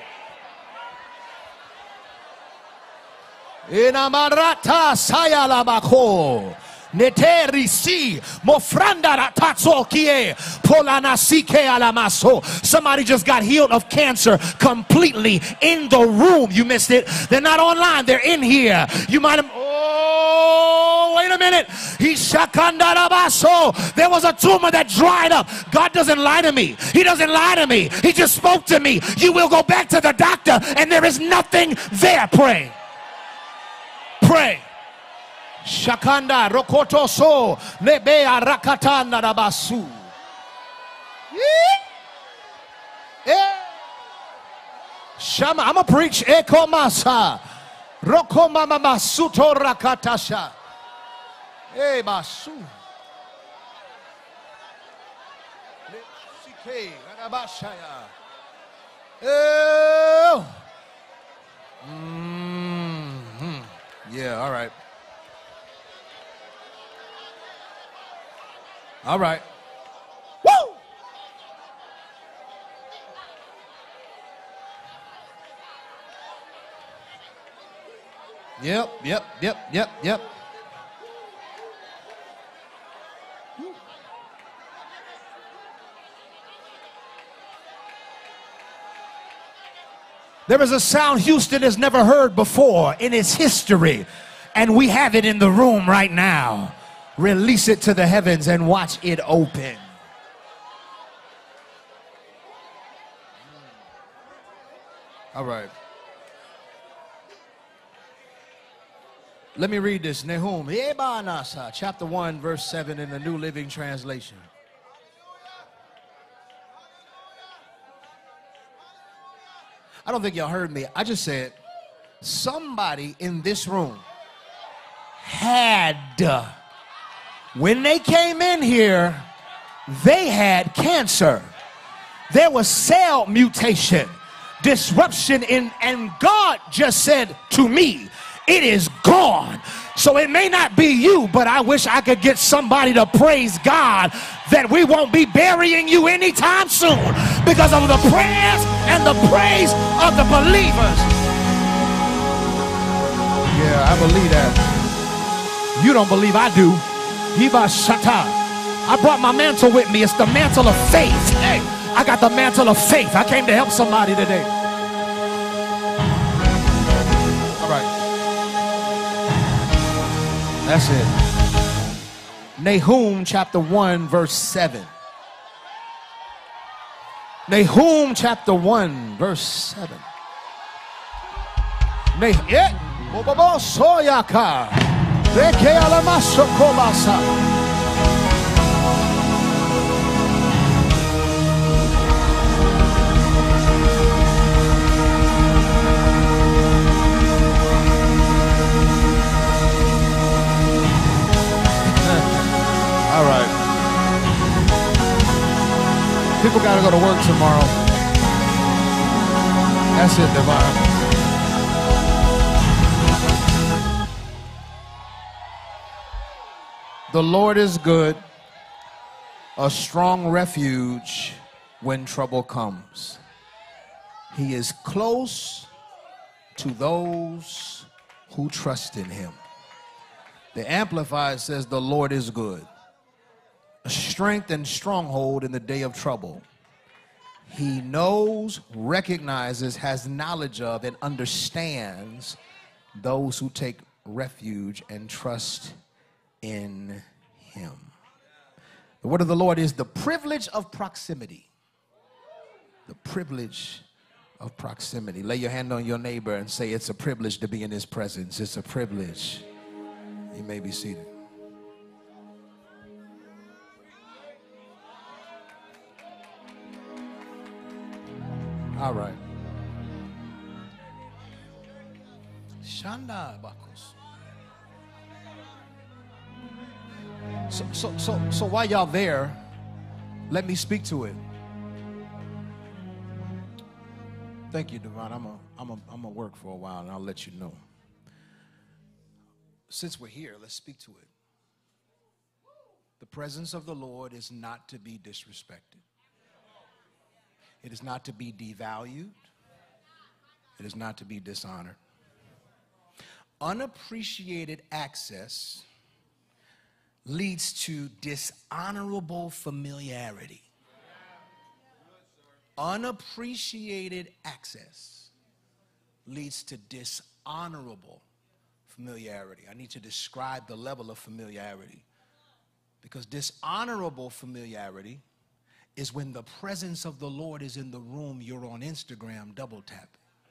Inamarata sayalabako. Neterisi mofranda ratatsokie polanasike alamaso. Somebody just got healed of cancer completely in the room. You missed it. They're not online. They're in here. You might have. Oh, wait a minute. He shakandarabaso. There was a tumor that dried up. God doesn't lie to me. He doesn't lie to me. He just spoke to me. You will go back to the doctor and there is nothing there. Pray. Pray. Shakanda rokoto so lebea rakatana rabasu. Shama, I'm gonna preach ekomasa rokoma mama suto rakatasha. Hey basu. Sike rabashaya. Oh. Mm-hmm. Yeah, all right. All right. Woo! Yep, yep, yep, yep, yep. There is a sound Houston has never heard before in its history, and we have it in the room right now. Release it to the heavens and watch it open. All right. Let me read this. Nahum, chapter one, verse seven in the New Living Translation. I don't think y'all heard me. I just said somebody in this room had, when they came in here, they had cancer. There was cell mutation, disruption in, and God just said to me, it is gone. So it may not be you, but I wish I could get somebody to praise God that we won't be burying you anytime soon because of the prayers and the praise of the believers. Yeah, I believe that. You don't believe I do. Hiba Shata. I brought my mantle with me. It's the mantle of faith. Hey, I got the mantle of faith. I came to help somebody today. All right. That's it. Nahum chapter one, verse seven. Nahum chapter one, verse seven. Nah- yeah. Bobobo soyaka. Reke alamaso kobasa. All right. People got to go to work tomorrow. That's it, Divine. The Lord is good, a strong refuge when trouble comes. He is close to those who trust in him. The Amplified says the Lord is good, a strength and stronghold in the day of trouble. He knows, recognizes, has knowledge of, and understands those who take refuge and trust in him. The word of the Lord is the privilege of proximity. The privilege of proximity. Lay your hand on your neighbor and say, it's a privilege to be in his presence. It's a privilege. You may be seated. All right. Shanda Bakos. So, so, so, so while y'all there, let me speak to it. Thank you, Devon. I'm a, I'm a, I'm a work for a while, and I'll let you know. Since we're here, let's speak to it. The presence of the Lord is not to be disrespected. It is not to be devalued. It is not to be dishonored. Unappreciated access leads to dishonorable familiarity. Unappreciated access leads to dishonorable familiarity. I need to describe the level of familiarity, because dishonorable familiarity is when the presence of the Lord is in the room, you're on Instagram double tapping.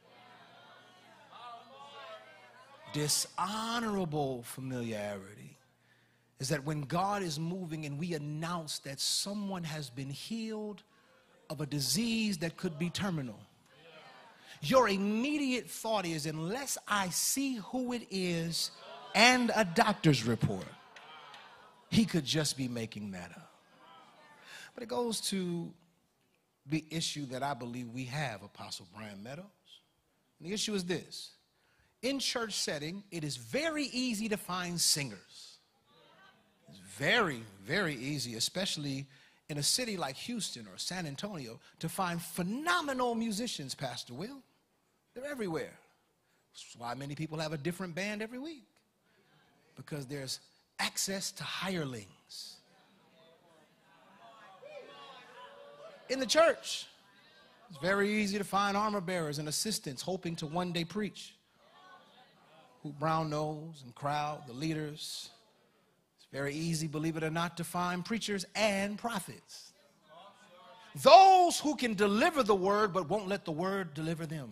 Dishonorable familiarity is that when God is moving and we announce that someone has been healed of a disease that could be terminal, your immediate thought is, unless I see who it is and a doctor's report, he could just be making that up. But it goes to the issue that I believe we have, Apostle Brian Meadows. And the issue is this. In church setting, it is very easy to find singers. It's very, very easy, especially in a city like Houston or San Antonio, to find phenomenal musicians, Pastor Will. They're everywhere. That's why many people have a different band every week, because there's access to hirelings in the church. It's very easy to find armor bearers and assistants hoping to one day preach, who brown nose and crowd the leaders. It's very easy, believe it or not, to find preachers and prophets. Those who can deliver the word but won't let the word deliver them.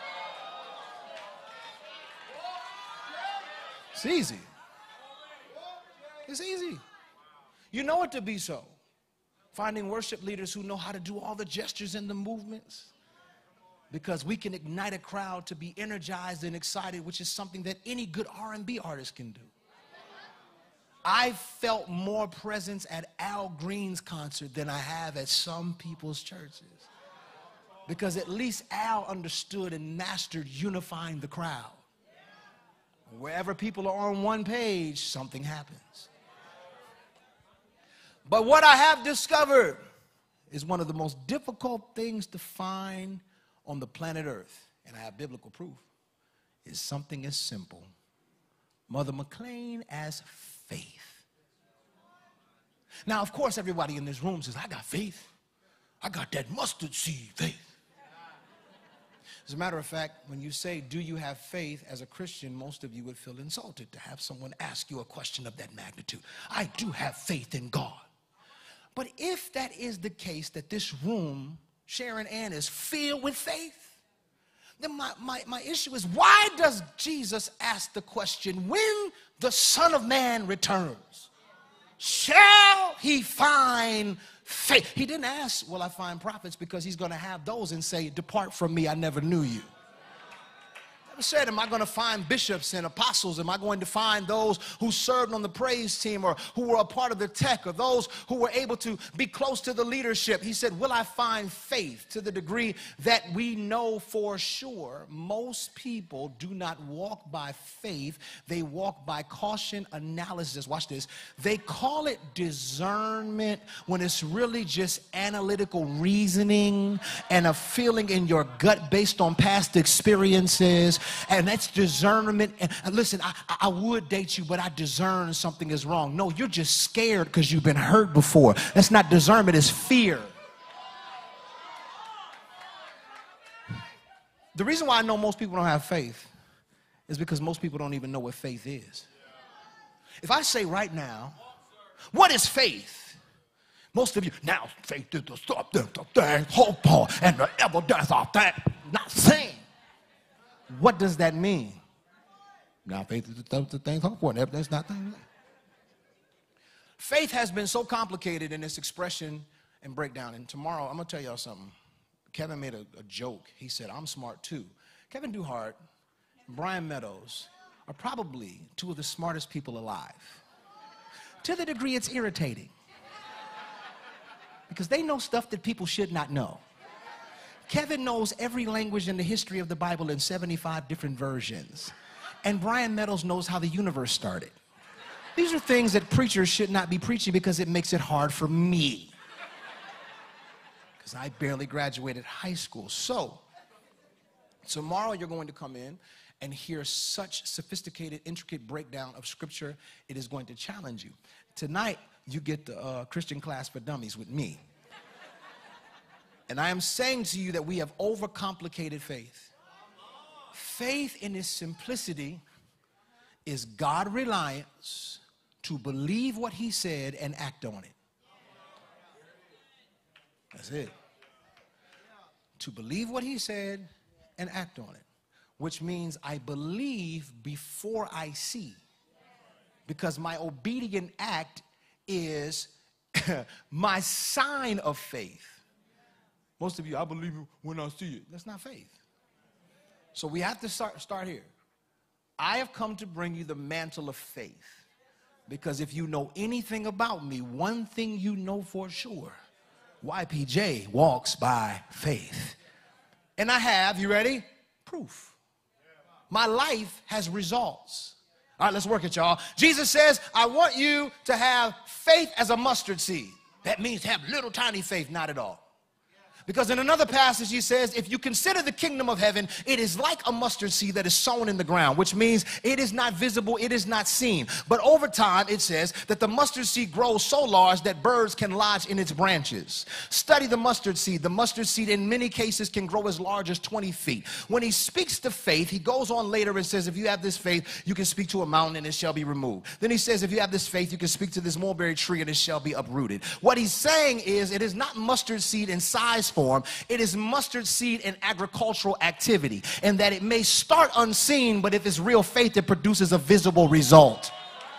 It's easy. It's easy. You know it to be so. Finding worship leaders who know how to do all the gestures and the movements, because we can ignite a crowd to be energized and excited, which is something that any good R and B artist can do. I felt more presence at Al Green's concert than I have at some people's churches, because at least Al understood and mastered unifying the crowd. Wherever people are on one page, something happens. But what I have discovered is one of the most difficult things to find on the planet Earth, and I have biblical proof, is something as simple, Mother McLean, as faith. Now, of course, everybody in this room says, I got faith. I got that mustard seed faith. As a matter of fact, when you say, do you have faith as a Christian, most of you would feel insulted to have someone ask you a question of that magnitude. I do have faith in God. But if that is the case, that this room, Sharon Ann, is filled with faith, then my, my, my issue is, why does Jesus ask the question, when the Son of Man returns, shall he find faith? He didn't ask, will I find prophets, because he's going to have those and say, depart from me, I never knew you. Never said, am I going to find bishops and apostles? Am I going to find those who served on the praise team, or who were a part of the tech, or those who were able to be close to the leadership? He said, will I find faith? To the degree that we know for sure most people do not walk by faith, they walk by caution analysis. Watch this. They call it discernment when it's really just analytical reasoning and a feeling in your gut based on past experiences. And that's discernment. And, and listen, I, I would date you, but I discern something is wrong. No, you're just scared because you've been hurt before. That's not discernment, it's fear. The reason why I know most people don't have faith is because most people don't even know what faith is. If I say right now, what is faith? Most of you, now faith is the substance of things hoped for and the evidence of that not seen. What does that mean? Now faith is the things hoped for and evidence not seen. Faith has been so complicated in its expression and breakdown. And tomorrow, I'm going to tell y'all something. Kevin made a, a joke. He said, I'm smart too. Kevin Duhart and Brian Meadows are probably two of the smartest people alive. To the degree it's irritating. Because they know stuff that people should not know. Kevin knows every language in the history of the Bible in seventy-five different versions. And Brian Meadows knows how the universe started. These are things that preachers should not be preaching because it makes it hard for me. Because I barely graduated high school. So, tomorrow you're going to come in and hear such sophisticated, intricate breakdown of Scripture, it is going to challenge you. Tonight, you get the uh, Christian class for dummies with me. And I am saying to you that we have overcomplicated faith. Faith in its simplicity is God reliance to believe what he said and act on it. That's it. To believe what he said and act on it. Which means I believe before I see. Because my obedient act is my sign of faith. Most of you, I believe it when I see it. That's not faith. So we have to start, start here. I have come to bring you the mantle of faith. Because if you know anything about me, one thing you know for sure, Y P J walks by faith. And I have, you ready? Proof. My life has results. All right, let's work it, y'all. Jesus says, I want you to have faith as a mustard seed. That means have little tiny faith, not at all. Because in another passage he says, if you consider the kingdom of heaven, it is like a mustard seed that is sown in the ground, which means it is not visible, it is not seen. But over time it says that the mustard seed grows so large that birds can lodge in its branches. Study the mustard seed. The mustard seed in many cases can grow as large as twenty feet. When he speaks to faith, he goes on later and says, if you have this faith, you can speak to a mountain and it shall be removed. Then he says, if you have this faith, you can speak to this mulberry tree and it shall be uprooted. What he's saying is it is not mustard seed in size form, it is mustard seed in agricultural activity, and that it may start unseen, but if it's real faith, it produces a visible result.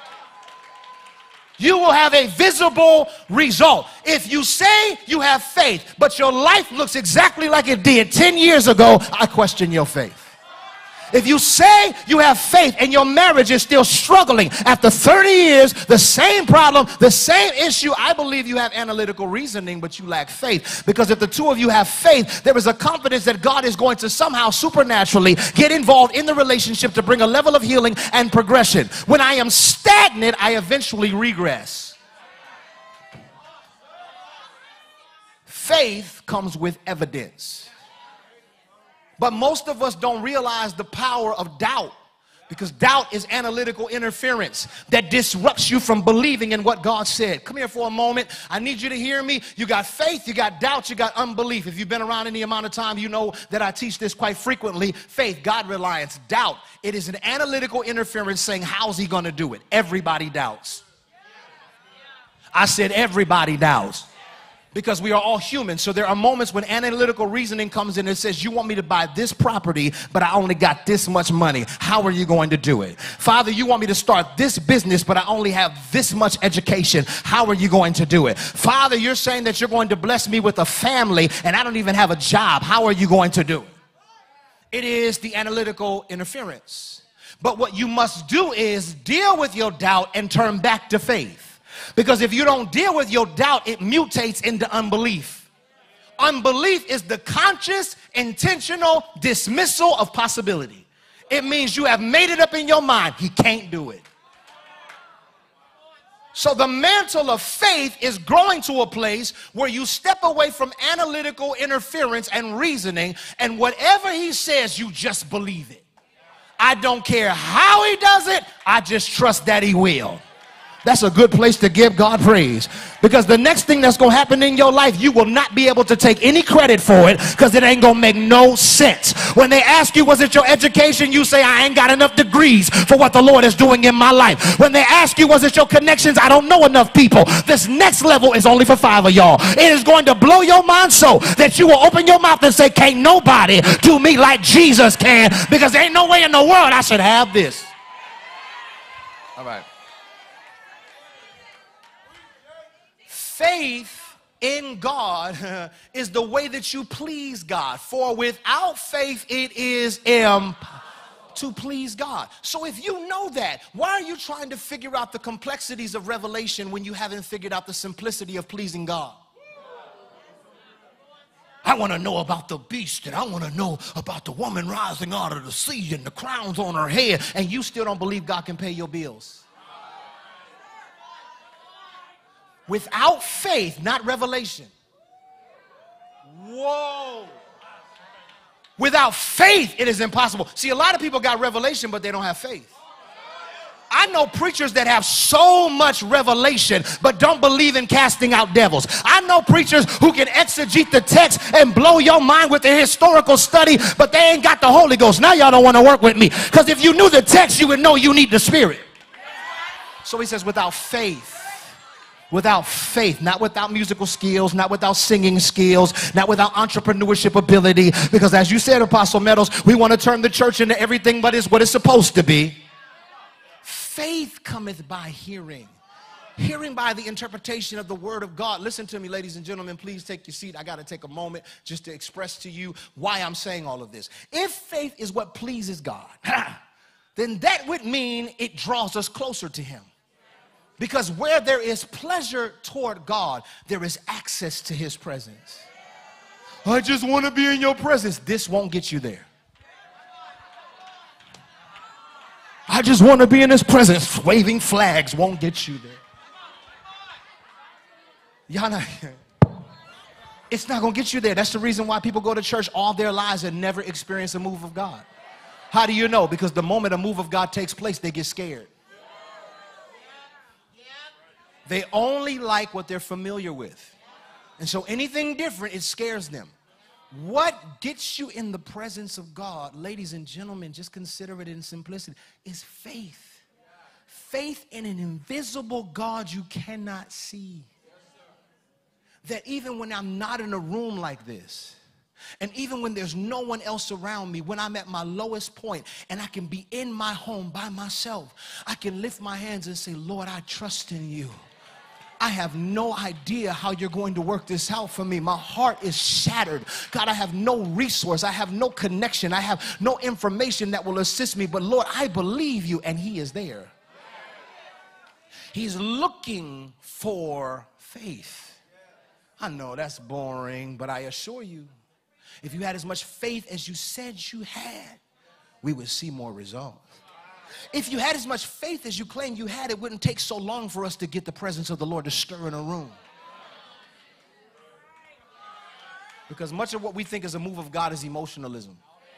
You will have a visible result. If you say you have faith, but your life looks exactly like it did ten years ago, I question your faith. If you say you have faith and your marriage is still struggling after thirty years, the same problem, the same issue, I believe you have analytical reasoning, but you lack faith. Because if the two of you have faith, there is a confidence that God is going to somehow supernaturally get involved in the relationship to bring a level of healing and progression. When I am stagnant, I eventually regress. Faith comes with evidence. But most of us don't realize the power of doubt, because doubt is analytical interference that disrupts you from believing in what God said. Come here for a moment. I need you to hear me. You got faith, you got doubt, you got unbelief. If you've been around any amount of time, you know that I teach this quite frequently. Faith, God reliance, doubt. It is an analytical interference saying, how's he going to do it? Everybody doubts. I said everybody doubts. Because we are all human. So there are moments when analytical reasoning comes in and says, you want me to buy this property, but I only got this much money. How are you going to do it? Father, you want me to start this business, but I only have this much education. How are you going to do it? Father, you're saying that you're going to bless me with a family, and I don't even have a job. How are you going to do it? It is the analytical interference. But what you must do is deal with your doubt and turn back to faith. Because if you don't deal with your doubt, it mutates into unbelief. Unbelief is the conscious, intentional dismissal of possibility. It means you have made it up in your mind, he can't do it. So the mantle of faith is growing to a place where you step away from analytical interference and reasoning, and whatever he says, you just believe it. I don't care how he does it, I just trust that he will. That's a good place to give God praise, because the next thing that's going to happen in your life, you will not be able to take any credit for it, because it ain't going to make no sense. When they ask you, was it your education? You say, I ain't got enough degrees for what the Lord is doing in my life. When they ask you, was it your connections? I don't know enough people. This next level is only for five of y'all. It is going to blow your mind so that you will open your mouth and say, can't nobody do me like Jesus can, because there ain't no way in the world I should have this. All right. Faith in God is the way that you please God. For without faith, it is impossible to please God. So if you know that, why are you trying to figure out the complexities of revelation when you haven't figured out the simplicity of pleasing God? I want to know about the beast, and I want to know about the woman rising out of the sea and the crowns on her head, and you still don't believe God can pay your bills. Without faith, not revelation. Whoa. Without faith, it is impossible. See, a lot of people got revelation, but they don't have faith. I know preachers that have so much revelation, but don't believe in casting out devils. I know preachers who can exegete the text and blow your mind with their historical study, but they ain't got the Holy Ghost. Now y'all don't want to work with me, because if you knew the text, you would know you need the Spirit. So he says, without faith. Without faith, not without musical skills, not without singing skills, not without entrepreneurship ability, because as you said, Apostle Meadows, we want to turn the church into everything but is what it's supposed to be. Faith cometh by hearing. Hearing by the interpretation of the word of God. Listen to me, ladies and gentlemen, please take your seat. I got to take a moment just to express to you why I'm saying all of this. If faith is what pleases God, then that would mean it draws us closer to him. Because where there is pleasure toward God, there is access to his presence. I just want to be in your presence. This won't get you there. I just want to be in his presence. Waving flags won't get you there. Y'all not, It's not going to get you there. That's the reason why people go to church all their lives and never experience a move of God. How do you know? Because the moment a move of God takes place, they get scared. They only like what they're familiar with. And so anything different, it scares them. What gets you in the presence of God, ladies and gentlemen, just consider it in simplicity, is faith. Faith in an invisible God you cannot see. That even when I'm not in a room like this, and even when there's no one else around me, when I'm at my lowest point and I can be in my home by myself, I can lift my hands and say, Lord, I trust in you. I have no idea how you're going to work this out for me. My heart is shattered. God, I have no resource. I have no connection. I have no information that will assist me. But Lord, I believe you, and he is there. He's looking for faith. I know that's boring, but I assure you, if you had as much faith as you said you had, we would see more results. If you had as much faith as you claimed you had, it wouldn't take so long for us to get the presence of the Lord to stir in a room. Because much of what we think is a move of God is emotionalism.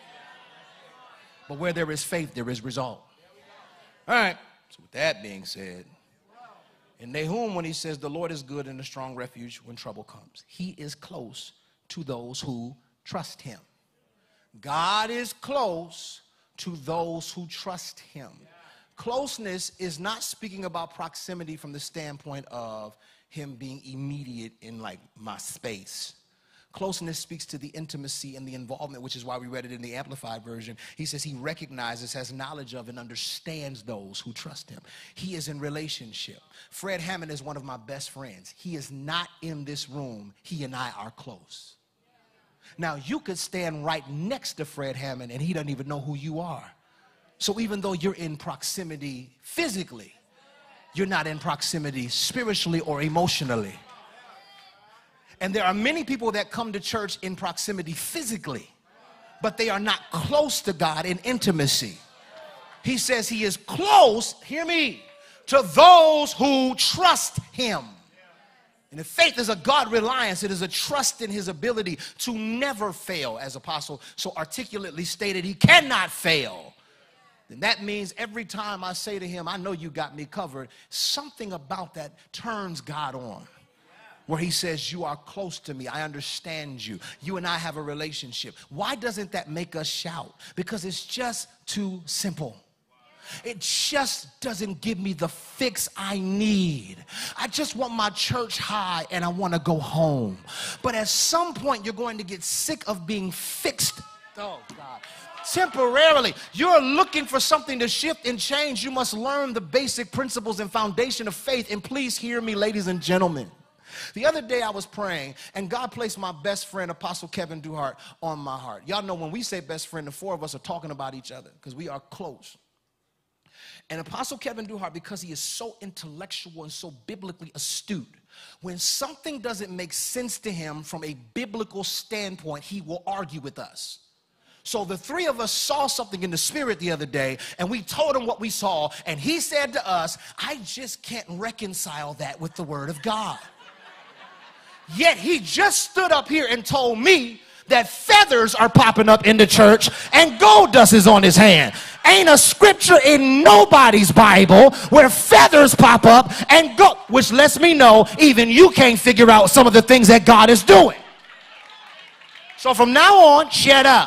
But where there is faith, there is result. All right. So with that being said, in Nahum, when he says the Lord is good and a strong refuge when trouble comes, he is close to those who trust him. God is close to those who trust him. Closeness is not speaking about proximity from the standpoint of him being immediate in like my space. Closeness speaks to the intimacy and the involvement, which is why we read it in the Amplified version. He says he recognizes, has knowledge of, and understands those who trust him. He is in relationship. Fred Hammond is one of my best friends. He is not in this room. He and I are close. Now, you could stand right next to Fred Hammond and he doesn't even know who you are. So even though you're in proximity physically, you're not in proximity spiritually or emotionally. And there are many people that come to church in proximity physically, but they are not close to God in intimacy. He says he is close, hear me, to those who trust him. And if faith is a God reliance, it is a trust in his ability to never fail, as Apostle so articulately stated, he cannot fail. Then that means every time I say to him, I know you got me covered, something about that turns God on. Where he says, you are close to me. I understand you. You and I have a relationship. Why doesn't that make us shout? Because it's just too simple. It just doesn't give me the fix I need. I just want my church high and I want to go home. But at some point, you're going to get sick of being fixed. Oh, God. Temporarily, you're looking for something to shift and change. You must learn the basic principles and foundation of faith. And please hear me, ladies and gentlemen. The other day I was praying, and God placed my best friend, Apostle Kevin Duhart, on my heart. Y'all know when we say best friend, the four of us are talking about each other because we are close. And Apostle Kevin Duhart, because he is so intellectual and so biblically astute, when something doesn't make sense to him from a biblical standpoint, he will argue with us. So the three of us saw something in the spirit the other day, and we told him what we saw, and he said to us, I just can't reconcile that with the word of God. Yet he just stood up here and told me that feathers are popping up in the church and gold dust is on his hand. Ain't a scripture in nobody's Bible where feathers pop up and go, which lets me know even you can't figure out some of the things that God is doing. So from now on, shut up.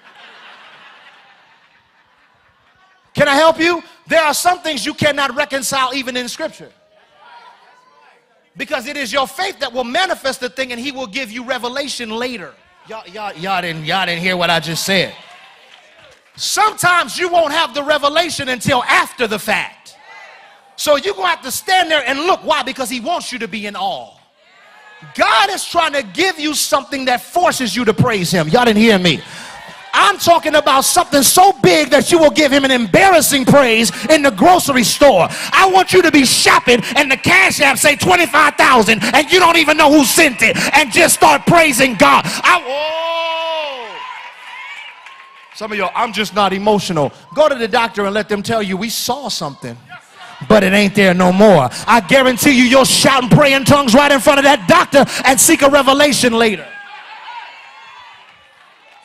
Can I help you? There are some things you cannot reconcile even in scripture. Because it is your faith that will manifest the thing and he will give you revelation later. Y'all, y'all, y'all, didn't, y'all didn't hear what I just said. Sometimes you won't have the revelation until after the fact. So you're going to have to stand there and look. Why? Because he wants you to be in awe. God is trying to give you something that forces you to praise him. Y'all didn't hear me. I'm talking about something so big that you will give him an embarrassing praise in the grocery store. I want you to be shopping and the cash app say twenty-five thousand and you don't even know who sent it and just start praising God. I, whoa. Some of y'all, I'm just not emotional. Go to the doctor and let them tell you we saw something, but it ain't there no more. I guarantee you you'll shout and pray in tongues right in front of that doctor and seek a revelation later.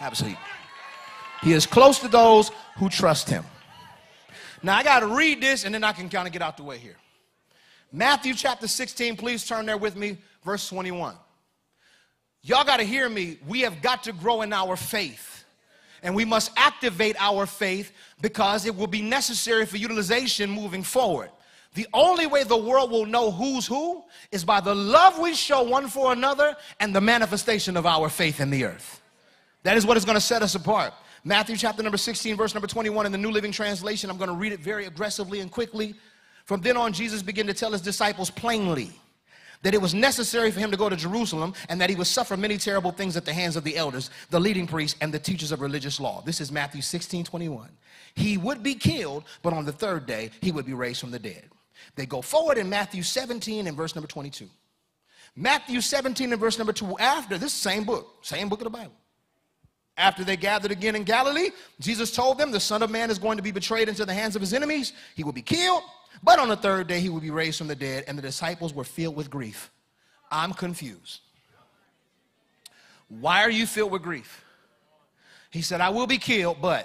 Have a seat. He is close to those who trust him. Now, I got to read this, and then I can kind of get out the way here. Matthew chapter sixteen, please turn there with me, verse twenty-one. Y'all got to hear me. We have got to grow in our faith, and we must activate our faith because it will be necessary for utilization moving forward. The only way the world will know who's who is by the love we show one for another and the manifestation of our faith in the earth. That is what is going to set us apart. Matthew chapter number sixteen, verse number twenty-one in the New Living Translation. I'm going to read it very aggressively and quickly. From then on, Jesus began to tell his disciples plainly that it was necessary for him to go to Jerusalem and that he would suffer many terrible things at the hands of the elders, the leading priests, and the teachers of religious law. This is Matthew sixteen, twenty-one. He would be killed, but on the third day, he would be raised from the dead. They go forward in Matthew seventeen and verse number twenty-two. Matthew seventeen and verse number two, after this same book, same book of the Bible. After they gathered again in Galilee, Jesus told them the Son of Man is going to be betrayed into the hands of his enemies. He will be killed, but on the third day he will be raised from the dead. And the disciples were filled with grief. I'm confused. Why are you filled with grief? He said, I will be killed, but...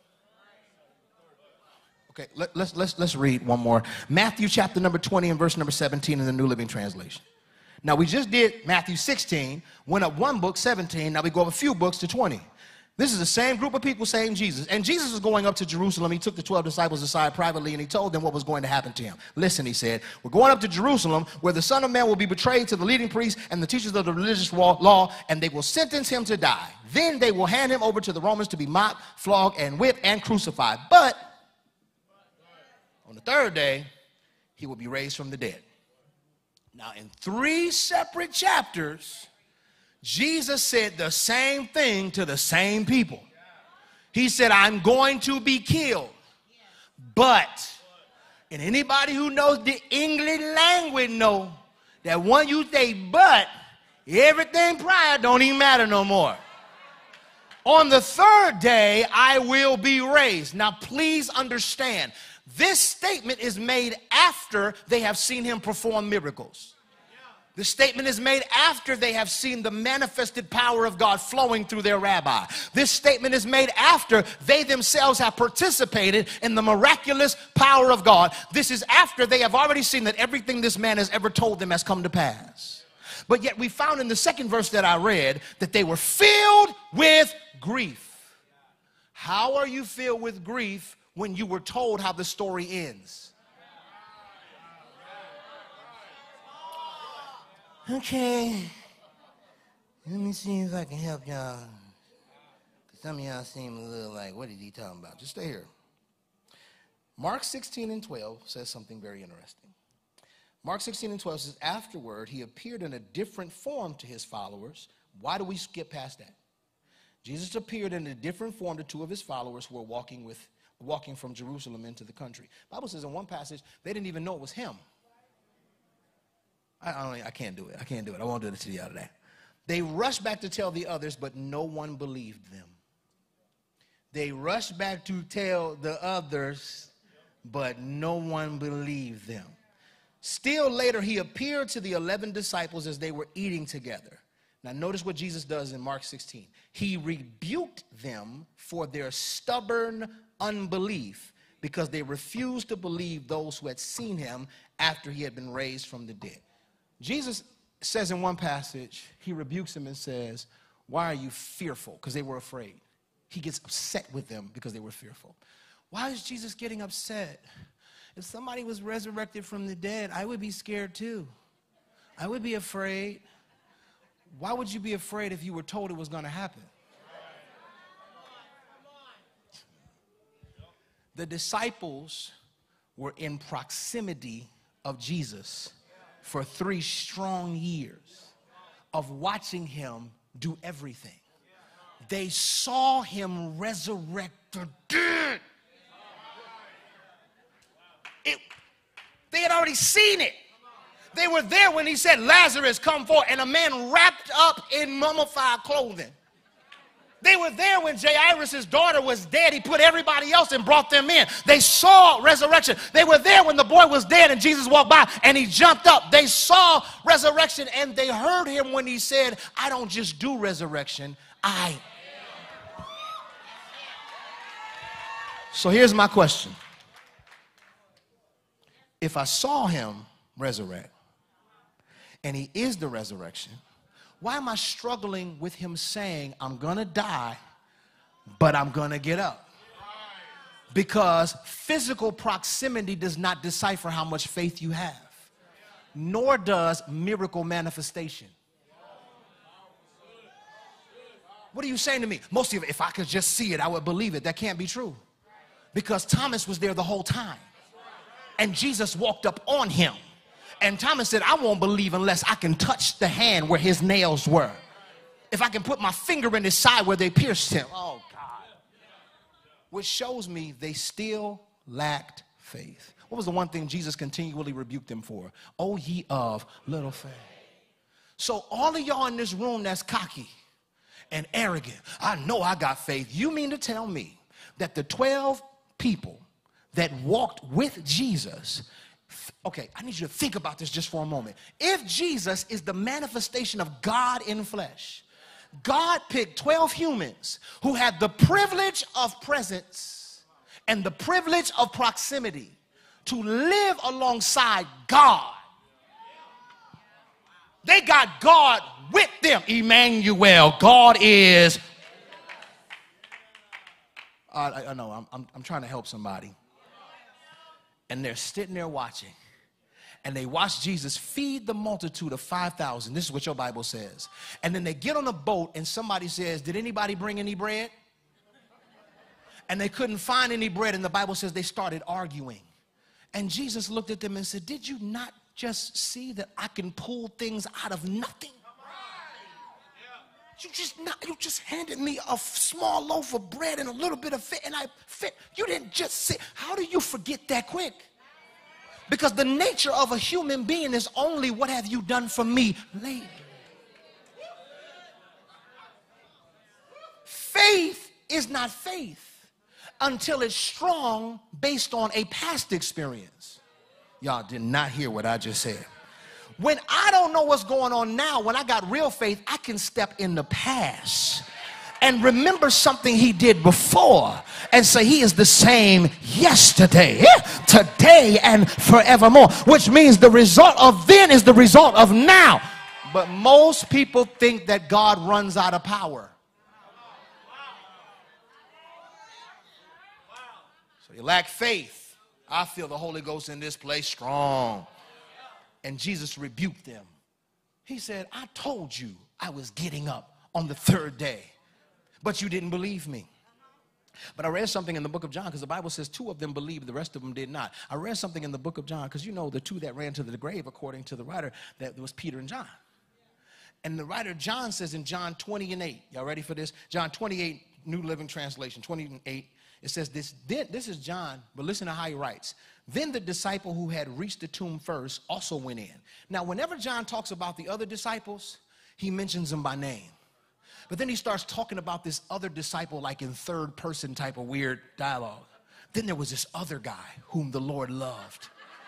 Okay, let, let's, let's, let's read one more. Matthew chapter number twenty and verse number seventeen in the New Living Translation. Now, we just did Matthew sixteen, went up one book, seventeen. Now we go up a few books to twenty. This is the same group of people saying Jesus. And Jesus was going up to Jerusalem. He took the twelve disciples aside privately and he told them what was going to happen to him. Listen, he said, we're going up to Jerusalem where the Son of Man will be betrayed to the leading priests and the teachers of the religious law, and they will sentence him to die. Then they will hand him over to the Romans to be mocked, flogged, and whipped, and crucified. But on the third day, he will be raised from the dead. Now, in three separate chapters, Jesus said the same thing to the same people. He said, I'm going to be killed, but, and anybody who knows the English language know that when you say but, everything prior don't even matter no more. On the third day, I will be raised. Now, please understand, this statement is made after they have seen him perform miracles. The statement is made after they have seen the manifested power of God flowing through their rabbi. This statement is made after they themselves have participated in the miraculous power of God. This is after they have already seen that everything this man has ever told them has come to pass. But yet we found in the second verse that I read that they were filled with grief. How are you filled with grief when you were told how the story ends? Okay, let me see if I can help y'all. Some of y'all seem a little like, what is he talking about? Just stay here. Mark sixteen and twelve says something very interesting. Mark sixteen and twelve says, afterward, he appeared in a different form to his followers. Why do we skip past that? Jesus appeared in a different form to two of his followers who were walking, with, walking from Jerusalem into the country. The Bible says in one passage, they didn't even know it was him. I, I, don't, I can't do it. I can't do it. I won't do it to you out of that. They rushed back to tell the others, but no one believed them. They rushed back to tell the others, but no one believed them. Still later, he appeared to the eleven disciples as they were eating together. Now, notice what Jesus does in Mark sixteen. He rebuked them for their stubborn unbelief because they refused to believe those who had seen him after he had been raised from the dead. Jesus says in one passage, he rebukes them and says, why are you fearful? Because they were afraid. He gets upset with them because they were fearful. Why is Jesus getting upset? If somebody was resurrected from the dead, I would be scared too. I would be afraid. Why would you be afraid if you were told it was going to happen? The disciples were in proximity of Jesus for three strong years of watching him do everything. They saw him resurrect the dead. It, they had already seen it. They were there when he said, Lazarus, come forth, and a man wrapped up in mummified clothing. They were there when Jairus' daughter was dead. He put everybody else and brought them in. They saw resurrection. They were there when the boy was dead and Jesus walked by and he jumped up. They saw resurrection and they heard him when he said, I don't just do resurrection, I So here's my question. If I saw him resurrect, and he is the resurrection, why am I struggling with him saying, I'm going to die, but I'm going to get up? Because physical proximity does not decipher how much faith you have, nor does miracle manifestation. What are you saying to me? Most of it, if I could just see it, I would believe it. That can't be true. Because Thomas was there the whole time. And Jesus walked up on him. And Thomas said, I won't believe unless I can touch the hand where his nails were. If I can put my finger in his side where they pierced him. Oh, God. Which shows me they still lacked faith. What was the one thing Jesus continually rebuked them for? Oh, ye of little faith. So all of y'all in this room that's cocky and arrogant, I know I got faith. You mean to tell me that the twelve people that walked with Jesus, okay, I need you to think about this just for a moment. If Jesus is the manifestation of God in flesh, God picked twelve humans who had the privilege of presence and the privilege of proximity to live alongside God. They got God with them. Emmanuel, God is. Uh, I, I know, I'm, I'm, I'm trying to help somebody. And they're sitting there watching. And they watch Jesus feed the multitude of five thousand. This is what your Bible says. And then they get on a boat and somebody says, did anybody bring any bread? And they couldn't find any bread. And the Bible says they started arguing. And Jesus looked at them and said, did you not just see that I can pull things out of nothing? You just not, you just handed me a small loaf of bread and a little bit of fit, and I fit. You didn't just say, how do you forget that quick? Because the nature of a human being is only what have you done for me lately. Faith is not faith until it's strong based on a past experience. Y'all did not hear what I just said. When I don't know what's going on now, when I got real faith, I can step in the past and remember something he did before and say he is the same yesterday, today, and forevermore, which means the result of then is the result of now. But most people think that God runs out of power. So you lack faith. I feel the Holy Ghost in this place strong. And Jesus rebuked them. He said, I told you I was getting up on the third day, but you didn't believe me. But I read something in the book of John, because the Bible says two of them believed, the rest of them did not. I read something in the book of John, because you know the two that ran to the grave, according to the writer, that was Peter and John. And the writer John says in John twenty and eight, y'all ready for this? John twenty-eight, New Living Translation, twenty and eight, it says this, this is John, but listen to how he writes. Then the disciple who had reached the tomb first also went in. Now, whenever John talks about the other disciples, he mentions them by name. But then he starts talking about this other disciple like in third person type of weird dialogue. Then there was this other guy whom the Lord loved.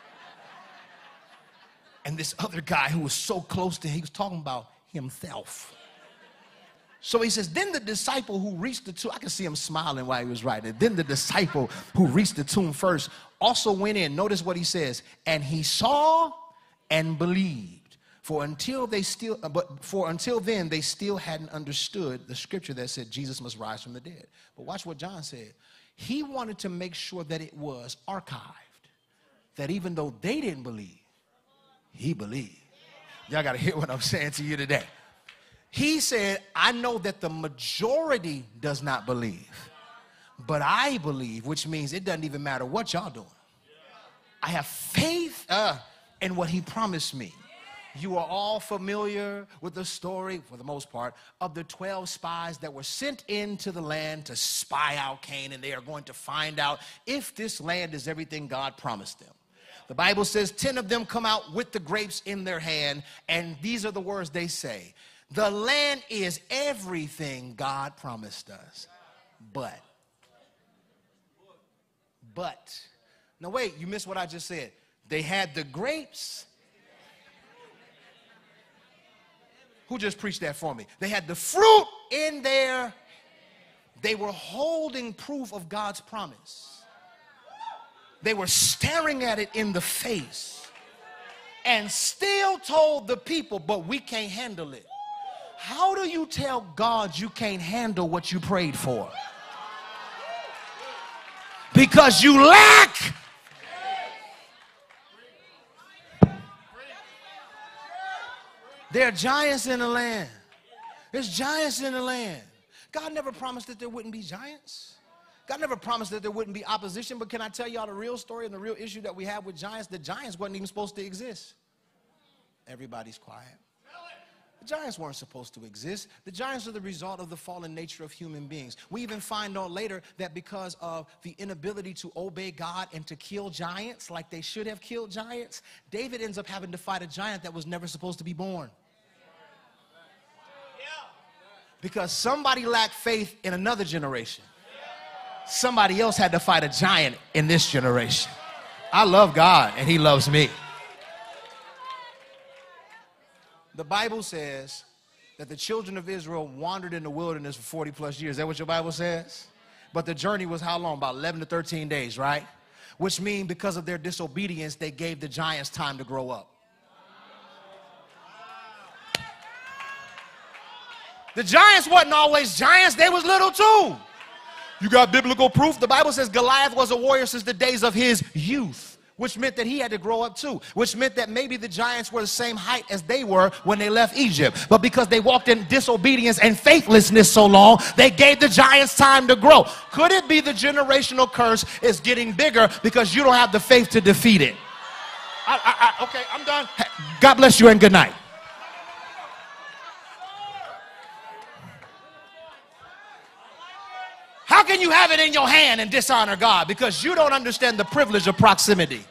And this other guy who was so close to him, he was talking about himself. So he says, then the disciple who reached the tomb, I can see him smiling while he was writing it. Then the disciple who reached the tomb first also went in. Notice what he says. And he saw and believed. For until they still, but for until then, they still hadn't understood the scripture that said Jesus must rise from the dead. But watch what John said. He wanted to make sure that it was archived. That even though they didn't believe, he believed. Y'all got to hear what I'm saying to you today. He said, I know that the majority does not believe, but I believe, which means it doesn't even matter what y'all doing. I have faith uh, in what he promised me. You are all familiar with the story, for the most part, of the twelve spies that were sent into the land to spy out Canaan. They are going to find out if this land is everything God promised them. The Bible says ten of them come out with the grapes in their hand, and these are the words they say. The land is everything God promised us, but, but, no wait, you missed what I just said. They had the grapes. Who just preached that for me? They had the fruit in their, They were holding proof of God's promise. They were staring at it in the face and still told the people, but we can't handle it. How do you tell God you can't handle what you prayed for? Because you lack. There are giants in the land. There's giants in the land. God never promised that there wouldn't be giants. God never promised that there wouldn't be opposition. But can I tell y'all the real story and the real issue that we have with giants? The giants wasn't even supposed to exist. Everybody's quiet. The giants weren't supposed to exist. The giants are the result of the fallen nature of human beings. We even find out later that because of the inability to obey God and to kill giants like they should have killed giants, David ends up having to fight a giant that was never supposed to be born. Because somebody lacked faith in another generation. Somebody else had to fight a giant in this generation. I love God and he loves me. The Bible says that the children of Israel wandered in the wilderness for forty plus years. Is that what your Bible says? But the journey was how long? About eleven to thirteen days, right? Which means because of their disobedience, they gave the giants time to grow up. The giants wasn't always giants. They was little too. You got biblical proof? The Bible says Goliath was a warrior since the days of his youth, which meant that he had to grow up too, which meant that maybe the giants were the same height as they were when they left Egypt. But because they walked in disobedience and faithlessness so long, they gave the giants time to grow. Could it be the generational curse is getting bigger because you don't have the faith to defeat it? I, I, I, okay, I'm done. God bless you and good night. How can you have it in your hand and dishonor God? Because you don't understand the privilege of proximity.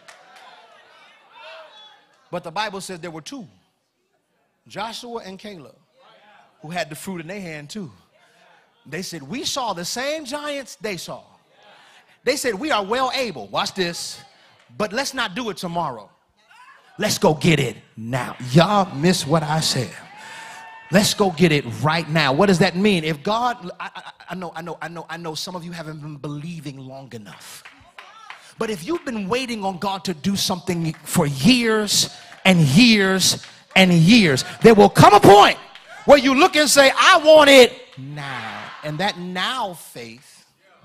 But the Bible says there were two, Joshua and Caleb, who had the fruit in their hand too. They said, we saw the same giants they saw. They said, we are well able, watch this, but let's not do it tomorrow. Let's go get it now. Y'all miss what I said. Let's go get it right now. What does that mean? If God, I, I, I know, I know, I know, I know some of you haven't been believing long enough. But if you've been waiting on God to do something for years and years and years, there will come a point where you look and say, I want it now. And that now faith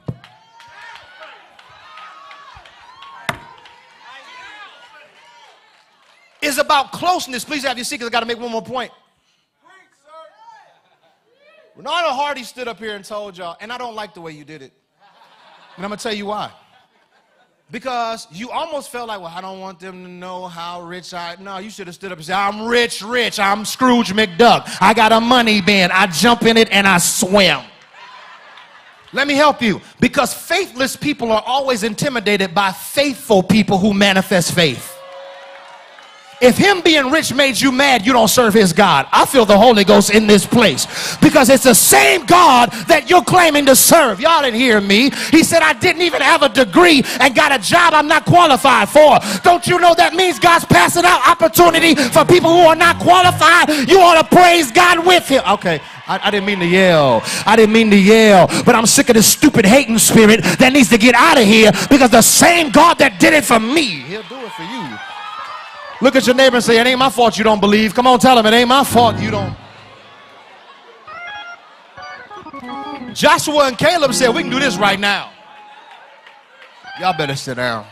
is about closeness. Please have your seat because I got to make one more point. Renata Hardy stood up here and told y'all, and I don't like the way you did it. And I'm going to tell you why. Because you almost felt like, well, I don't want them to know how rich I am. No, you should have stood up and said, I'm rich, rich. I'm Scrooge McDuck. I got a money bin. I jump in it and I swim. Let me help you. Because faithless people are always intimidated by faithful people who manifest faith. If him being rich made you mad, you don't serve his God. I feel the Holy Ghost in this place because it's the same God that you're claiming to serve. Y'all didn't hear me. He said, I didn't even have a degree and got a job I'm not qualified for. Don't you know that means God's passing out opportunity for people who are not qualified? You ought to praise God with him. Okay. I, I didn't mean to yell. I didn't mean to yell. But I'm sick of this stupid hating spirit that needs to get out of here because the same God that did it for me, he'll do it for you. Look at your neighbor and say, it ain't my fault you don't believe. Come on, tell him it ain't my fault you don't. Joshua and Caleb said, we can do this right now. Y'all better sit down.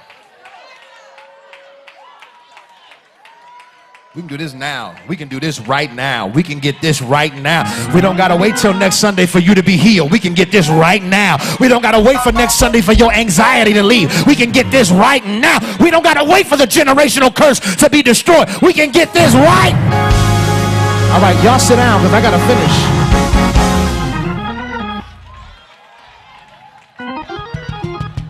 We can do this now. We can do this right now. We can get this right now. We don't got to wait till next Sunday for you to be healed. We can get this right now. We don't got to wait for next Sunday for your anxiety to leave. We can get this right now. We don't got to wait for the generational curse to be destroyed. We can get this right. All right, y'all sit down because I got to finish.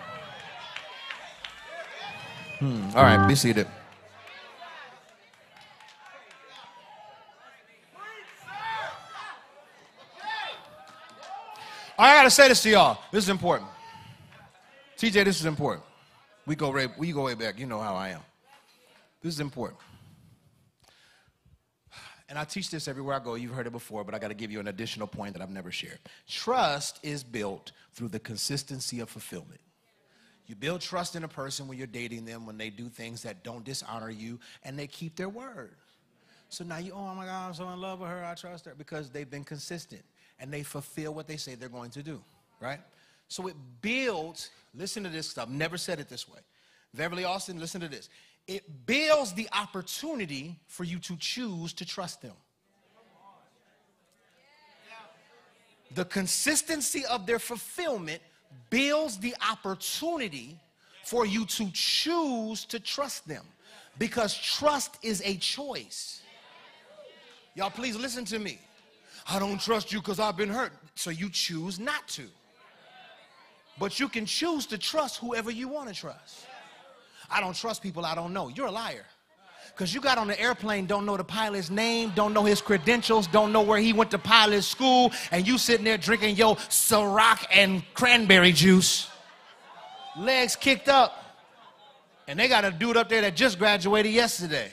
Hmm. All right, be seated. I gotta say this to y'all. This is important. T J, this is important. We go way, we go way back. You know how I am. This is important. And I teach this everywhere I go. You've heard it before, but I got to give you an additional point that I've never shared. Trust is built through the consistency of fulfillment. You build trust in a person when you're dating them, when they do things that don't dishonor you, and they keep their word. So now you, oh my God, I'm so in love with her, I trust her, because they've been consistent, and they fulfill what they say they're going to do, right? So it builds, listen to this stuff, never said it this way. Beverly Austin, listen to this. It builds the opportunity for you to choose to trust them. The consistency of their fulfillment builds the opportunity for you to choose to trust them, because trust is a choice. Y'all, please listen to me. I don't trust you because I've been hurt. So you choose not to. But you can choose to trust whoever you want to trust. I don't trust people I don't know. You're a liar. Because you got on the airplane, don't know the pilot's name, don't know his credentials, don't know where he went to pilot school, and you sitting there drinking your Ciroc and cranberry juice, legs kicked up, and they got a dude up there that just graduated yesterday.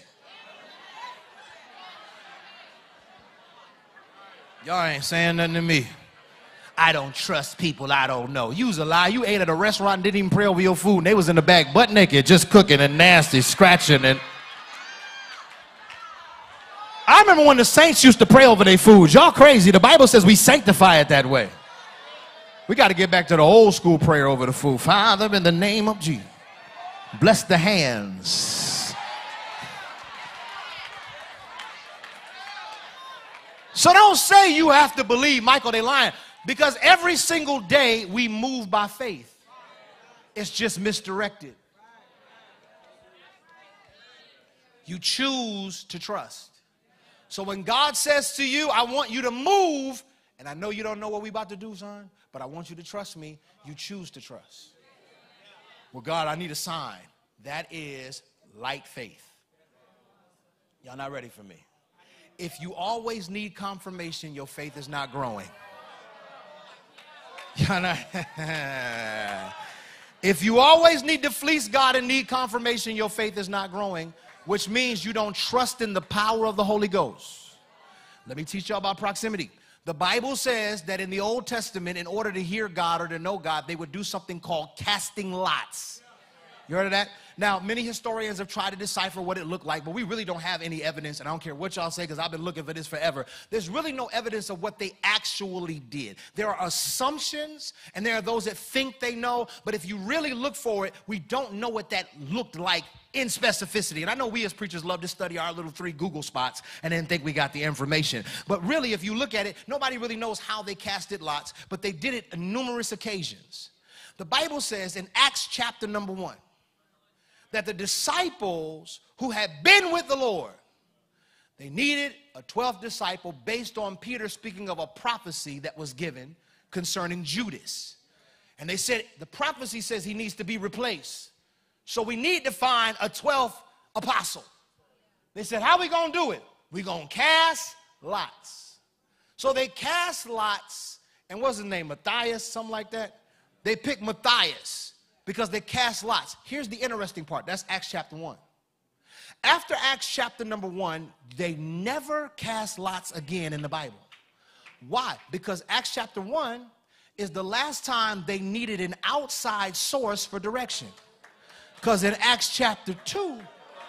Y'all ain't saying nothing to me. I don't trust people I don't know. You's a lie. You ate at a restaurant and didn't even pray over your food, and they was in the back butt naked, just cooking and nasty, scratching. And I remember when the saints used to pray over their food. Y'all crazy. The Bible says we sanctify it that way. We got to get back to the old school prayer over the food. Father, in the name of Jesus, bless the hands. So don't say you have to believe, Michael, they lying. Because every single day we move by faith. It's just misdirected. You choose to trust. So when God says to you, I want you to move, and I know you don't know what we about to do, son, but I want you to trust me, you choose to trust. Well, God, I need a sign. That is light faith. Y'all not ready for me. If you always need confirmation, your faith is not growing. Y'all not if you always need to fleece God and need confirmation, your faith is not growing, which means you don't trust in the power of the Holy Ghost. Let me teach y'all about proximity. The Bible says that in the Old Testament, in order to hear God or to know God, they would do something called casting lots. You heard of that? Now, many historians have tried to decipher what it looked like, but we really don't have any evidence, and I don't care what y'all say because I've been looking for this forever. There's really no evidence of what they actually did. There are assumptions, and there are those that think they know, but if you really look for it, we don't know what that looked like in specificity. And I know we as preachers love to study our little three Google spots and then think we got the information. But really, if you look at it, nobody really knows how they casted lots, but they did it on numerous occasions. The Bible says in Acts chapter number one, that the disciples who had been with the Lord, they needed a twelfth disciple based on Peter speaking of a prophecy that was given concerning Judas. And they said, the prophecy says he needs to be replaced. So we need to find a twelfth apostle. They said, how are we going to do it? We're going to cast lots. So they cast lots, and what's his name, Matthias, something like that? They picked Matthias. Because they cast lots. Here's the interesting part. That's Acts chapter one. After Acts chapter number one, they never cast lots again in the Bible. Why? Because Acts chapter one is the last time they needed an outside source for direction. Because in Acts chapter two,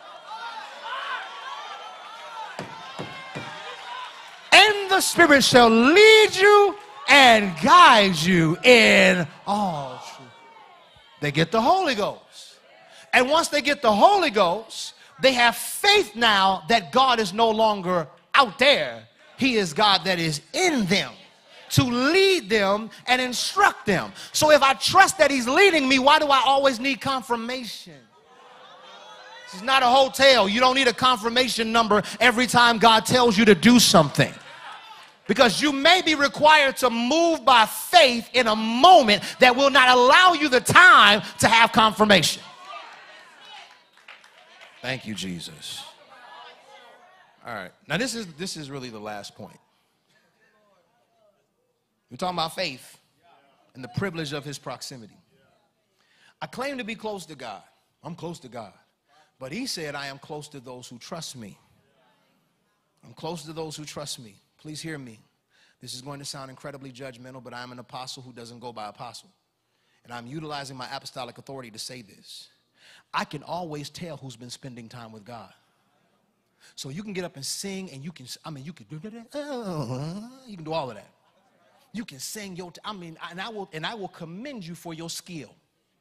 and the Spirit shall lead you and guide you in all truth. They get the Holy Ghost. And once they get the Holy Ghost, they have faith now that God is no longer out there. He is God that is in them to lead them and instruct them. So if I trust that he's leading me, why do I always need confirmation? This is not a hotel. You don't need a confirmation number every time God tells you to do something. Because you may be required to move by faith in a moment that will not allow you the time to have confirmation. Thank you, Jesus. All right. Now, this is, this is really the last point. We're talking about faith and the privilege of his proximity. I claim to be close to God. I'm close to God. But he said, I am close to those who trust me. I'm close to those who trust me. Please hear me. This is going to sound incredibly judgmental, but I'm an apostle who doesn't go by apostle. And I'm utilizing my apostolic authority to say this. I can always tell who's been spending time with God. So you can get up and sing, and you can, I mean, you can do that. You can do all of that. You can sing your, I mean, and I will, and I will commend you for your skill.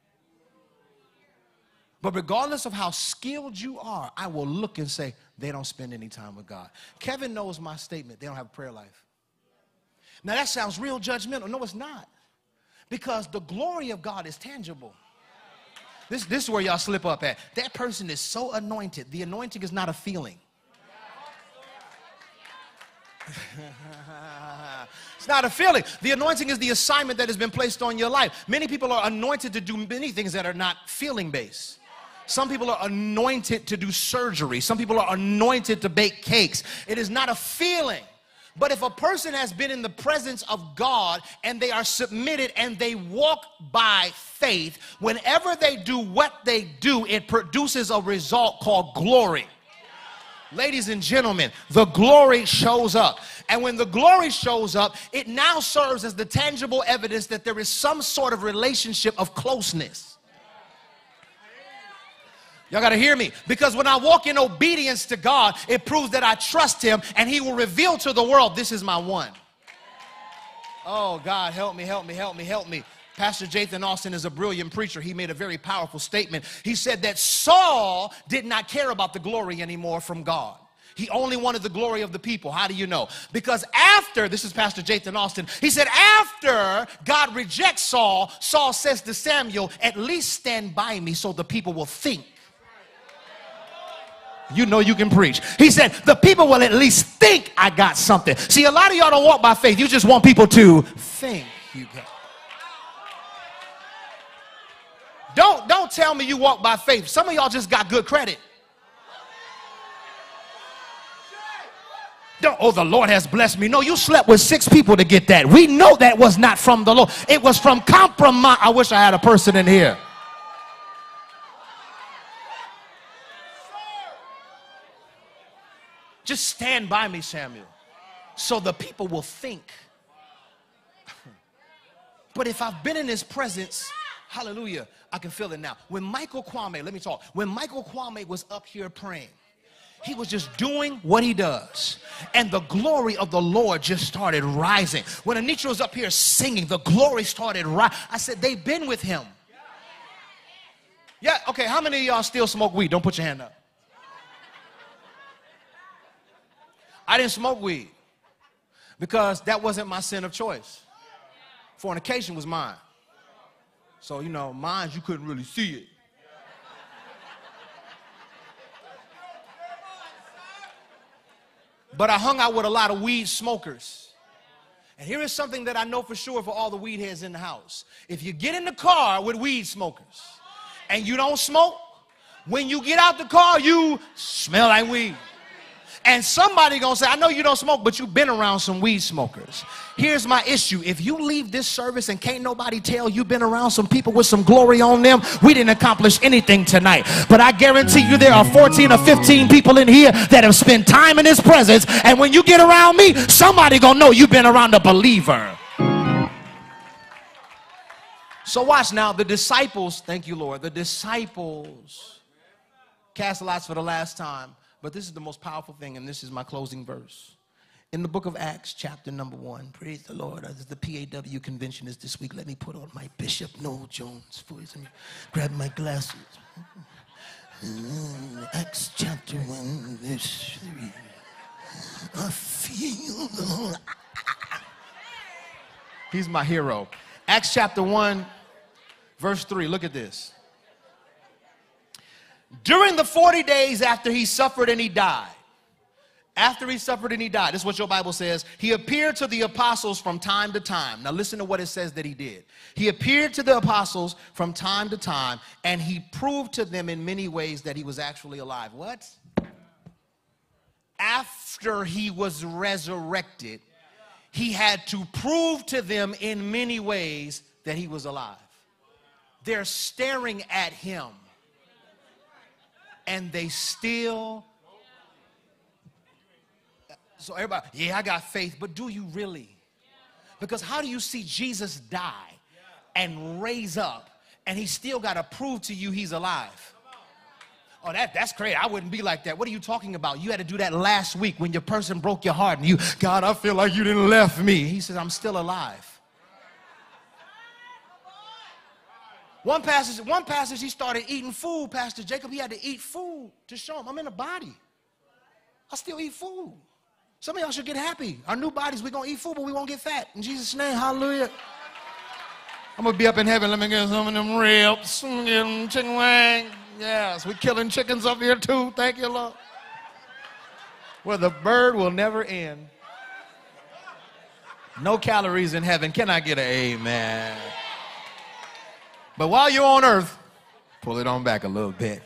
But regardless of how skilled you are, I will look and say, they don't spend any time with God. Kevin knows my statement. They don't have a prayer life. Now that sounds real judgmental. No, it's not. Because the glory of God is tangible. This, this is where y'all slip up at. That person is so anointed. The anointing is not a feeling. It's not a feeling. The anointing is the assignment that has been placed on your life. Many people are anointed to do many things that are not feeling based. Some people are anointed to do surgery. Some people are anointed to bake cakes. It is not a feeling. But if a person has been in the presence of God and they are submitted and they walk by faith, whenever they do what they do, it produces a result called glory. Ladies and gentlemen, the glory shows up. And when the glory shows up, it now serves as the tangible evidence that there is some sort of relationship of closeness. Y'all got to hear me. Because when I walk in obedience to God, it proves that I trust him and he will reveal to the world, this is my one. Oh, God, help me, help me, help me, help me. Pastor Jathan Austin is a brilliant preacher. He made a very powerful statement. He said that Saul did not care about the glory anymore from God. He only wanted the glory of the people. How do you know? Because after, this is Pastor Jathan Austin, he said after God rejects Saul, Saul says to Samuel, at least stand by me so the people will think. You know you can preach. He said, the people will at least think I got something. See, a lot of y'all don't walk by faith. You just want people to think you got. Don't, don't tell me you walk by faith. Some of y'all just got good credit. Don't, oh, the Lord has blessed me. No, you slept with six people to get that. We know that was not from the Lord. It was from compromise. I wish I had a person in here. Just stand by me, Samuel, so the people will think. But if I've been in his presence, hallelujah, I can feel it now. When Michael Kwame, let me talk. When Michael Kwame was up here praying, he was just doing what he does. And the glory of the Lord just started rising. When Anitra was up here singing, the glory started rising. I said, they've been with him. Yeah, okay, how many of y'all still smoke weed? Don't put your hand up. I didn't smoke weed because that wasn't my sin of choice. Fornication was mine. So, you know, mine, you couldn't really see it. But I hung out with a lot of weed smokers. And here is something that I know for sure for all the weed heads in the house. If you get in the car with weed smokers and you don't smoke, when you get out the car, you smell like weed. And somebody gonna say, I know you don't smoke, but you've been around some weed smokers. Here's my issue. If you leave this service and can't nobody tell you've been around some people with some glory on them, we didn't accomplish anything tonight. But I guarantee you there are fourteen or fifteen people in here that have spent time in his presence. And when you get around me, somebody gonna know you've been around a believer. So watch now, the disciples, thank you, Lord, the disciples cast lots for the last time. But this is the most powerful thing, and this is my closing verse. In the book of Acts, chapter number one, praise the Lord. As the P A W convention is this week, let me put on my Bishop Noel Jones voice and grab my glasses. Acts chapter one, verse three. I feel the Lord. He's my hero. Acts chapter one, verse three. Look at this. During the forty days after he suffered and he died, after he suffered and he died, this is what your Bible says, he appeared to the apostles from time to time. Now listen to what it says that he did. He appeared to the apostles from time to time, and he proved to them in many ways that he was actually alive. What? After he was resurrected, he had to prove to them in many ways that he was alive. They're staring at him. And they still, So everybody, yeah, I got faith, but do you really? Because how do you see Jesus die and raise up, and he still got to prove to you he's alive? Oh, that, that's crazy. I wouldn't be like that. What are you talking about? You had to do that last week when your person broke your heart and you, God, I feel like you didn't left me. He says, I'm still alive. One passage, one passage, he started eating food, Pastor Jacob. He had to eat food to show him I'm in a body. I still eat food. Some of y'all should get happy. Our new bodies, we're going to eat food, but we won't get fat. In Jesus' name, hallelujah. I'm going to be up in heaven. Let me get some of them ribs, get them chicken wing. Yes, we're killing chickens up here too. Thank you, Lord. Where the bird will never end. No calories in heaven. Can I get an amen? But while you're on earth, pull it on back a little bit.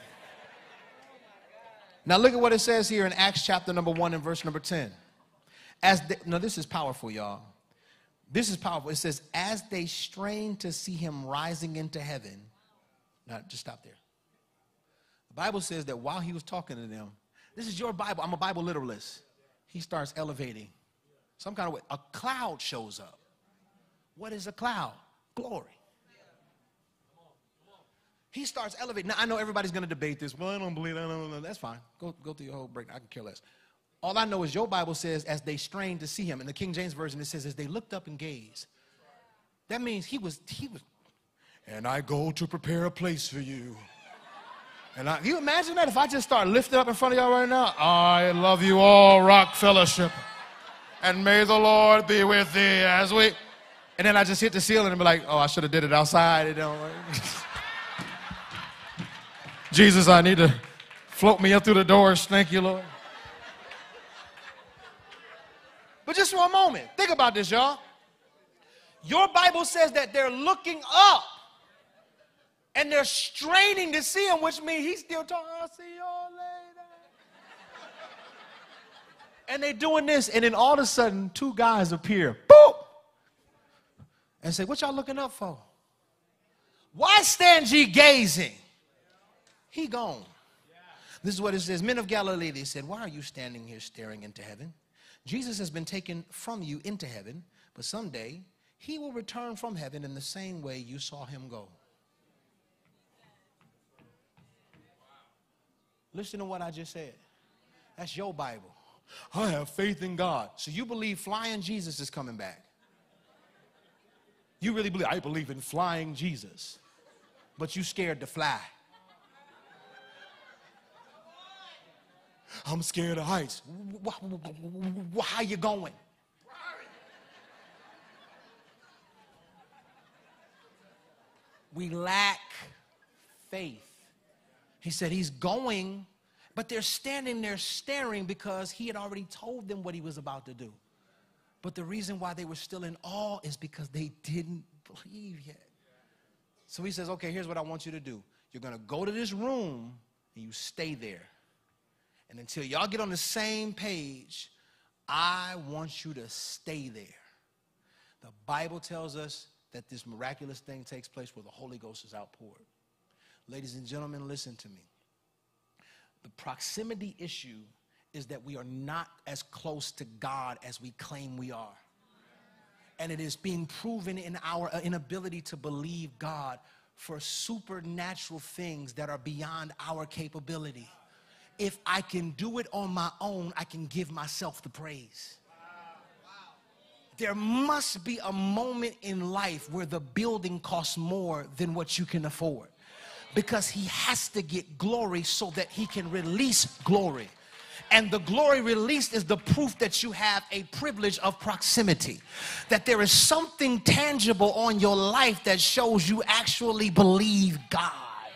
Now look at what it says here in Acts chapter number one and verse number ten. As they, now this is powerful, y'all. This is powerful. It says, as they strained to see him rising into heaven. Now just stop there. The Bible says that while he was talking to them, this is your Bible. I'm a Bible literalist. He starts elevating. Some kind of way. A cloud shows up. What is a cloud? Glory. He starts elevating. Now, I know everybody's going to debate this. Well, I don't believe that. No, no, no. That's fine. Go, go through your whole break. I can care less. All I know is your Bible says, as they strained to see him. In the King James Version, it says, as they looked up and gazed. That means he was, he was, and I go to prepare a place for you. And I, you imagine that if I just start lifting up in front of y'all right now? I love you all, Rock Fellowship. And may the Lord be with thee as we... And then I just hit the ceiling and be like, oh, I should have did it outside. It don't work. Jesus, I need to float me up through the doors. Thank you, Lord. But just for a moment, think about this, y'all. Your Bible says that they're looking up. And they're straining to see him, which means he's still talking. I'll see y'all later. And they're doing this, and then all of a sudden, two guys appear. Boop! And say, what y'all looking up for? Why stand ye gazing? He gone. This is what it says. Men of Galilee, they said, why are you standing here staring into heaven? Jesus has been taken from you into heaven, but someday he will return from heaven in the same way you saw him go. Listen to what I just said. That's your Bible. I have faith in God. So you believe flying Jesus is coming back. You really believe, I believe in flying Jesus. But you scared to fly. I'm scared of heights. How you going? We lack faith. He said he's going, but they're standing there staring because he had already told them what he was about to do. But the reason why they were still in awe is because they didn't believe yet. So he says, okay, here's what I want you to do. You're going to go to this room and you stay there. And until y'all get on the same page, I want you to stay there. The Bible tells us that this miraculous thing takes place where the Holy Ghost is outpoured. Ladies and gentlemen, listen to me. The proximity issue is that we are not as close to God as we claim we are. And it is being proven in our inability to believe God for supernatural things that are beyond our capability. If I can do it on my own, I can give myself the praise. There must be a moment in life where the building costs more than what you can afford. Because he has to get glory so that he can release glory. And the glory released is the proof that you have a privilege of proximity. That there is something tangible on your life that shows you actually believe God.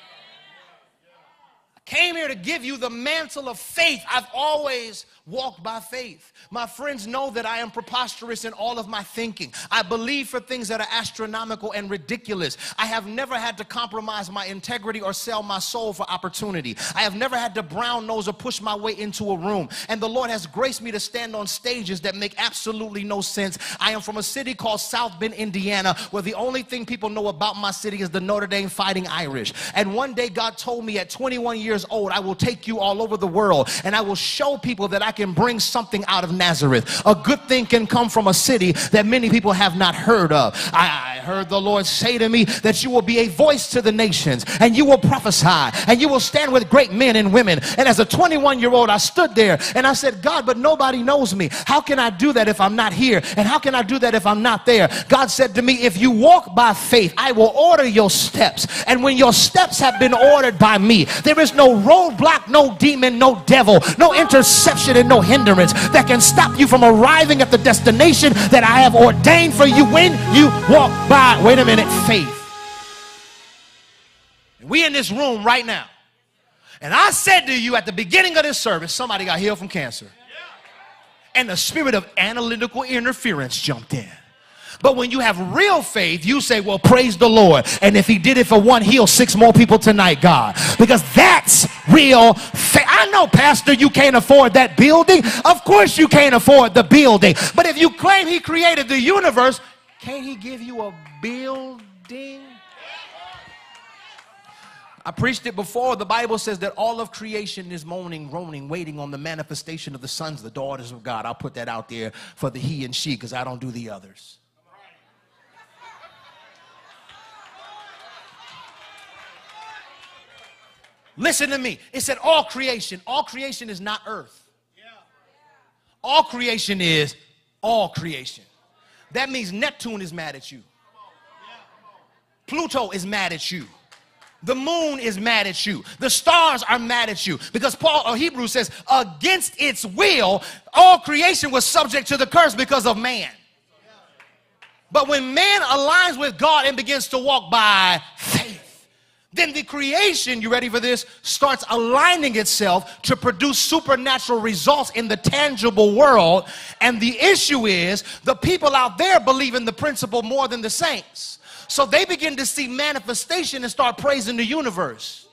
I came here to give you the mantle of faith. I've always walked by faith. My friends know that I am preposterous in all of my thinking. I believe for things that are astronomical and ridiculous. I have never had to compromise my integrity or sell my soul for opportunity. I have never had to brown nose or push my way into a room. And the Lord has graced me to stand on stages that make absolutely no sense. I am from a city called South Bend, Indiana, where the only thing people know about my city is the Notre Dame Fighting Irish. And one day God told me at twenty-one years old, I will take you all over the world and I will show people that I can bring something out of Nazareth. A good thing can come from a city that many people have not heard of. I, I heard the Lord say to me that you will be a voice to the nations, and you will prophesy, and you will stand with great men and women. And as a twenty-one year old, I stood there and I said, God, but nobody knows me. How can I do that if I'm not here? And how can I do that if I'm not there? God said to me, if you walk by faith, I will order your steps. And when your steps have been ordered by me, there is no roadblock, no demon, no devil, no interception, and no hindrance that can stop you from arriving at the destination that I have ordained for you when you walk by, wait a minute, faith. We in this room right now, and I said to you at the beginning of this service, somebody got healed from cancer, and the spirit of analytical interference jumped in. But when you have real faith, you say, well, praise the Lord. And if he did it for one, heal six more people tonight, God. Because that's real faith. I know, Pastor, you can't afford that building. Of course you can't afford the building. But if you claim he created the universe, can't he give you a building? I preached it before. The Bible says that all of creation is moaning, groaning, waiting on the manifestation of the sons, the daughters of God. I'll put that out there for the he and she because I don't do the others. Listen to me. It said all creation. All creation is not earth. All creation is all creation. That means Neptune is mad at you. Pluto is mad at you. The moon is mad at you. The stars are mad at you. Because Paul, or Hebrews says, against its will, all creation was subject to the curse because of man. But when man aligns with God and begins to walk by faith, then the creation, you ready for this, starts aligning itself to produce supernatural results in the tangible world. And the issue is the people out there believe in the principle more than the saints. So they begin to see manifestation and start praising the universe.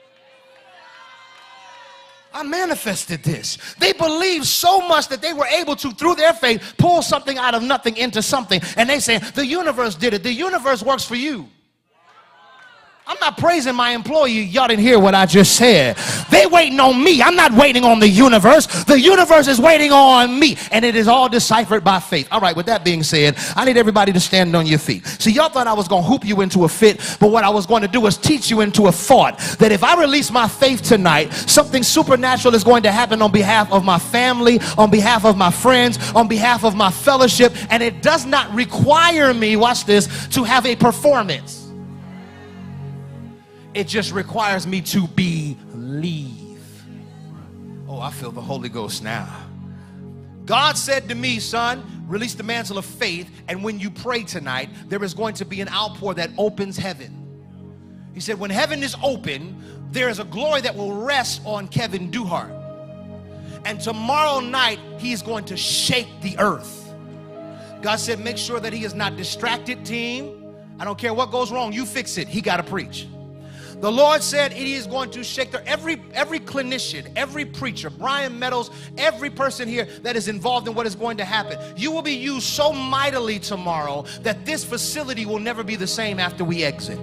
I manifested this. They believed so much that they were able to, through their faith, pull something out of nothing into something. And they say, the universe did it. The universe works for you. I'm not praising my employee. Y'all didn't hear what I just said. They waiting on me. I'm not waiting on the universe. The universe is waiting on me. And it is all deciphered by faith. All right, with that being said, I need everybody to stand on your feet. See, y'all thought I was going to hoop you into a fit, but what I was going to do is teach you into a thought that if I release my faith tonight, something supernatural is going to happen on behalf of my family, on behalf of my friends, on behalf of my fellowship, and it does not require me, watch this, to have a performance. It just requires me to believe. Oh, I feel the Holy Ghost now. God said to me, son, release the mantle of faith, and when you pray tonight, there is going to be an outpour that opens heaven. He said, when heaven is open, there is a glory that will rest on Kevin Duhart. And tomorrow night, he's going to shake the earth. God said, make sure that he is not distracted, team. I don't care what goes wrong. You fix it. He got to preach. The Lord said it is going to shake the, every, every clinician, every preacher, Brian Meadows, every person here that is involved in what is going to happen. You will be used so mightily tomorrow that this facility will never be the same after we exit.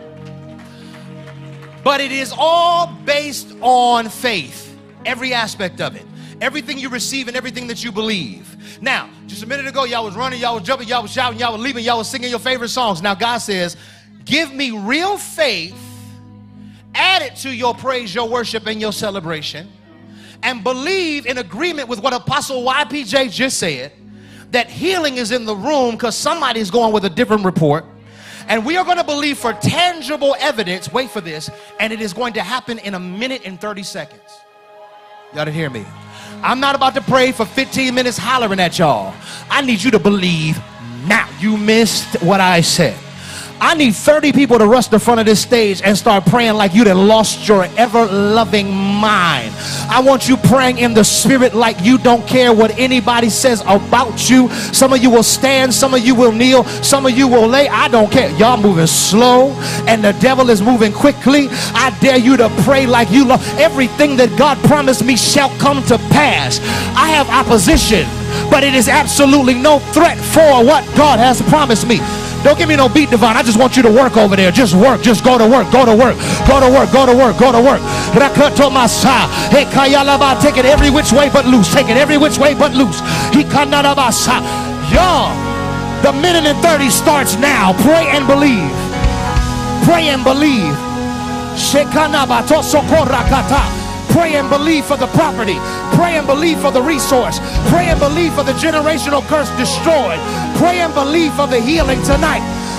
But it is all based on faith, every aspect of it. Everything you receive and everything that you believe. Now, just a minute ago, y'all was running, y'all was jumping, y'all was shouting, y'all was leaving, y'all was singing your favorite songs. Now God says, give me real faith, add it to your praise, your worship, and your celebration, and believe in agreement with what Apostle Y P J just said, that healing is in the room because somebody's going with a different report. And we are going to believe for tangible evidence, wait for this, and it is going to happen in a minute and thirty seconds. Y'all didn't hear me. I'm not about to pray for fifteen minutes hollering at y'all. I need you to believe now. You missed what I said. I need thirty people to rush the front of this stage and start praying like you done lost your ever-loving mind. I want you praying in the spirit like you don't care what anybody says about you. Some of you will stand, some of you will kneel, some of you will lay. I don't care. Y'all moving slow and the devil is moving quickly. I dare you to pray like you love. Everything that God promised me shall come to pass. I have opposition, but it is absolutely no threat for what God has promised me. Don't give me no beat, Devon. I just want you to work over there. Just work. Just go to work. Go to work. Go to work. Go to work. Go to work. Rakato masa. Hey, kayalaba. Take it every which way but loose. Take it every which way but loose. He kanadabasa. Y'all, the minute and thirty starts now. Pray and believe. Pray and believe. Shekanaba sokorakata. Pray and believe for the property. Pray and believe for the resource. Pray and believe for the generational curse destroyed. Pray and believe for the healing tonight.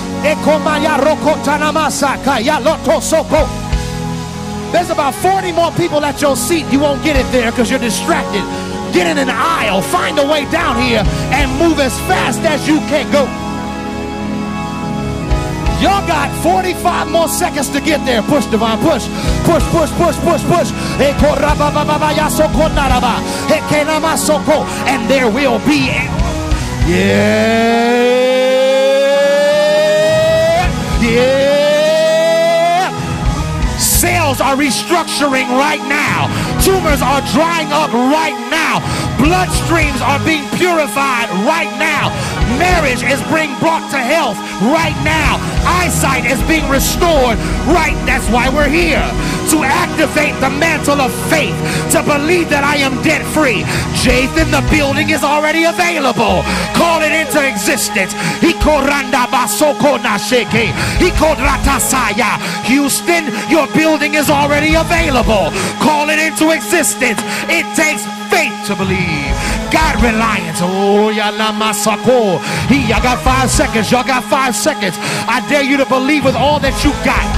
There's about forty more people at your seat. You won't get it there because you're distracted. Get in an aisle. Find a way down here and move as fast as you can go. Y'all got forty-five more seconds to get there. Push, Devon, push. Push, push, push, push, push. And there will be a... Yeah. Yeah. Cells are restructuring right now. Tumors are drying up right now. Blood streams are being purified right now. Marriage is being brought to health right now. Eyesight is being restored right. That's why we're here, to activate the mantle of faith, to believe that I am debt free. Jathan, the building is already available. Call it into existence. Houston, your building is already available. Call it into existence. It takes faith to believe. God reliance. Oh, y'all masako. He, y'all got five seconds. Y'all got five seconds. I dare you to believe with all that you got.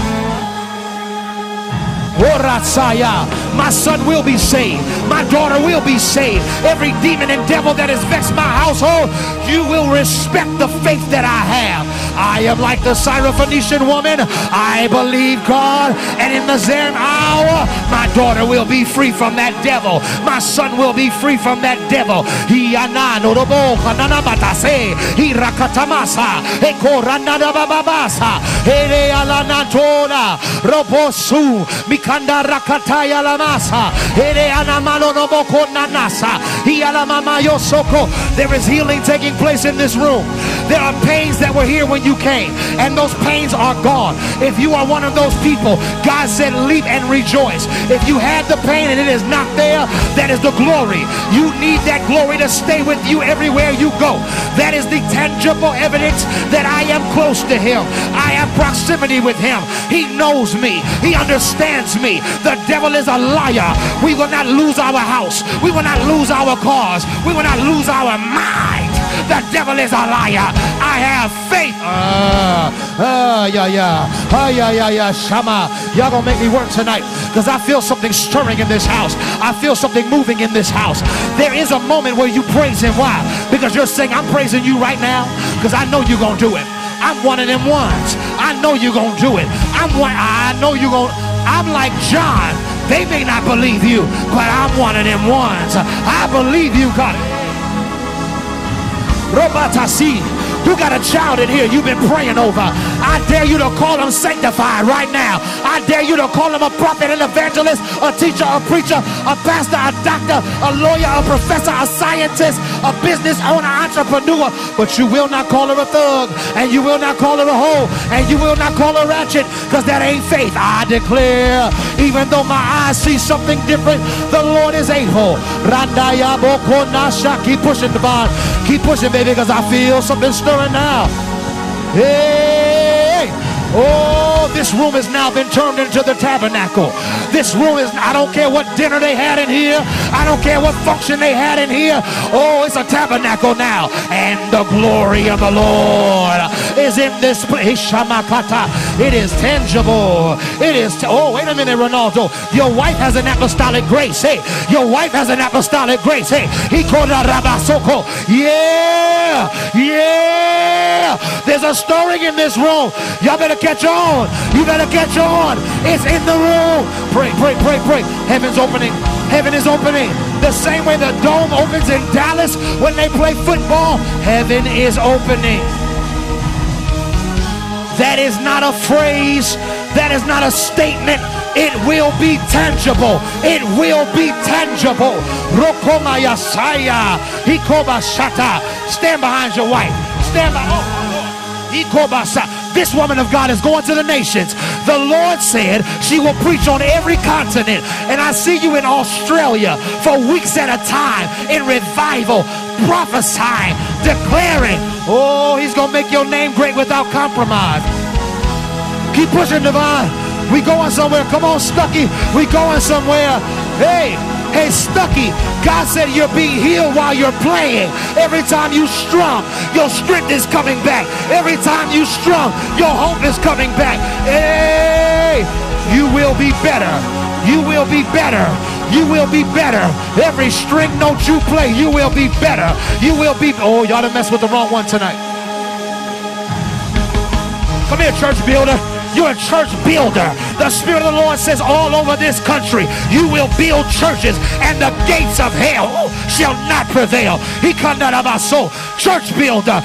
My son will be saved. My daughter will be saved. Every demon and devil that has vexed my household, you will respect the faith that I have. I am like the Syrophoenician woman. I believe God, and in the same hour, my daughter will be free from that devil. My son will be free from that devil. He ananodobo kananamatase. He rakatamasa. Ekoranada bababasa. Ere alanatola. Robosu. Mikanda rakataya lamasa. Ere anamalo noboko nanasa. He alamama yosoko. There is healing taking place in this room. There are pains that were here when you came, and those pains are gone. If you are one of those people, God said leap and rejoice. If you had the pain and it is not there, that is the glory. You need that glory to stay with you everywhere you go. That is the tangible evidence that I am close to him. I have proximity with him. He knows me. He understands me. The devil is a liar. We will not lose our house. We will not lose our cars. We will not lose our mind. The devil is a liar. I have faith. Ah, uh, uh, yeah, yeah. Ah, uh, yeah, yeah, yeah. Shama. Y'all gonna make me work tonight because I feel something stirring in this house. I feel something moving in this house. There is a moment where you praise him. Why? Because you're saying, I'm praising you right now because I know you're gonna do it. I'm one of them ones. I know you're gonna do it. I'm one. I know you're gonna. I'm like John. They may not believe you, but I'm one of them ones. I believe you, God. Robatasi, you got a child in here you've been praying over. I dare you to call him sanctified right now. I dare you to call him a prophet, an evangelist, a teacher, a preacher, a pastor, a doctor, a lawyer, a professor, a scientist, a business owner, entrepreneur. But you will not call her a thug, and you will not call her a hoe, and you will not call her ratchet, because that ain't faith. I declare, even though my eyes see something different, the Lord is able. Keep pushing, Devon. Keep pushing, baby, because I feel something stirring now. Hey! Oh, this room has now been turned into the tabernacle. This room is, I don't care what dinner they had in here. I don't care what function they had in here. Oh, it's a tabernacle now. And the glory of the Lord is in this place. It is tangible. It is, t- oh, wait a minute, Ronaldo. Your wife has an apostolic grace. Hey, your wife has an apostolic grace. Hey, yeah, yeah. There's a stirring in this room. Y'all better catch on. You better catch on. It's in the room. Pray, pray, pray, pray. Heaven's opening. Heaven is opening. The same way the dome opens in Dallas when they play football. Heaven is opening. That is not a phrase. That is not a statement. It will be tangible. It will be tangible. Rokomayasaya. Hikobashata. Stand behind your wife. Stand by. Oh, This woman of God is going to the nations. The Lord said she will preach on every continent. And I see you in Australia for weeks at a time in revival, prophesying, declaring. Oh, he's going to make your name great without compromise. Keep pushing, Devon. We going somewhere. Come on, Stucky. We going somewhere. Hey. Hey, Stucky, God said you're being healed while you're playing. Every time you strum, your strength is coming back. Every time you strum, your hope is coming back. Hey, you will be better. You will be better. You will be better. Every string note you play, you will be better. You will be. Oh, y'all done messed with the wrong one tonight. Come here, church builder. You're a church builder. The Spirit of the Lord says all over this country, you will build churches and the gates of hell shall not prevail. He come out of our soul. Church builder.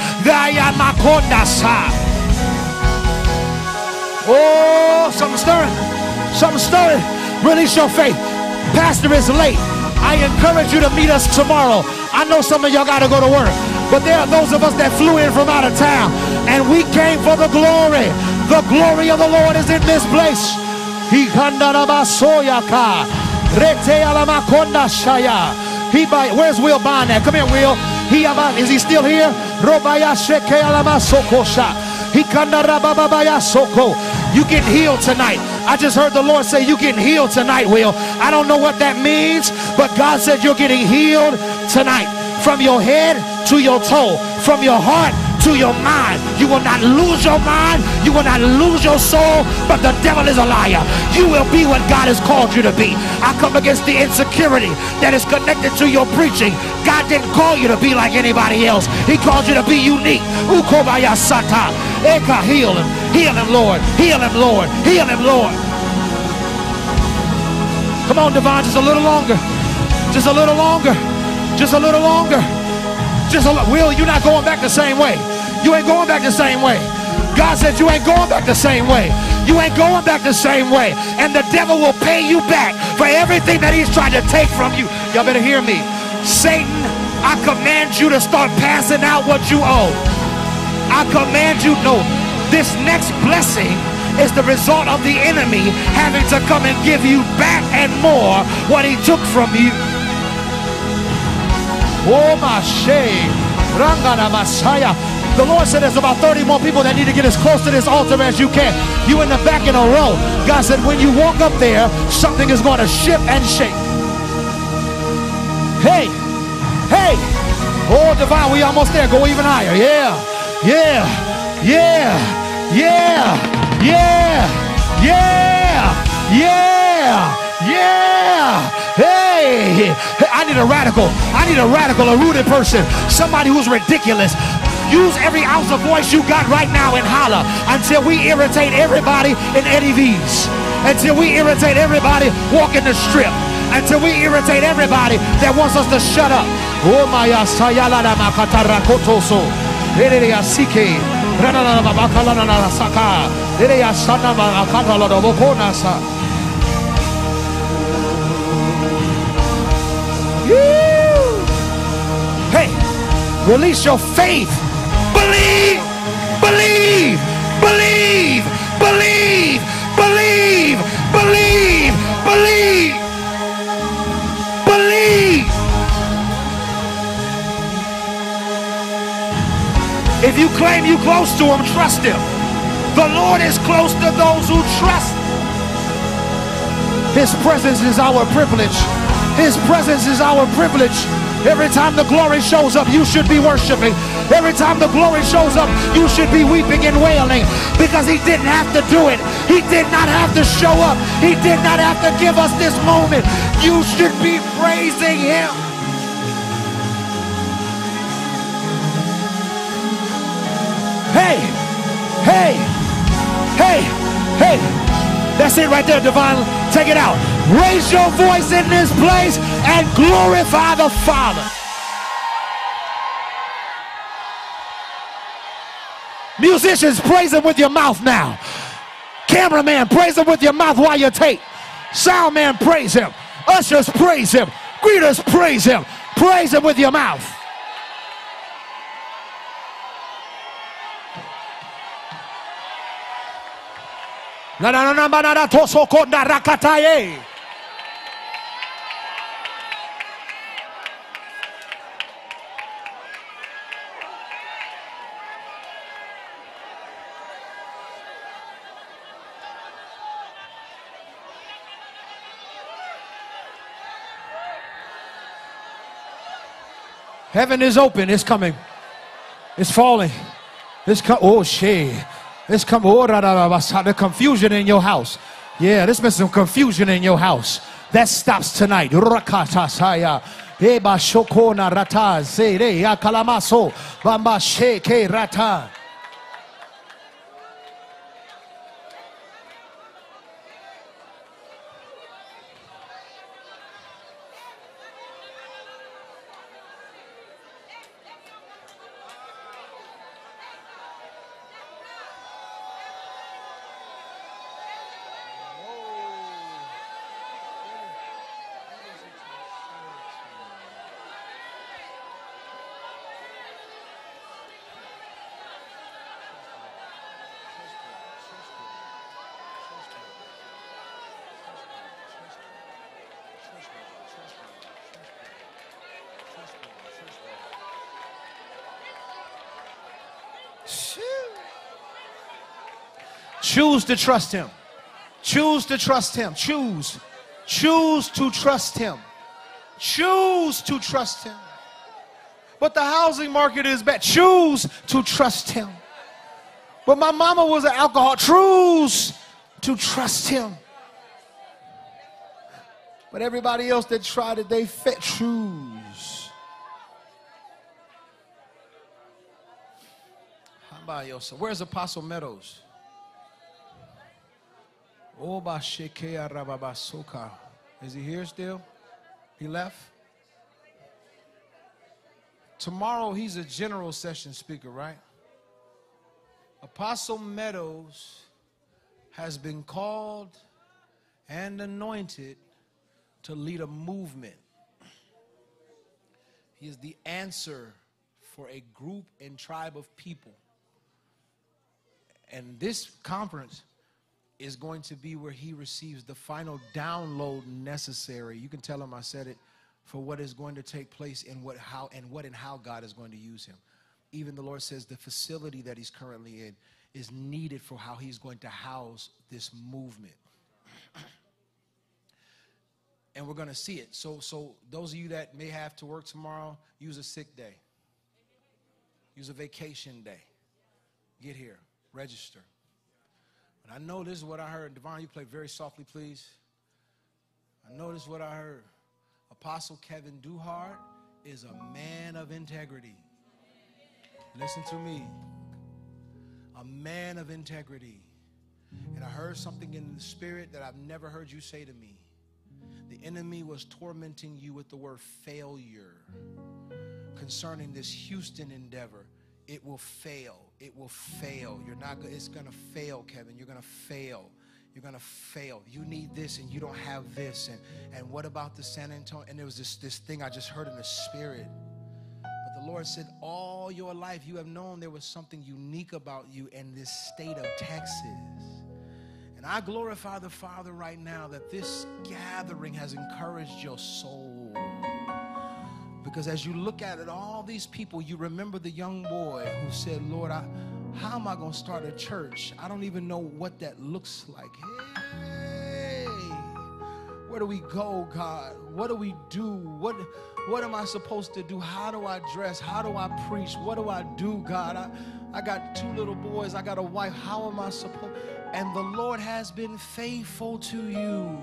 Oh, something stirring. Something stirring. Release your faith. Pastor is late. I encourage you to meet us tomorrow. I know some of y'all got to go to work, but there are those of us that flew in from out of town and we came for the glory. The glory of the Lord is in this place. He where's Will Bond at? Come here, Will. He is he still here? You get healed tonight. I just heard the Lord say you getting healed tonight, Will. I don't know what that means, but God said you're getting healed tonight. From your head to your toe, from your heart to your mind. You will not lose your mind. You will not lose your soul, but the devil is a liar. You will be what God has called you to be. I come against the insecurity that is connected to your preaching. God didn't call you to be like anybody else. He called you to be unique. Ukobaya Sata. Eka, heal him. Heal him, Lord. Heal him, Lord. Heal him, Lord. Come on, Devon, just a little longer. Just a little longer. Just a little longer. Just a Will, you're not going back the same way. You ain't going back the same way. God said you ain't going back the same way. You ain't going back the same way. And the devil will pay you back for everything that he's trying to take from you. Y'all better hear me. Satan, I command you to start passing out what you owe. I command you, no, this next blessing is the result of the enemy having to come and give you back and more what he took from you. Oh my shame. Rangana Messiah. The Lord said there's about thirty more people that need to get as close to this altar as you can. You in the back in a row. God said when you walk up there, something is going to shift and shake. Hey, hey. Oh, Divine, we almost there. Go even higher. Yeah, yeah, yeah, yeah, yeah, yeah, yeah, yeah. Hey, I need a radical. I need a radical, a rooted person. Somebody who's ridiculous. Use every ounce of voice you got right now and holler until we irritate everybody in Eddie V's. Until we irritate everybody walking the strip. Until we irritate everybody that wants us to shut up. Oh my sayalada makatarakotoso. Ereya sike. Ranana babakalana saka. Ereya sana makatala dobokonasa. Hey, release your faith. Believe, believe, believe, believe, believe, believe, believe, believe. If you claim you close to him, trust him. The Lord is close to those who trust. His presence is our privilege. His presence is our privilege. Every time the glory shows up, you should be worshiping. Every time the glory shows up, you should be weeping and wailing, because he didn't have to do it. He did not have to show up. He did not have to give us this moment. You should be praising him. Hey, hey, hey, hey. That's it right there, Divine. Take it out. Raise your voice in this place and glorify the Father. Musicians, praise him with your mouth now. Cameraman, praise him with your mouth while you tape. Sound man, praise him. Ushers, praise him. Greeters, praise him. Praise him with your mouth. La na na na na na toso konda rakataye. Heaven is open. It's coming. It's falling. It's come. Oh shit. It's come. Oh, da, da, da, da, the confusion in your house. Yeah, there's been some confusion in your house. That stops tonight. Rakata saya. Eba shokona rata zere ya kalamaso bamba sheke rata. Choose to trust him. Choose to trust him. Choose. Choose to trust him. Choose to trust him. But the housing market is bad. Choose to trust him. But my mama was an alcoholic. Choose to trust him. But everybody else that tried it, they failed. Choose. How about yourself? Where's Apostle Meadows? Is he here still? He left? Tomorrow he's a general session speaker, right? Apostle Meadows has been called and anointed to lead a movement. He is the answer for a group and tribe of people. And this conference is going to be where he receives the final download necessary. You can tell him I said it, for what is going to take place and what how and what and how God is going to use him. Even the Lord says the facility that he's currently in is needed for how he's going to house this movement. And we're going to see it. So so those of you that may have to work tomorrow, use a sick day. Use a vacation day. Get here. Register. But I know this is what I heard. Devon, you play very softly, please. I know this is what I heard. Apostle Kevin Duhart is a man of integrity. Listen to me. A man of integrity. And I heard something in the spirit that I've never heard you say to me. The enemy was tormenting you with the word failure concerning this Houston endeavor. It will fail. It will fail. You're not. It's gonna fail, Kevin. You're gonna fail. You're gonna fail. You need this, and you don't have this. And and what about the San Antonio? And there was this this thing I just heard in the spirit. But the Lord said, all your life you have known there was something unique about you in this state of Texas. And I glorify the Father right now that this gathering has encouraged your soul. Because as you look at it, all these people, you remember the young boy who said, Lord, I, how am I going to start a church? I don't even know what that looks like. Hey, where do we go, God? What do we do? What, what am I supposed to do? How do I dress? How do I preach? What do I do, God? I, I got two little boys. I got a wife. How am I supposed? And the Lord has been faithful to you.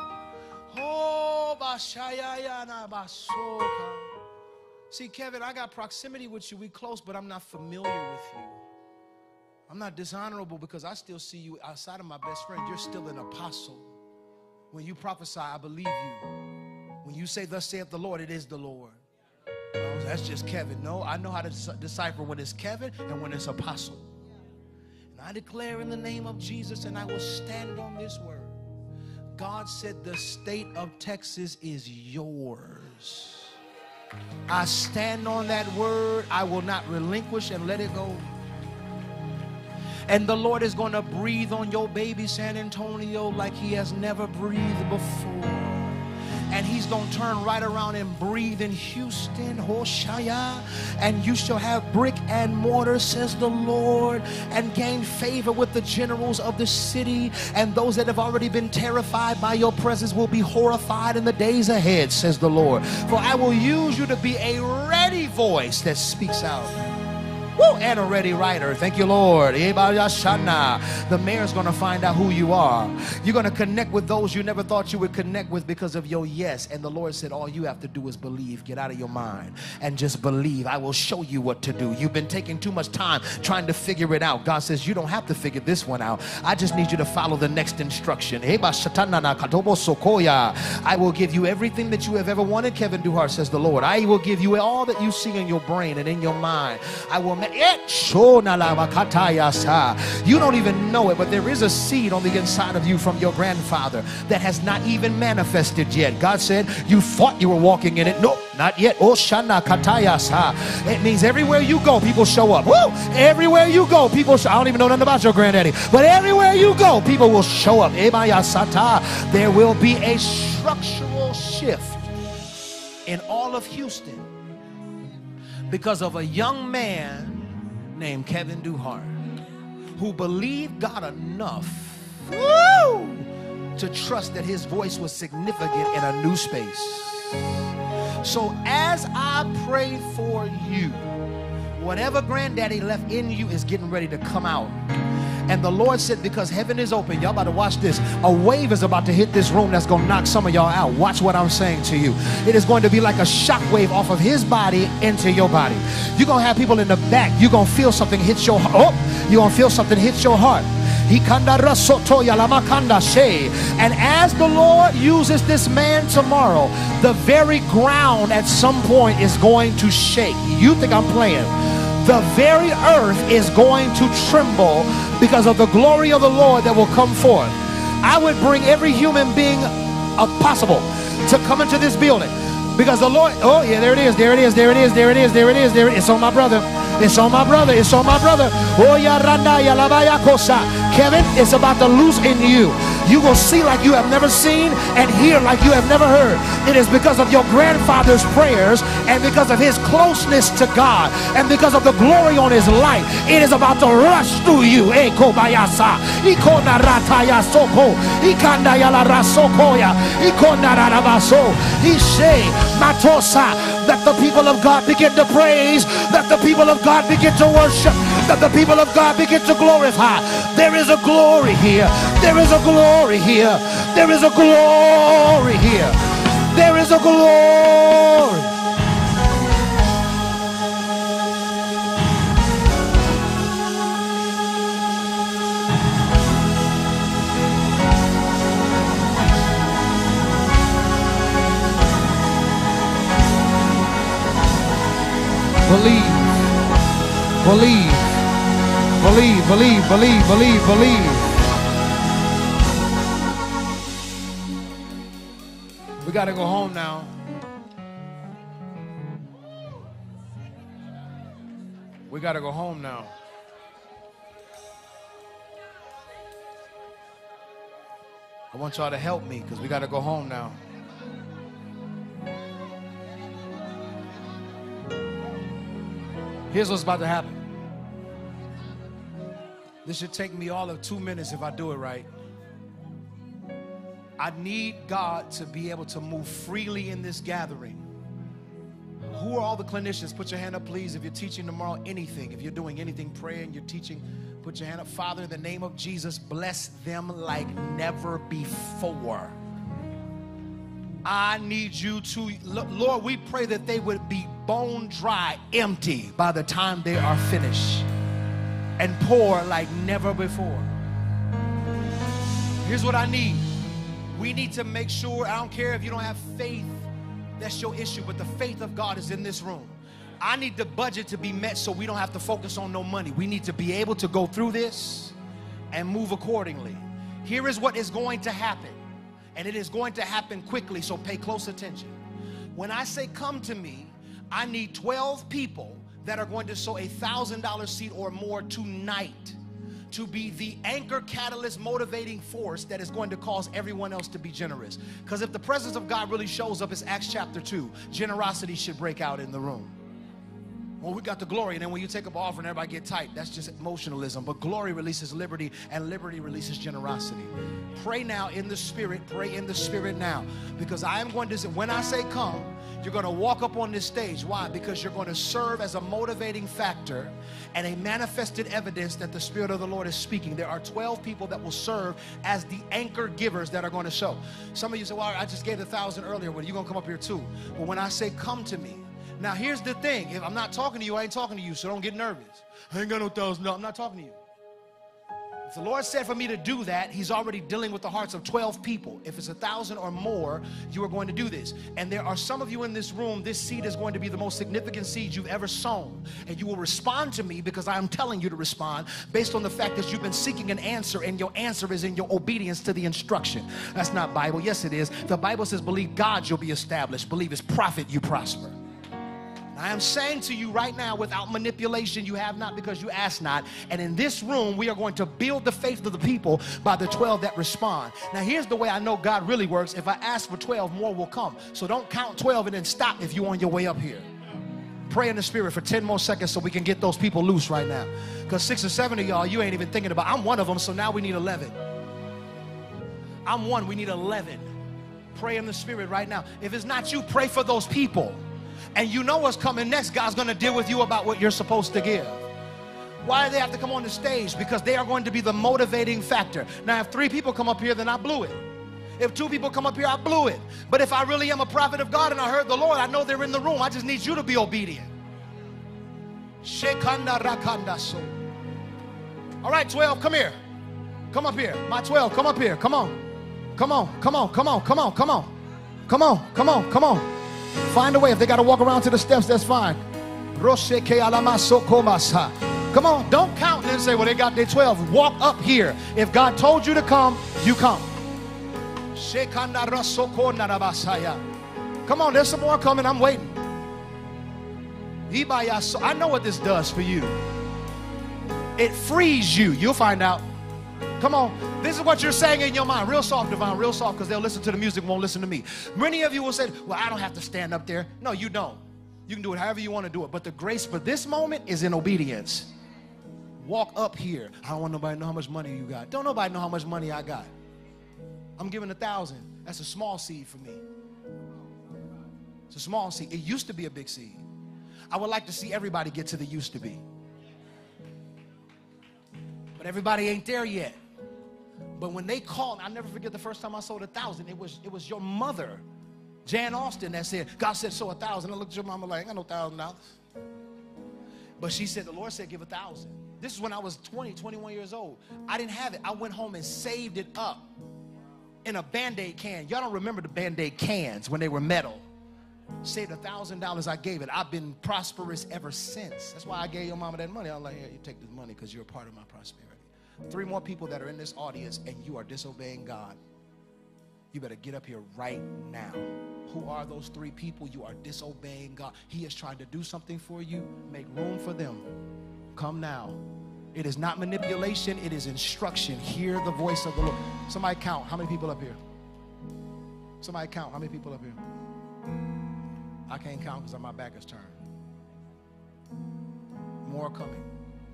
Oh, Bashayayana Basoka. See, Kevin, I got proximity with you. We close, but I'm not familiar with you. I'm not dishonorable because I still see you outside of my best friend. You're still an apostle. When you prophesy, I believe you. When you say, thus saith the Lord, it is the Lord. No, that's just Kevin. No, I know how to decipher when it's Kevin and when it's apostle. And I declare in the name of Jesus, and I will stand on this word. God said the state of Texas is yours. I stand on that word. I will not relinquish and let it go. And the Lord is going to breathe on your baby San Antonio like he has never breathed before. And he's going to turn right around and breathe in Houston, Hoshaya. And you shall have brick and mortar, says the Lord, and gain favor with the generals of the city. And those that have already been terrified by your presence will be horrified in the days ahead, says the Lord. For I will use you to be a ready voice that speaks out. Woo, and a ready writer. Thank you, Lord. The mayor's going to find out who you are. You're going to connect with those you never thought you would connect with because of your yes. And the Lord said, all you have to do is believe. Get out of your mind and just believe. I will show you what to do. You've been taking too much time trying to figure it out. God says, you don't have to figure this one out. I just need you to follow the next instruction. I will give you everything that you have ever wanted, Kevin Duhart, says the Lord. I will give you all that you see in your brain and in your mind. I will make you don't even know it, but there is a seed on the inside of you from your grandfather that has not even manifested yet. God said you thought you were walking in it. Nope, not yet. Oh, Shana Katayasa. It means everywhere you go, people show up. Woo! Everywhere you go, people show. I don't even know nothing about your granddaddy, but everywhere you go, people will show up. There will be a structural shift in all of Houston because of a young man named Kevin Duhart who believed God enough woo, to trust that his voice was significant in a new space. So as I pray for you, whatever granddaddy left in you is getting ready to come out. And the Lord said, because heaven is open, y'all about to watch this. A wave is about to hit this room that's going to knock some of y'all out. Watch what I'm saying to you. It is going to be like a shock wave off of his body into your body. You're going to have people in the back. You're going to feel something hit your heart. Oh, you're going to feel something hit your heart. And as the Lord uses this man tomorrow, the very ground at some point is going to shake. You think I'm playing? The very earth is going to tremble because of the glory of the Lord that will come forth. I would bring every human being possible to come into this building because the Lord, oh yeah, there it is, there it is, there it is, there it is, there it is, there it is. It's on my brother. It's on my brother. It's on my brother. Oh ya randa ya labaya kosa. Kevin, it's about to loose in you. You will see like you have never seen and hear like you have never heard. It is because of your grandfather's prayers and because of his closeness to God and because of the glory on his life. It is about to rush through you. Eko bayasa. Iko narataya soko. Ikanda yala rasokoya. Iko nararabaso. Ishe matosa. That the people of God begin to praise. That the people of God begin to worship. That the people of God begin to glorify. There is a glory here. There is a glory here. There is a glory here. There is a glory. Believe, believe, believe, believe, believe, believe, believe. We got to go home now. We got to go home now. I want y'all to help me because we got to go home now. Here's what's about to happen. This should take me all of two minutes if I do it right. I need God to be able to move freely in this gathering. Who are all the clinicians? Put your hand up, please. If you're teaching tomorrow, anything. If you're doing anything, praying, you're teaching, put your hand up. Father, in the name of Jesus, bless them like never before. I need you to, Lord, we pray that they would be bone dry, empty by the time they are finished and pour like never before. Here's what I need. We need to make sure, I don't care if you don't have faith, that's your issue, but the faith of God is in this room. I need the budget to be met so we don't have to focus on no money. We need to be able to go through this and move accordingly. Here is what is going to happen. And it is going to happen quickly, so pay close attention. When I say come to me, I need twelve people that are going to sow a one thousand dollar seed or more tonight to be the anchor, catalyst, motivating force that is going to cause everyone else to be generous. Because if the presence of God really shows up, it's Acts chapter two, generosity should break out in the room. Well, we got the glory, and then when you take up offering, everybody get tight. That's just emotionalism. But glory releases liberty, and liberty releases generosity. Pray now in the Spirit. Pray in the Spirit now. Because I am going to say, when I say come, you're going to walk up on this stage. Why? Because you're going to serve as a motivating factor and a manifested evidence that the Spirit of the Lord is speaking. There are twelve people that will serve as the anchor givers that are going to show. Some of you say, well, I just gave a thousand earlier. Well, you're going to come up here too. But when I say come to me, now, here's the thing. If I'm not talking to you, I ain't talking to you, so don't get nervous. I ain't got no thousand. No, I'm not talking to you. If the Lord said for me to do that, he's already dealing with the hearts of twelve people. If it's a thousand or more, you are going to do this. And there are some of you in this room, this seed is going to be the most significant seed you've ever sown. And you will respond to me because I'm telling you to respond based on the fact that you've been seeking an answer, and your answer is in your obedience to the instruction. That's not Bible. Yes, it is. The Bible says, believe God, you'll be established. Believe his prophet, you prosper. I am saying to you right now, without manipulation, you have not because you ask not. And in this room, we are going to build the faith of the people by the twelve that respond. Now, here's the way I know God really works. If I ask for twelve, more will come. So don't count twelve and then stop if you're on your way up here. Pray in the Spirit for ten more seconds so we can get those people loose right now. Because six or seven of y'all, you ain't even thinking about. I'm one of them, so now we need eleven. I'm one, we need eleven. Pray in the Spirit right now. If it's not you, pray for those people. And you know what's coming next. God's going to deal with you about what you're supposed to give. Why do they have to come on the stage? Because they are going to be the motivating factor. Now, if three people come up here, then I blew it. If two people come up here, I blew it. But if I really am a prophet of God and I heard the Lord, I know they're in the room. I just need you to be obedient. All right, twelve, come here. Come up here. My twelve, come up here. Come on. Come on, come on, come on, come on, come on. Come on, come on, come on. Find a way. If they got to walk around to the steps, that's fine. Come on, don't count and say, well, they got their twelve. Walk up here. If God told you to come, you come. Come on, there's some more coming. I'm waiting. I know what this does for you. It frees you. You'll find out. Come on. This is what you're saying in your mind. Real soft, Divine. Real soft, because they'll listen to the music, won't listen to me. Many of you will say, well, I don't have to stand up there. No, you don't. You can do it however you want to do it. But the grace for this moment is in obedience. Walk up here. I don't want nobody to know how much money you got. Don't nobody know how much money I got. I'm giving a thousand. That's a small seed for me. It's a small seed. It used to be a big seed. I would like to see everybody get to the used to be. But everybody ain't there yet. But when they called, I'll never forget the first time I sold a thousand. It was it was your mother, Jan Austin, that said, God said, sow a thousand. I looked at your mama like, I got no thousand dollars. But she said, the Lord said, give a thousand. This is when I was twenty, twenty-one years old. I didn't have it. I went home and saved it up in a Band-Aid can. Y'all don't remember the Band-Aid cans when they were metal. Saved a thousand dollars. I gave it. I've been prosperous ever since. That's why I gave your mama that money. I was like, yeah, you take this money because you're a part of my prosperity. Three more people that are in this audience and you are disobeying God. You better get up here right now. Who are those three people? You are disobeying God. He is trying to do something for you. Make room for them. Come now. It is not manipulation. It is instruction. Hear the voice of the Lord. Somebody count. How many people up here? Somebody count. How many people up here? I can't count because my back is turned. More coming.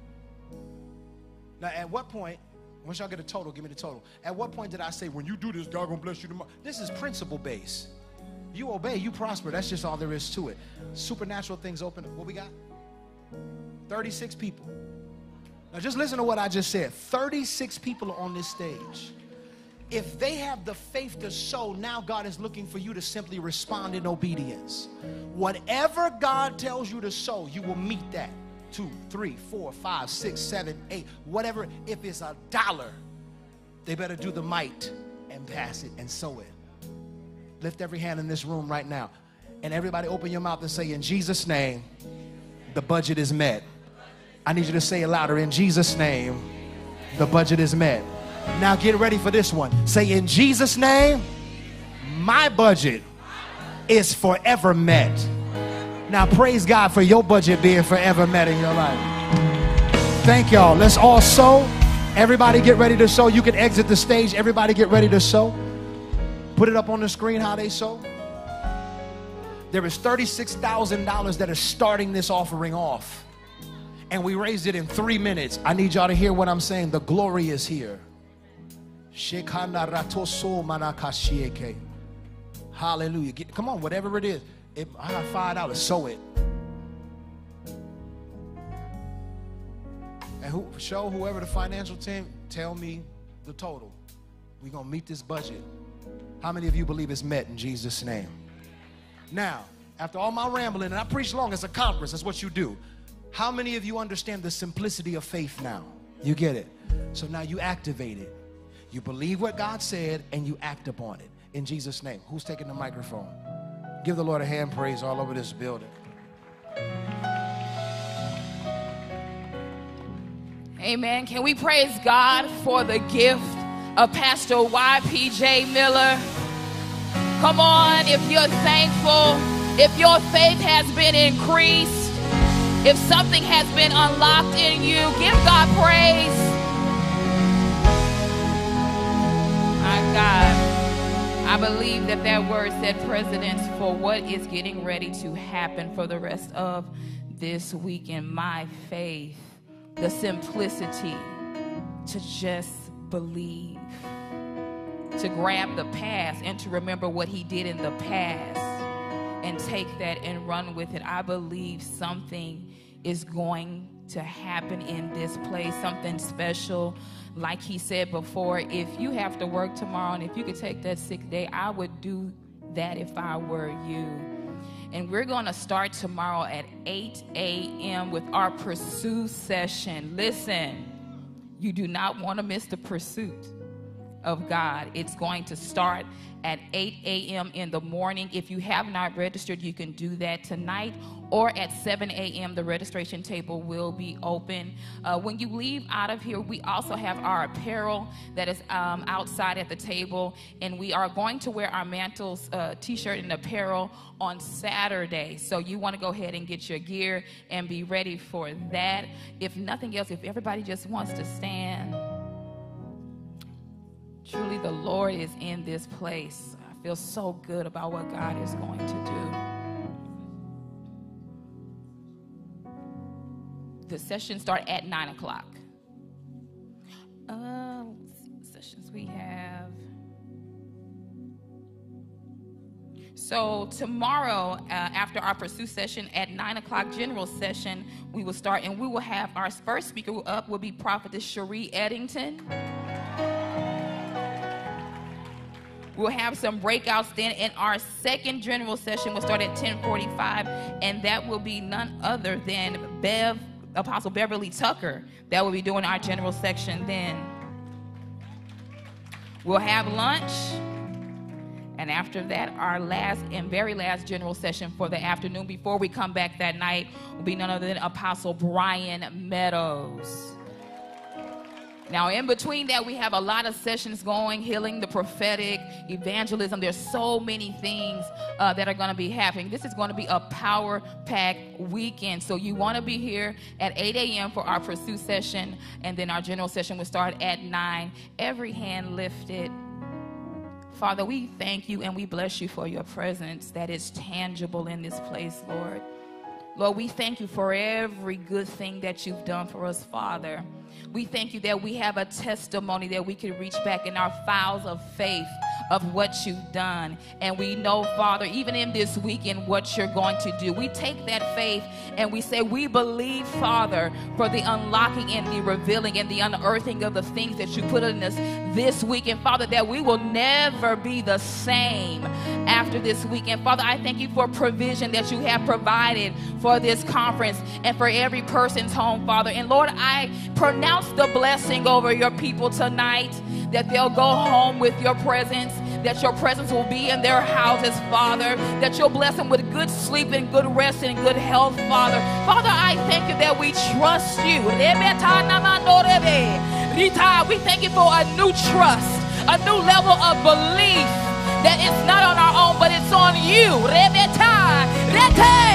Now, at what point, once y'all get a total, give me the total. At what point did I say, when you do this, God gonna bless you tomorrow? This is principle based. You obey, you prosper. That's just all there is to it. Supernatural things open up. What we got? thirty-six people. Now, just listen to what I just said. thirty-six people are on this stage. If they have the faith to sow, now God is looking for you to simply respond in obedience. Whatever God tells you to sow, you will meet that. Two, three, four, five, six, seven, eight, whatever. If it's a dollar, they better do the might and pass it and sow it. Lift every hand in this room right now. And everybody open your mouth and say, in Jesus' name, the budget is met. I need you to say it louder. In Jesus' name, the budget is met. Now get ready for this one. Say, in Jesus' name, my budget is forever met. Now praise God for your budget being forever met in your life. Thank y'all. Let's all sow Everybody get ready to sow. You can exit the stage. Everybody get ready to sow. Put it up on the screen how they sow. There is thirty-six thousand dollars that is starting this offering off. And we raised it in three minutes. I need y'all to hear what I'm saying. The glory is here. Hallelujah. Get, come on, whatever it is. It, I got five dollars. Sow it. And who, show whoever the financial team, tell me the total. We're going to meet this budget. How many of you believe it's met in Jesus' name? Now, after all my rambling, and I preach long, it's a conference, that's what you do. How many of you understand the simplicity of faith now? You get it. So now you activate it. You believe what God said and you act upon it. In Jesus' name. Who's taking the microphone? Give the Lord a hand praise all over this building. Amen. Can we praise God for the gift of Pastor Y P J Miller? Come on, if you're thankful, if your faith has been increased, if something has been unlocked in you, give God praise. My God, I believe that that word set precedence for what is getting ready to happen for the rest of this week in my faith. The simplicity to just believe, to grab the past and to remember what he did in the past and take that and run with it. I believe something is going to happen in this place, something special. Like he said before, if you have to work tomorrow and if you could take that sick day, I would do that if I were you. And we're going to start tomorrow at eight a m with our pursuit session. Listen, you do not want to miss the pursuit of God. It's going to start at eight a m in the morning. If you have not registered, you can do that tonight, or at seven a m the registration table will be open. Uh, when you leave out of here, we also have our apparel that is um, outside at the table, and we are going to wear our Mantles uh, t-shirt and apparel on Saturday. So you want to go ahead and get your gear and be ready for that. If nothing else, if everybody just wants to stand. Truly, the Lord is in this place. I feel so good about what God is going to do. The sessions start at nine o'clock. Uh, let's see what sessions we have. So tomorrow, uh, after our pursuit session at nine o'clock general session, we will start, and we will have our first speaker up will be Prophetess Cherie Eddington. We'll have some breakouts then, and our second general session will start at ten forty-five, and that will be none other than Bev, Apostle Beverly Tucker. That will be doing our general section then. We'll have lunch, and after that, our last and very last general session for the afternoon before we come back that night will be none other than Apostle Brian Meadows. Now, in between that, we have a lot of sessions going, healing, the prophetic, evangelism. There's so many things uh, that are going to be happening. This is going to be a power-packed weekend. So you want to be here at eight a m for our pursuit session, and then our general session will start at nine. Every hand lifted. Father, we thank you and we bless you for your presence that is tangible in this place, Lord. Lord, we thank you for every good thing that you've done for us, Father. We thank you that we have a testimony that we can reach back in our files of faith of what you've done. And we know, Father, even in this weekend, what you're going to do. We take that faith and we say, we believe, Father, for the unlocking and the revealing and the unearthing of the things that you put in us this weekend, Father, that we will never be the same after this weekend. Father, I thank you for provision that you have provided for this conference and for every person's home, Father. And Lord, I pronounce the blessing over your people tonight, that they'll go home with your presence, that your presence will be in their houses, Father, that you'll bless them with good sleep and good rest and good health, Father. Father, I thank you that we trust you. We thank you for a new trust, a new level of belief that it's not on our own, but it's on you.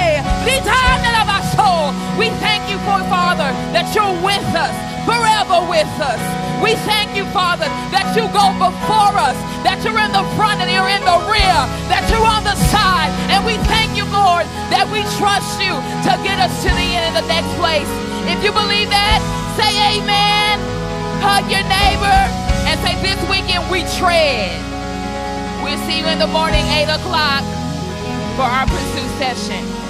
We thank you for, Father, that you're with us, forever with us. We thank you, Father, that you go before us, that you're in the front and you're in the rear, that you're on the side. And we thank you, Lord, that we trust you to get us to the end of the next place. If you believe that, say amen. Hug your neighbor and say, this weekend we tread. We'll see you in the morning, eight o'clock, for our pursuit session.